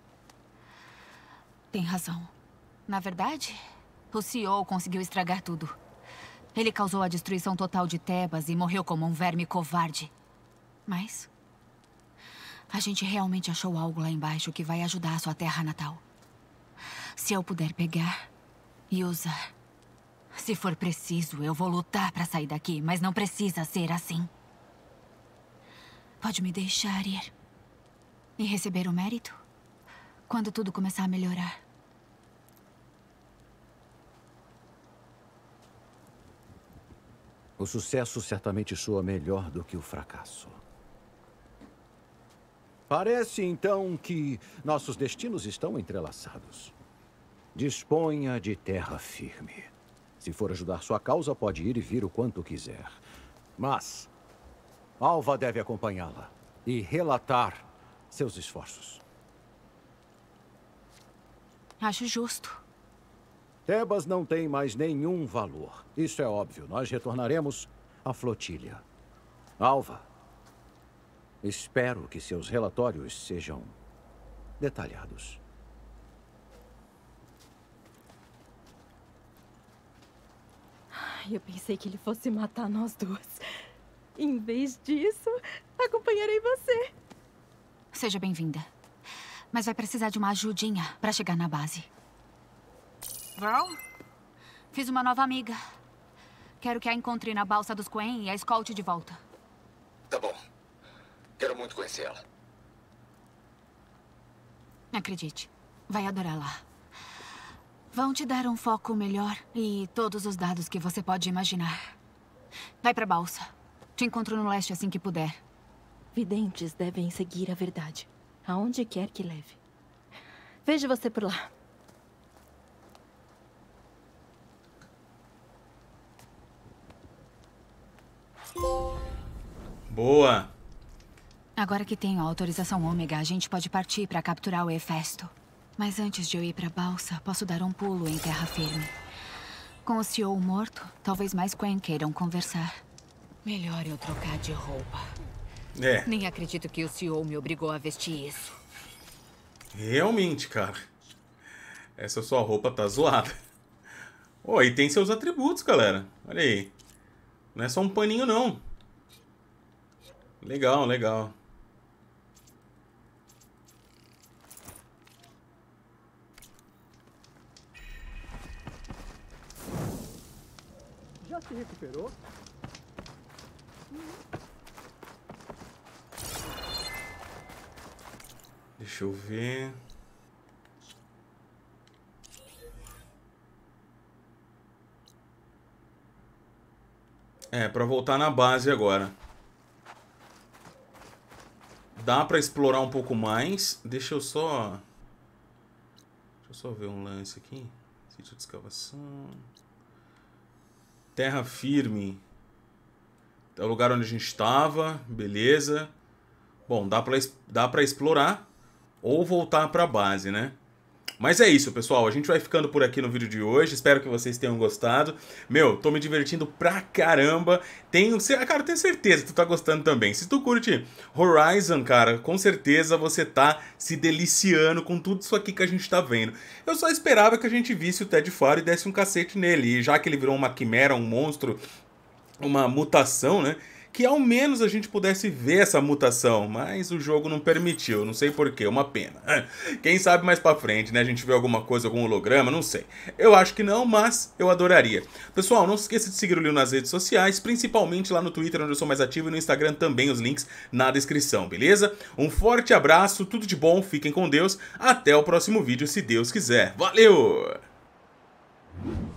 Tem razão. Na verdade, o C E O conseguiu estragar tudo. Ele causou a destruição total de Tebas e morreu como um verme covarde. Mas a gente realmente achou algo lá embaixo que vai ajudar a sua terra natal. Se eu puder pegar e usar. Se for preciso, eu vou lutar para sair daqui, mas não precisa ser assim. Pode me deixar ir e receber o mérito quando tudo começar a melhorar. O sucesso certamente soa melhor do que o fracasso. Parece, então, que nossos destinos estão entrelaçados. Disponha de terra firme. Se for ajudar sua causa, pode ir e vir o quanto quiser. Mas Alva deve acompanhá-la e relatar seus esforços. Acho justo. Tebas não tem mais nenhum valor. Isso é óbvio. Nós retornaremos à flotilha. Alva, espero que seus relatórios sejam detalhados. Eu pensei que ele fosse matar nós duas. Em vez disso, acompanharei você. Seja bem-vinda. Mas vai precisar de uma ajudinha para chegar na base. Girl, fiz uma nova amiga. Quero que a encontre na balsa dos Quen e a escolte de volta. Tá bom. Quero muito conhecê-la. Acredite, vai adorar lá. Vão te dar um foco melhor e todos os dados que você pode imaginar. Vai pra balsa. Te encontro no leste assim que puder. Videntes devem seguir a verdade, aonde quer que leve. Vejo você por lá. Boa! Agora que tenho a autorização Ômega, a gente pode partir para capturar o Hefesto. Mas antes de eu ir para a balsa, posso dar um pulo em terra firme. Com o C E O morto, talvez mais Quen queiram conversar. Melhor eu trocar de roupa. É. Nem acredito que o C E O me obrigou a vestir isso. Realmente, cara. Essa sua roupa tá zoada. Oh, e tem seus atributos, galera. Olha aí. Não é só um paninho, não. Legal, legal. Já se recuperou? Deixa eu ver. É, pra voltar na base agora. Dá pra explorar um pouco mais. Deixa eu só... Deixa eu só ver um lance aqui. Sítio de escavação. Terra firme. É o lugar onde a gente estava. Beleza. Bom, dá pra, dá pra explorar. Ou voltar pra base, né? Mas é isso, pessoal. A gente vai ficando por aqui no vídeo de hoje. Espero que vocês tenham gostado. Meu, tô me divertindo pra caramba. Tenho... Cara, tenho certeza que tu tá gostando também. Se tu curte Horizon, cara, com certeza você tá se deliciando com tudo isso aqui que a gente tá vendo. Eu só esperava que a gente visse o Ted Faro e desse um cacete nele. E já que ele virou uma quimera, um monstro, uma mutação, né? Que ao menos a gente pudesse ver essa mutação, mas o jogo não permitiu, não sei porquê, uma pena. Quem sabe mais pra frente, né, a gente vê alguma coisa, algum holograma, não sei. Eu acho que não, mas eu adoraria. Pessoal, não se esqueça de seguir o Leo nas redes sociais, principalmente lá no Twitter, onde eu sou mais ativo, e no Instagram também, os links na descrição, beleza? Um forte abraço, tudo de bom, fiquem com Deus, até o próximo vídeo, se Deus quiser. Valeu!